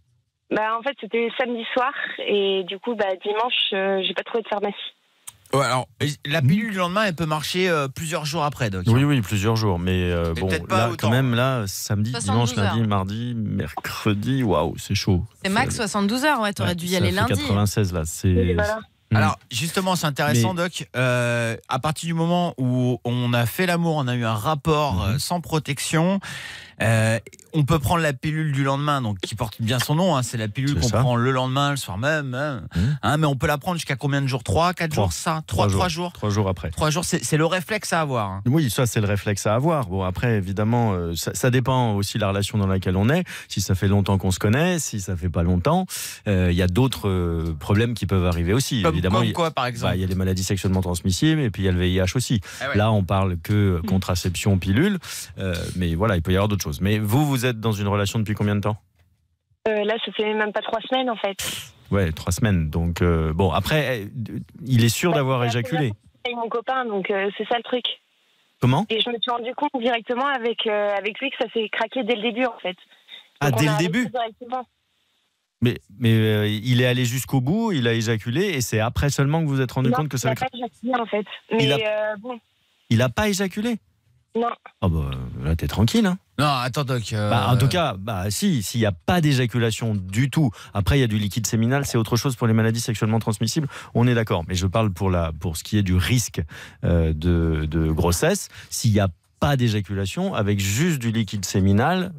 bah, en fait, c'était samedi soir et du coup, bah, dimanche, euh, j'ai pas trouvé de pharmacie. Ouais, alors, la pilule du lendemain, elle peut marcher euh, plusieurs jours après, Doc. Oui, oui, plusieurs jours. Mais, euh, Mais bon, peut-être pas là, autant. quand même, là, samedi, dimanche, soixante-douze lundi, heures. mardi, mercredi, waouh, c'est chaud. C'est max soixante-douze heures, ouais, t'aurais Ouais, dû y ça aller fait lundi. quatre-vingt-seize, là, c'est... Et voilà. Mm. Alors, justement, c'est intéressant, Mais- Doc. Euh, à partir du moment où on a fait l'amour, on a eu un rapport euh, sans protection, euh, on peut prendre la pilule du lendemain, donc qui porte bien son nom. Hein, c'est la pilule C'est qu'on ça. prend le lendemain, le soir même. Hein, Mhm. Hein, mais on peut la prendre jusqu'à combien de jours? Trois, quatre Trois. jours, ça Trois, trois jours. Trois jours après. Trois jours, c'est c'est le réflexe à avoir. Hein. Oui, ça c'est le réflexe à avoir. Bon après évidemment euh, ça, ça dépend aussi de la relation dans laquelle on est. Si ça fait longtemps qu'on se connaît, si ça fait pas longtemps, euh, il y a d'autres euh, problèmes qui peuvent arriver aussi. Comme, évidemment, comme il y a- quoi, par exemple bah, il y a les maladies sexuellement transmissibles et puis il y a le V I H aussi. Ah ouais. Là on parle que contraception pilule, euh, mais voilà il peut y avoir d'autres choses. Mais vous vous êtes dans une relation depuis combien de temps? Euh, là, ça fait même pas trois semaines en fait. Ouais, trois semaines. Donc euh, bon après euh, il est sûr d'avoir Bah, éjaculé. Avec mon copain, donc euh, c'est ça le truc. Comment? Et je me suis rendu compte directement avec, euh, avec lui que ça s'est craqué dès le début en fait. Ah, Donc, dès on a le arrêté début? directement. Mais, mais euh, il est allé jusqu'au bout, il a éjaculé et c'est après seulement que vous vous êtes rendu Non, compte que ça il avait a pas craqué. éjaculé en fait. Mais Il a- euh, bon, Il a pas éjaculé? non. Ah bah là t'es tranquille hein. Non, attends, Doc. euh, Bah, en tout cas, bah si, s'il n'y a pas d'éjaculation du tout. Après il y a du liquide séminal, c'est autre chose pour les maladies sexuellement transmissibles. On est d'accord. Mais je parle pour la pour ce qui est du risque euh, de, de grossesse. S'il n'y a pas d'éjaculation avec juste du liquide séminal,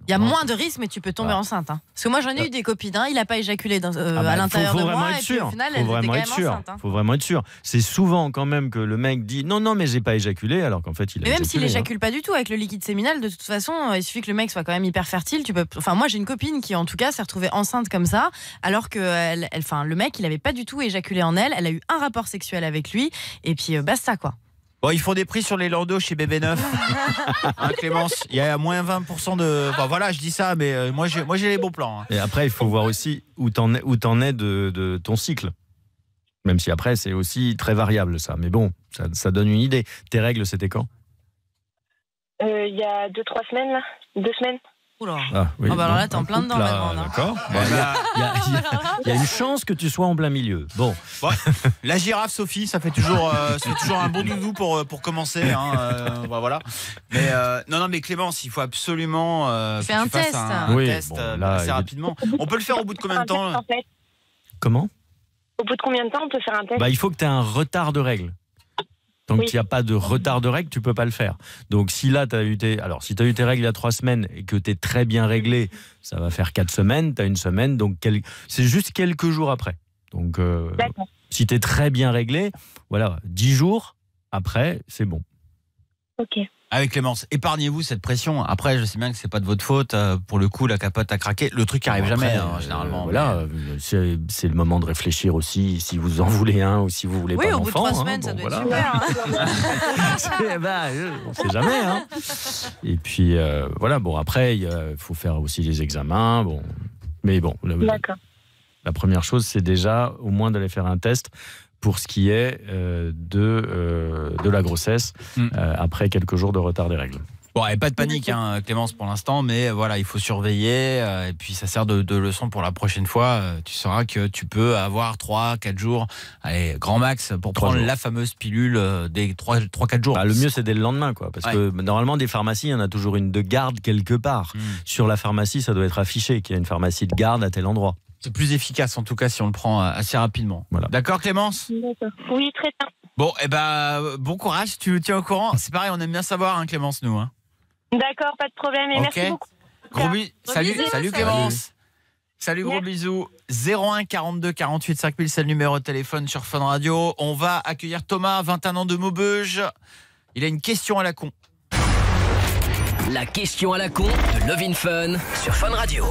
Il y a moins de risques, mais tu peux tomber Ah. enceinte. Hein. Parce que moi, j'en ai eu des copines. Hein, il n'a pas éjaculé dans, euh, Ah bah, à l'intérieur faut, faut de vraiment moi. être Et puis sûr. au final, faut elle était vraiment quand être même sûr. enceinte. Hein. Faut vraiment être sûr. C'est souvent quand même que le mec dit non, non, mais j'ai pas éjaculé, alors qu'en fait il a Mais même éjaculé. s'il hein. éjacule pas du tout avec le liquide séminal, de toute façon, euh, il suffit que le mec soit quand même hyper fertile. Tu peux. Enfin, moi, j'ai une copine qui, en tout cas, s'est retrouvée enceinte comme ça, alors que elle, elle, enfin, le mec, il avait pas du tout éjaculé en elle. Elle a eu un rapport sexuel avec lui, et puis euh, basta quoi. Bon, ils font des prix sur les Lando chez Bébé Neuf. Hein, Clémence, il y a moins vingt pour cent de. Bon, voilà, je dis ça, mais euh, moi, j'ai, moi, j'ai les bons plans. Hein. Et après, il faut voir aussi où t'en es, où t'en es de, de ton cycle. Même si après, c'est aussi très variable, ça. Mais bon, ça, ça donne une idée. Tes règles, c'était quand? Euh, Il y a deux, trois semaines, là. Deux semaines. Oula. Ah, oui, Ah bah alors bon, là, t'es en un plein dedans couple, là, maintenant. D'accord. Bon, Il y, a- il y a- il y a- il y a une chance que tu sois en plein milieu. Bon. Ouais. La girafe, Sophie, ça fait toujours, euh, ça fait toujours un bon doudou pour, pour commencer. Hein, euh, bah, voilà. Mais euh, non, non, mais Clémence, il faut absolument euh, Fais que un tu fasses test. un, Oui, un test bon, euh, là, assez il est- rapidement. On peut le faire au bout de combien de temps là En fait, Comment? au bout de combien de temps on peut faire un test? Bah, il faut que tu aies un retard de règles. Tant Oui. qu'il n'y a pas de retard de règles, tu peux pas le faire. Donc si là, tu as eu tes... Alors, si tu as eu tes règles il y a trois semaines et que tu es très bien réglé, ça va faire quatre semaines, tu as une semaine, donc quel... c'est juste quelques jours après. Donc euh, D'accord. si tu es très bien réglé, voilà, dix jours après, c'est bon. Ok. Avec Clémence, épargnez-vous cette pression. Après, je sais bien que c'est pas de votre faute. euh, Pour le coup, la capote a craqué. Le truc arrive Bon, après, jamais, hein, euh, généralement. voilà, euh, c'est c'est le moment de réfléchir aussi si vous en voulez un ou si vous voulez Oui, pas au bout de d'enfant. trois hein, semaines, ça bon, doit être voilà. super. hein. C'est- bah, euh, on sait jamais. Hein. Et puis euh, voilà, bon après il euh, faut faire aussi les examens. Bon, mais bon, le- D'accord. la première chose c'est déjà au moins d'aller faire un test pour ce qui est euh, de euh, de la grossesse Mm. euh, après quelques jours de retard des règles. Bon, et pas de panique, hein, Clémence, pour l'instant, mais voilà, il faut surveiller. euh, et puis, ça sert de, de leçon pour la prochaine fois. euh, tu sauras que tu peux avoir trois, quatre jours, allez, grand max, pour Trois prendre jours. la fameuse pilule euh, des trois, quatre jours. Bah, le mieux c'est dès le lendemain, quoi, parce Ouais. que normalement des pharmacies, il y en a toujours une de garde quelque part. Mm. Sur la pharmacie, ça doit être affiché qu'il y a une pharmacie de garde à tel endroit. C'est plus efficace, en tout cas, si on le prend euh, assez rapidement. Voilà. D'accord, Clémence? D'accord. Oui, très bien. Bon, et ben, euh, bon courage, tu nous tiens au courant. C'est pareil, on aime bien savoir, hein, Clémence, nous. Hein. D'accord, pas de problème. Et Ok. merci beaucoup. Gros bis- Gros Salut, bisous, salut salut. Clémence. Salut, gros Merci. bisous. zéro un quarante-deux quarante-huit cinq mille, c'est le numéro de téléphone sur Fun Radio. On va accueillir Thomas, vingt et un ans de Maubeuge. Il a une question à la con. La question à la con de Love in Fun sur Fun Radio.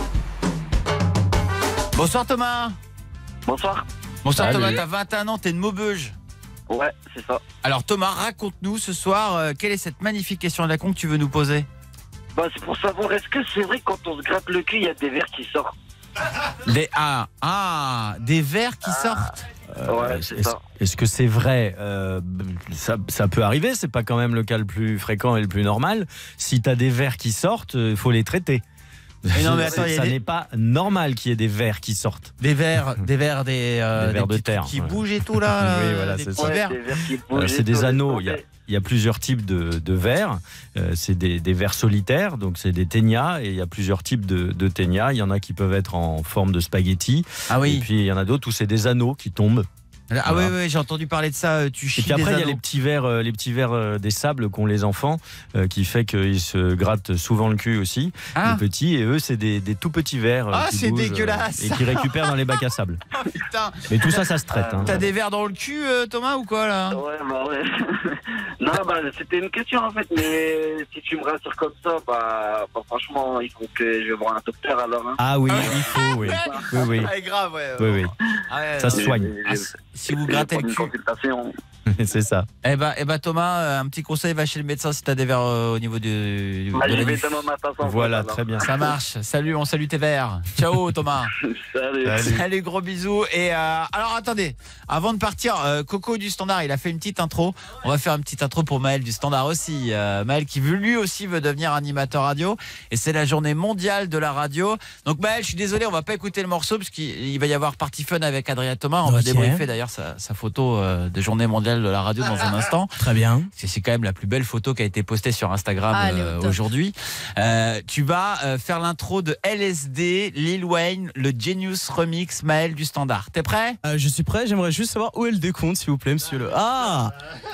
Bonsoir Thomas. Bonsoir. Bonsoir Salut. Thomas, t'as vingt et un ans, t'es de Maubeuge. Ouais, c'est ça. Alors Thomas, raconte-nous ce soir, euh, quelle est cette magnifique question à la con que tu veux nous poser? Bah, c'est pour savoir, est-ce que c'est vrai que quand on se gratte le cul, il y a des vers qui sortent? Des, ah, ah, des vers qui sortent. Ouais, c'est Est-ce ça. est-ce que c'est vrai? Euh, ça, ça peut arriver, c'est pas quand même le cas le plus fréquent et le plus normal. Si t'as des vers qui sortent, il faut les traiter. Mais non, mais attends, C'est- il y a ça des- n'est pas normal qu'il y ait des vers qui sortent. Des vers, des vers, des, euh, Des vers de petits trucs terre, qui ouais. bougent et tout là. Oui, euh, voilà, des c'est petits ça. vers. Des vers qui bougent Euh, et c'est des tout, anneaux. laisse Il y a, tomber. il y a plusieurs types de, de vers. Euh, c'est des, des vers solitaires, donc c'est des ténias. Et il y a plusieurs types de, de ténias. Il y en a qui peuvent être en forme de spaghetti. Ah oui. Et puis il y en a d'autres où c'est des anneaux qui tombent. Ah Voilà. oui, oui, j'ai entendu parler de ça. euh, Tu Et chies puis après, des il y a anneaux. les petits vers, euh, les petits vers euh, des sables qu'ont les enfants, euh, qui fait qu'ils se grattent souvent le cul aussi, Ah. les petits. Et eux, c'est des, des tout petits vers euh, Ah, qui c'est bougent, euh, dégueulasse. et qui récupèrent dans les bacs à sable. Oh, putain. Mais tout ça, ça se traite. hein. T'as des vers dans le cul, euh, Thomas, ou quoi là? Ouais, bah ouais. non, bah c'était une question en fait, mais si tu me rassures comme ça, bah, bah franchement, il faut que je vais voir un docteur alors. Hein. Ah oui, il faut, oui. Oui, oui. Ah, grave, ouais. Oui, oui. Ah ouais, Ça non, se soigne. Ah, si- si vous grattez le cul. Consultation. C'est ça. Eh ben, eh ben Thomas, euh, un petit conseil, va chez le médecin si t'as des vers euh, au niveau du. Bah, de je la vais nuque. demain matin sans Voilà, faute, alors. très bien. Ça marche. Salut, on salue tes vers. Ciao Thomas. Salut. Salut, gros bisous. Et euh, alors attendez, avant de partir, euh, Coco du Standard, il a fait une petite intro. On va faire une petite intro pour Maël du Standard aussi. Euh, Maël qui veut, lui aussi veut devenir animateur radio. Et c'est la journée mondiale de la radio. Donc Maël, je suis désolé, on va pas écouter le morceau parce qu'il il va y avoir Party Fun avec Adrien Thomas. On va Ok. débriefer d'ailleurs sa, sa photo euh, de journée mondiale de la radio dans un instant. Très bien. C'est c'est quand même la plus belle photo qui a été postée sur Instagram Ah, elle est au euh, top. aujourd'hui. Euh, tu vas euh, faire l'intro de L S D, Lil Wayne, le Genius Remix, Maël du Standard. T'es prêt? Euh, je suis prêt, j'aimerais juste savoir où est le décompte, s'il vous plaît, monsieur le. Ah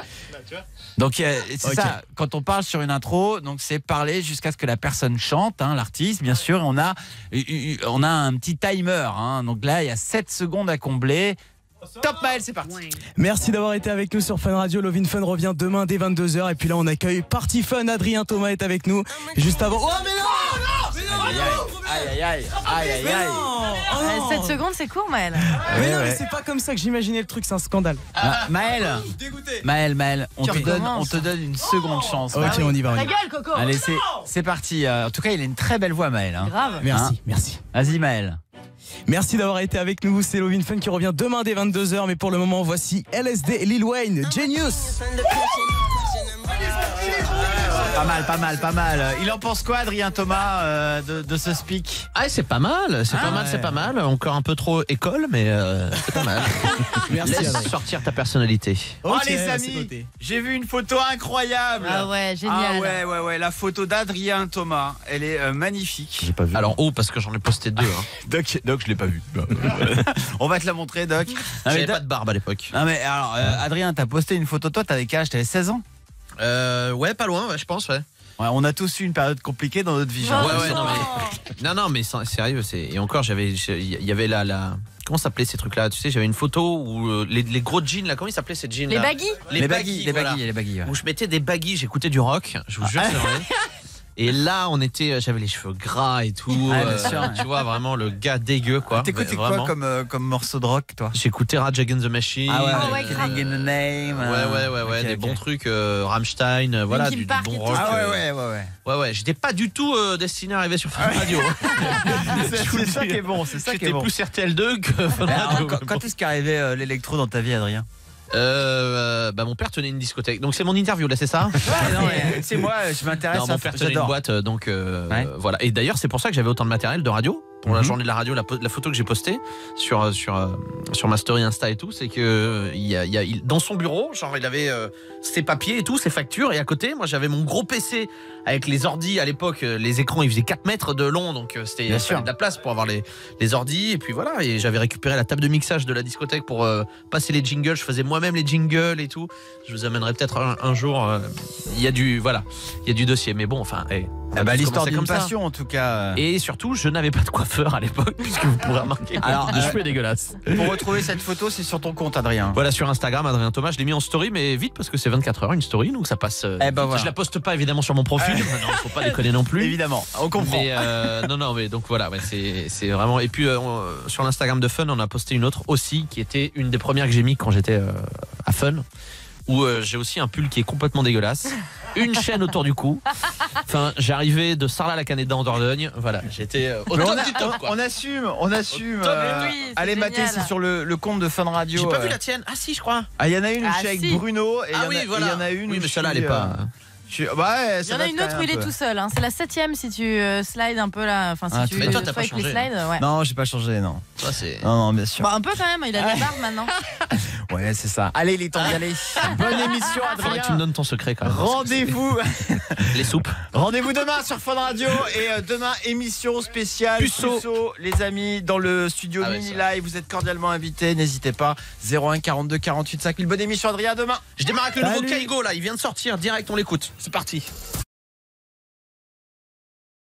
Donc euh, c'est Ok. ça, quand on parle sur une intro, donc c'est parler jusqu'à ce que la personne chante, hein, l'artiste bien sûr, et on a, on a un petit timer, hein, donc là il y a sept secondes à combler. Top Maël, c'est parti. Merci d'avoir été avec nous sur Fun Radio. Love in Fun revient demain dès vingt-deux heures. Et puis là, on accueille Party Fun. Adrien Thomas est avec nous. Et juste avant. Oh, mais non, mais non, Aïe aïe aïe, aïe aïe aïe. oh, sept secondes, c'est court, Maël. Mais Ouais, non, ouais. mais c'est pas comme ça que j'imaginais le truc, c'est un scandale. Ma- Maël, Maël, Maël, on te, Tu donne, recommences. on te donne une seconde chance. Ok, Maël. on y va, on y va. Ta gueule, Coco. Allez, c'est, c'est parti. Euh, En tout cas, il a une très belle voix, Maël. Hein. Grave. Merci, Hein merci. Vas-y, Maël. Merci d'avoir été avec nous. C'est Love in Fun qui revient demain dès vingt-deux heures. Mais pour le moment, voici L S D et Lil Wayne, Genius. Pas mal, pas mal, pas mal. Il en pense quoi, Adrien Thomas, euh, de, de ce speak? Ah, c'est pas mal, c'est Ah, pas mal, ouais. c'est pas mal. Encore un peu trop école, mais euh, c'est pas mal. Merci, Laisse Adrien. sortir ta personnalité. Oh Ok, les c'est amis, noté. j'ai vu une photo incroyable. Ah ouais, génial. Ah ouais, ouais, ouais, la photo d'Adrien Thomas, elle est euh, magnifique. J'ai pas vu. Alors, oh, parce que j'en ai posté deux. Hein. Doc, Doc, je l'ai pas vu. On va te la montrer, Doc. Non, mais J'avais Doc- pas de barbe à l'époque. non, mais alors, euh, Adrien, t'as posté une photo, toi, t'avais quel âge? T'avais seize ans? Euh, ouais, pas loin, ouais, je pense, ouais. Ouais, on a tous eu une période compliquée dans notre vie. j'ai Ouais, l'impression. ouais, non, mais, non, non, mais c'est- sérieux, c'est, et encore, j'avais, j'ai- il y avait la, la, comment ça s'appelait ces trucs-là? Tu sais, j'avais une photo où euh, les, les gros jeans, là, comment ils s'appelaient ces jeans? Les baggy. Les baggy, les voilà. baggy, les baggy. ouais. Où je mettais des baggy, j'écoutais du rock, je vous jure, c'est vrai. Et là, on était, j'avais les cheveux gras et tout. Ouais, bien euh, sûr, ouais. Tu vois, vraiment le gars dégueu, quoi. T'écoutais Mais quoi vraiment. comme, euh, comme morceau de rock, toi? J'écoutais Rage Against the Machine. Ah ouais, Ah ouais, Killing grave. in the Name. Ouais, ouais, ouais, ouais, Ok, des ok. bons trucs, euh, Rammstein, euh, voilà, Linkin du, du Park bon et tout rock. Ah ouais, euh, ouais, ouais, ouais. Ouais, ouais, j'étais pas du tout euh, destiné à arriver sur Fun Radio. C'est c'est ça qui est bon, c'est ça qui est J'étais bon. plus R T L deux que Fun Mais alors, Radio. quand, quand est-ce qu'arrivait euh, l'électro dans ta vie, Adrien? Euh, bah, mon père tenait une discothèque. Donc c'est mon interview là, c'est ça? Ouais, non, mais, tu sais, moi, je m'intéresse Non, à mon père tenait une j'adore. boîte, euh, donc euh, Ouais. voilà. Et d'ailleurs, c'est pour ça que j'avais autant de matériel de radio. Pour la Mhm. journée de la radio, la, po- la photo que j'ai postée sur, euh, sur, euh, sur ma story Insta et tout, c'est que euh, il y a, il y a, il- dans son bureau, genre il avait euh, ses papiers et tout, ses factures, et à côté, moi j'avais mon gros P C avec les ordis à l'époque, euh, les écrans ils faisaient quatre mètres de long, donc euh, c'était Bien il fallait sûr. de la place pour avoir les, les ordis, et puis voilà, et j'avais récupéré la table de mixage de la discothèque pour euh, passer les jingles, je faisais moi-même les jingles et tout. Je vous amènerai peut-être un, un jour, euh, il y a du, voilà, il y a du dossier, mais bon, enfin, hey, Ah bah, l'histoire commençait d'une comme ça. passion, en tout cas. Et surtout, je n'avais pas de coiffeur à l'époque, puisque vous pourrez remarquer. Alors, le euh, cheveu est dégueulasse. Pour retrouver cette photo, c'est sur ton compte, Adrien. Voilà, sur Instagram, Adrien Thomas, je l'ai mis en story, mais vite parce que c'est vingt-quatre heures une story, donc ça passe. euh, Eh ben vite. voilà. Je la poste pas évidemment sur mon profil. Non, faut pas déconner non plus. Évidemment, on comprend. Mais euh, non, non, mais donc voilà, ouais, c'est c'est vraiment. Et puis euh, on- sur l'Instagram de Fun, on a posté une autre aussi, qui était une des premières que j'ai mis quand j'étais euh, à Fun, où euh, j'ai aussi un pull qui est complètement dégueulasse, une chaîne autour du cou. Enfin, j'arrivais de Sarlat-la-Canéda en Dordogne. Voilà, j'étais euh, au Mais top on, a- du top, quoi. on assume, on assume. Au top du euh, Oui, c'est allez mater, génial. c'est sur le, le compte de Fun Radio. J'ai pas euh. vu la tienne. Ah si, je crois. Ah, il y en a une, Ah, je suis avec si. Bruno, et il y, Ah en oui, a- et voilà. il y en a une Oui, où mais je celle-là, suis, elle est pas- euh, je suis- bah ouais, Il ça y en a date une quand autre où même il un est peu. tout seul. Hein. C'est la septième si tu euh, slides un peu là. Enfin, si Ah, tu Mais toi, t'as pas swipe les changé, slides. Ouais. Non, j'ai pas changé, non. Ça, c'est. Non, non, bien sûr. Bon, un peu quand même. Il a de la barbe maintenant. Ouais, c'est ça. Allez, il est temps d'y aller. Bonne émission, Faudrait que tu me Adrien. donnes ton secret quand même. Rendez-vous. Les soupes. Rendez-vous demain sur Fun Radio et euh, demain émission spéciale Puceau. Puceau, les amis, dans le studio Ah ouais, Mini ça. Live. Vous êtes cordialement invités, n'hésitez pas. zéro un quarante-deux quarante-huit cinq mille. Bonne émission, Adrien, à demain. Je démarre avec le nouveau Salut. Kaigo là, il vient de sortir direct, on l'écoute. C'est parti.